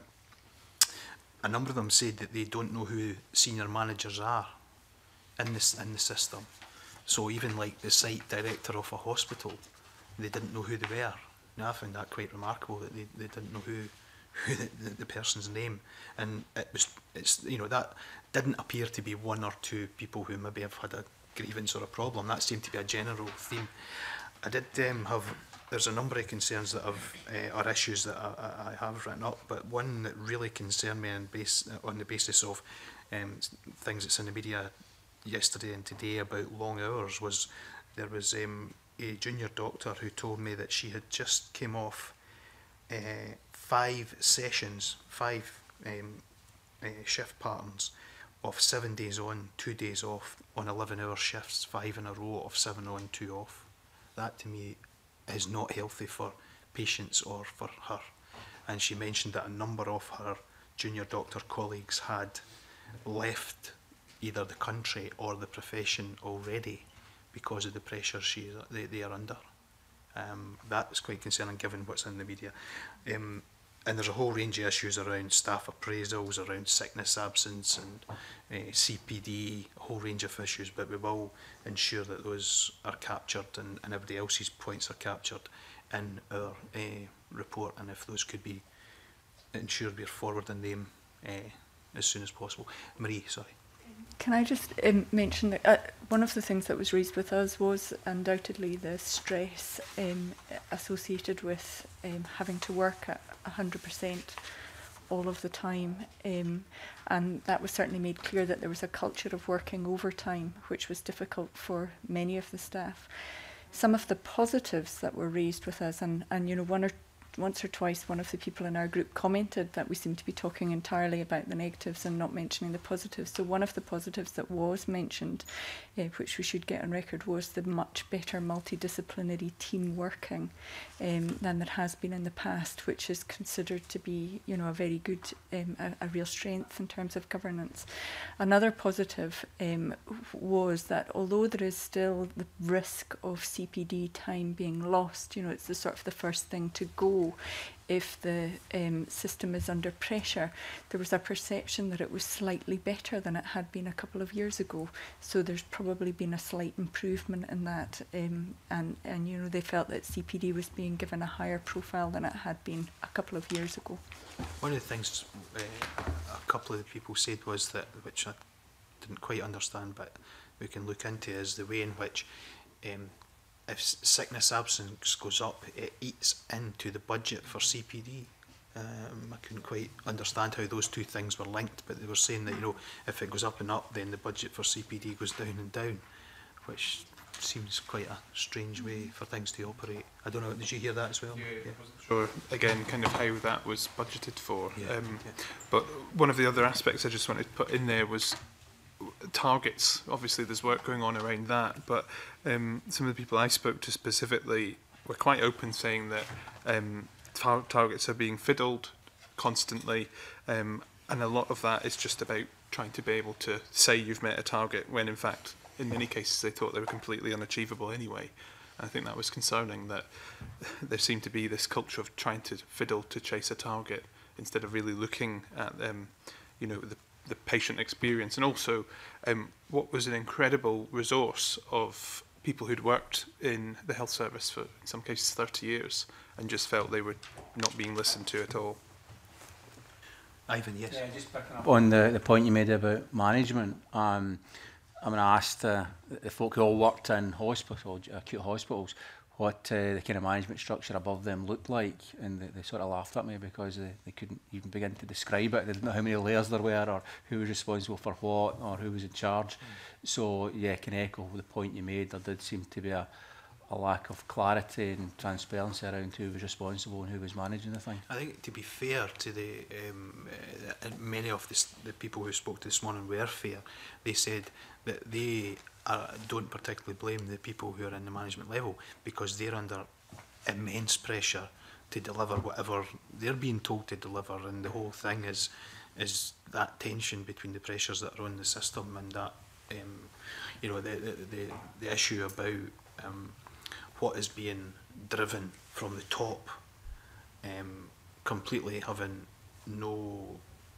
a number of them said that they don't know who senior managers are in this in the system. So even like the site director of a hospital, they didn't know who they were. Now I found that quite remarkable, that they, they didn't know who who the, the, the person's name, and it was it's you know that didn't appear to be one or two people who maybe have had a grievance or a problem. That seemed to be a general theme. I did um, have there's a number of concerns that have uh, or issues that I, I have written up, but one that really concerned me on base on the basis of um, things that's in the media yesterday and today about long hours was there was um, a junior doctor who told me that she had just came off uh, five sessions, five um, uh, shift patterns of seven days on, two days off, on eleven hour shifts, five in a row of seven on, two off. That to me is not healthy for patients or for her. And she mentioned that a number of her junior doctor colleagues had left either the country or the profession already because of the pressure she, they, they are under. Um, that is quite concerning given what's in the media. Um, and there's a whole range of issues around staff appraisals, around sickness absence and uh, C P D, a whole range of issues, but we will ensure that those are captured and, and everybody else's points are captured in our uh, report, and if those could be ensured we're forwarding them uh, as soon as possible. Marie, sorry. Can I just um, mention that uh, one of the things that was raised with us was undoubtedly the stress um, associated with um, having to work at one hundred percent all of the time, um, and that was certainly made clear that there was a culture of working overtime which was difficult for many of the staff. Some of the positives that were raised with us, and, and you know, one or once or twice one of the people in our group commented that we seem to be talking entirely about the negatives and not mentioning the positives. So one of the positives that was mentioned, uh, which we should get on record, was the much better multidisciplinary team working um, than there has been in the past, which is considered to be, you know, a very good, um, a, a real strength in terms of governance. Another positive um, was that although there is still the risk of C P D time being lost, you know, it's the sort of the first thing to go ago, if the um, system is under pressure, there was a perception that it was slightly better than it had been a couple of years ago. So there's probably been a slight improvement in that, um, and, and you know, they felt that C P D was being given a higher profile than it had been a couple of years ago. One of the things uh, a couple of the people said was that, which I didn't quite understand, but we can look into, is the way in which um, if sickness absence goes up, it eats into the budget for C P D. Um, I couldn't quite understand how those two things were linked, but they were saying that, you know, if it goes up and up, then the budget for C P D goes down and down, which seems quite a strange way for things to operate. I don't know, did you hear that as well? Yeah, yeah. I wasn't sure, again, kind of how that was budgeted for. Yeah, um, yeah. But one of the other aspects I just wanted to put in there was targets. Obviously there's work going on around that, but um, some of the people I spoke to specifically were quite open, saying that um, tar targets are being fiddled constantly, um, and a lot of that is just about trying to be able to say you've met a target when in fact in many cases they thought they were completely unachievable anyway. I think that was concerning, that there seemed to be this culture of trying to fiddle to chase a target instead of really looking at um, you know, the the patient experience, and also um, what was an incredible resource of people who'd worked in the health service for, in some cases, thirty years, and just felt they were not being listened to at all. Ivan, yes. Yeah, just picking up on the, the point you made about management. Um, I mean, I asked uh, the folk who all worked in hospital, acute hospitals, what uh, the kind of management structure above them looked like, and they, they sort of laughed at me because they, they couldn't even begin to describe it. They didn't know how many layers there were, or who was responsible for what, or who was in charge. Mm. So yeah, I can echo the point you made. There did seem to be a, a lack of clarity and transparency around who was responsible and who was managing the thing. I think, to be fair to the um, uh, many of the, the people who spoke to this morning were fair. They said that they Uh, don't particularly blame the people who are in the management level, because they're under immense pressure to deliver whatever they're being told to deliver, and the whole thing is is that tension between the pressures that are on the system and that um, you know, the, the, the, the issue about um, what is being driven from the top, um, completely having no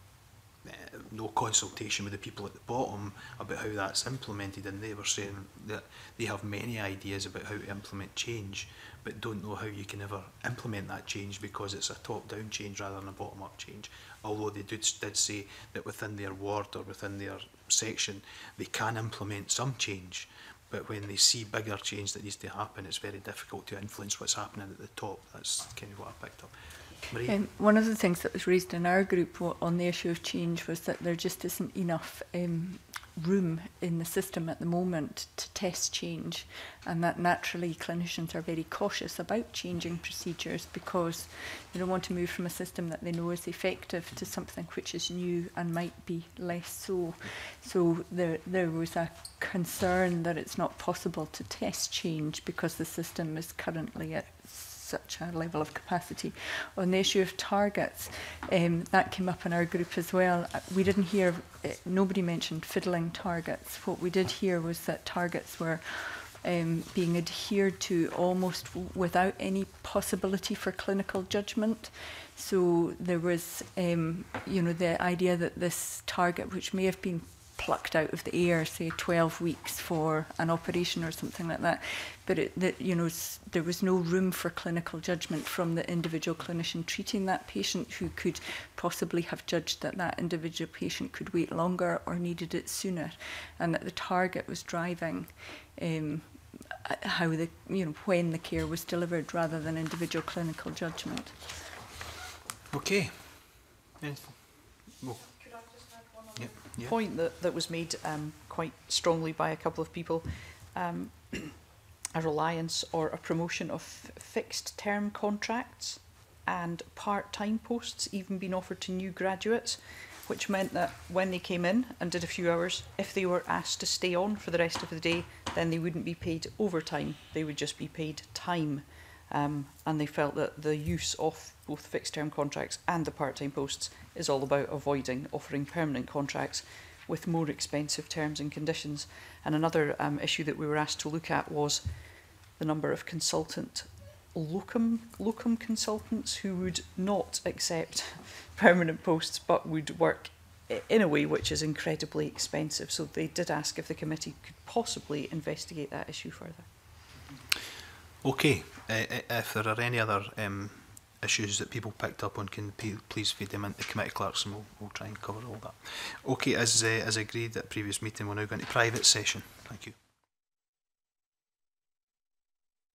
Uh, no consultation with the people at the bottom about how that's implemented, and they were saying that they have many ideas about how to implement change, but don't know how you can ever implement that change because it's a top-down change rather than a bottom-up change. Although they did, did say that within their ward or within their section they can implement some change, but when they see bigger change that needs to happen, it's very difficult to influence what's happening at the top. That's kind of what I picked up. Um, one of the things that was raised in our group on the issue of change was that there just isn't enough um, room in the system at the moment to test change, and that naturally clinicians are very cautious about changing procedures because they don't want to move from a system that they know is effective to something which is new and might be less so. So there, there was a concern that it's not possible to test change because the system is currently at such a level of capacity. On the issue of targets, um, that came up in our group as well. We didn't hear, uh, nobody mentioned fiddling targets. What we did hear was that targets were um, being adhered to almost without any possibility for clinical judgment. So there was, um, you know, the idea that this target, which may have been plucked out of the air, say twelve weeks for an operation or something like that, but it, that, you know, s there was no room for clinical judgment from the individual clinician treating that patient, who could possibly have judged that that individual patient could wait longer or needed it sooner, and that the target was driving um, how the, you know, when the care was delivered rather than individual clinical judgment. Okay. Anything? Well, Yep. Yep. Point that, that was made um, quite strongly by a couple of people, um, a reliance or a promotion of fixed term contracts and part-time posts even being offered to new graduates, which meant that when they came in and did a few hours, if they were asked to stay on for the rest of the day, then they wouldn't be paid overtime, they would just be paid time. Um, and they felt that the use of both fixed term contracts and the part-time posts is all about avoiding offering permanent contracts with more expensive terms and conditions. And another um, issue that we were asked to look at was the number of consultant locum locum consultants who would not accept permanent posts but would work in a way which is incredibly expensive. So they did ask if the committee could possibly investigate that issue further. Okay, uh, if there are any other um, issues that people picked up on, can please feed them into committee clerks and we'll, we'll try and cover all that. Okay, as, uh, as agreed at the previous meeting, we're now going to private session. Thank you.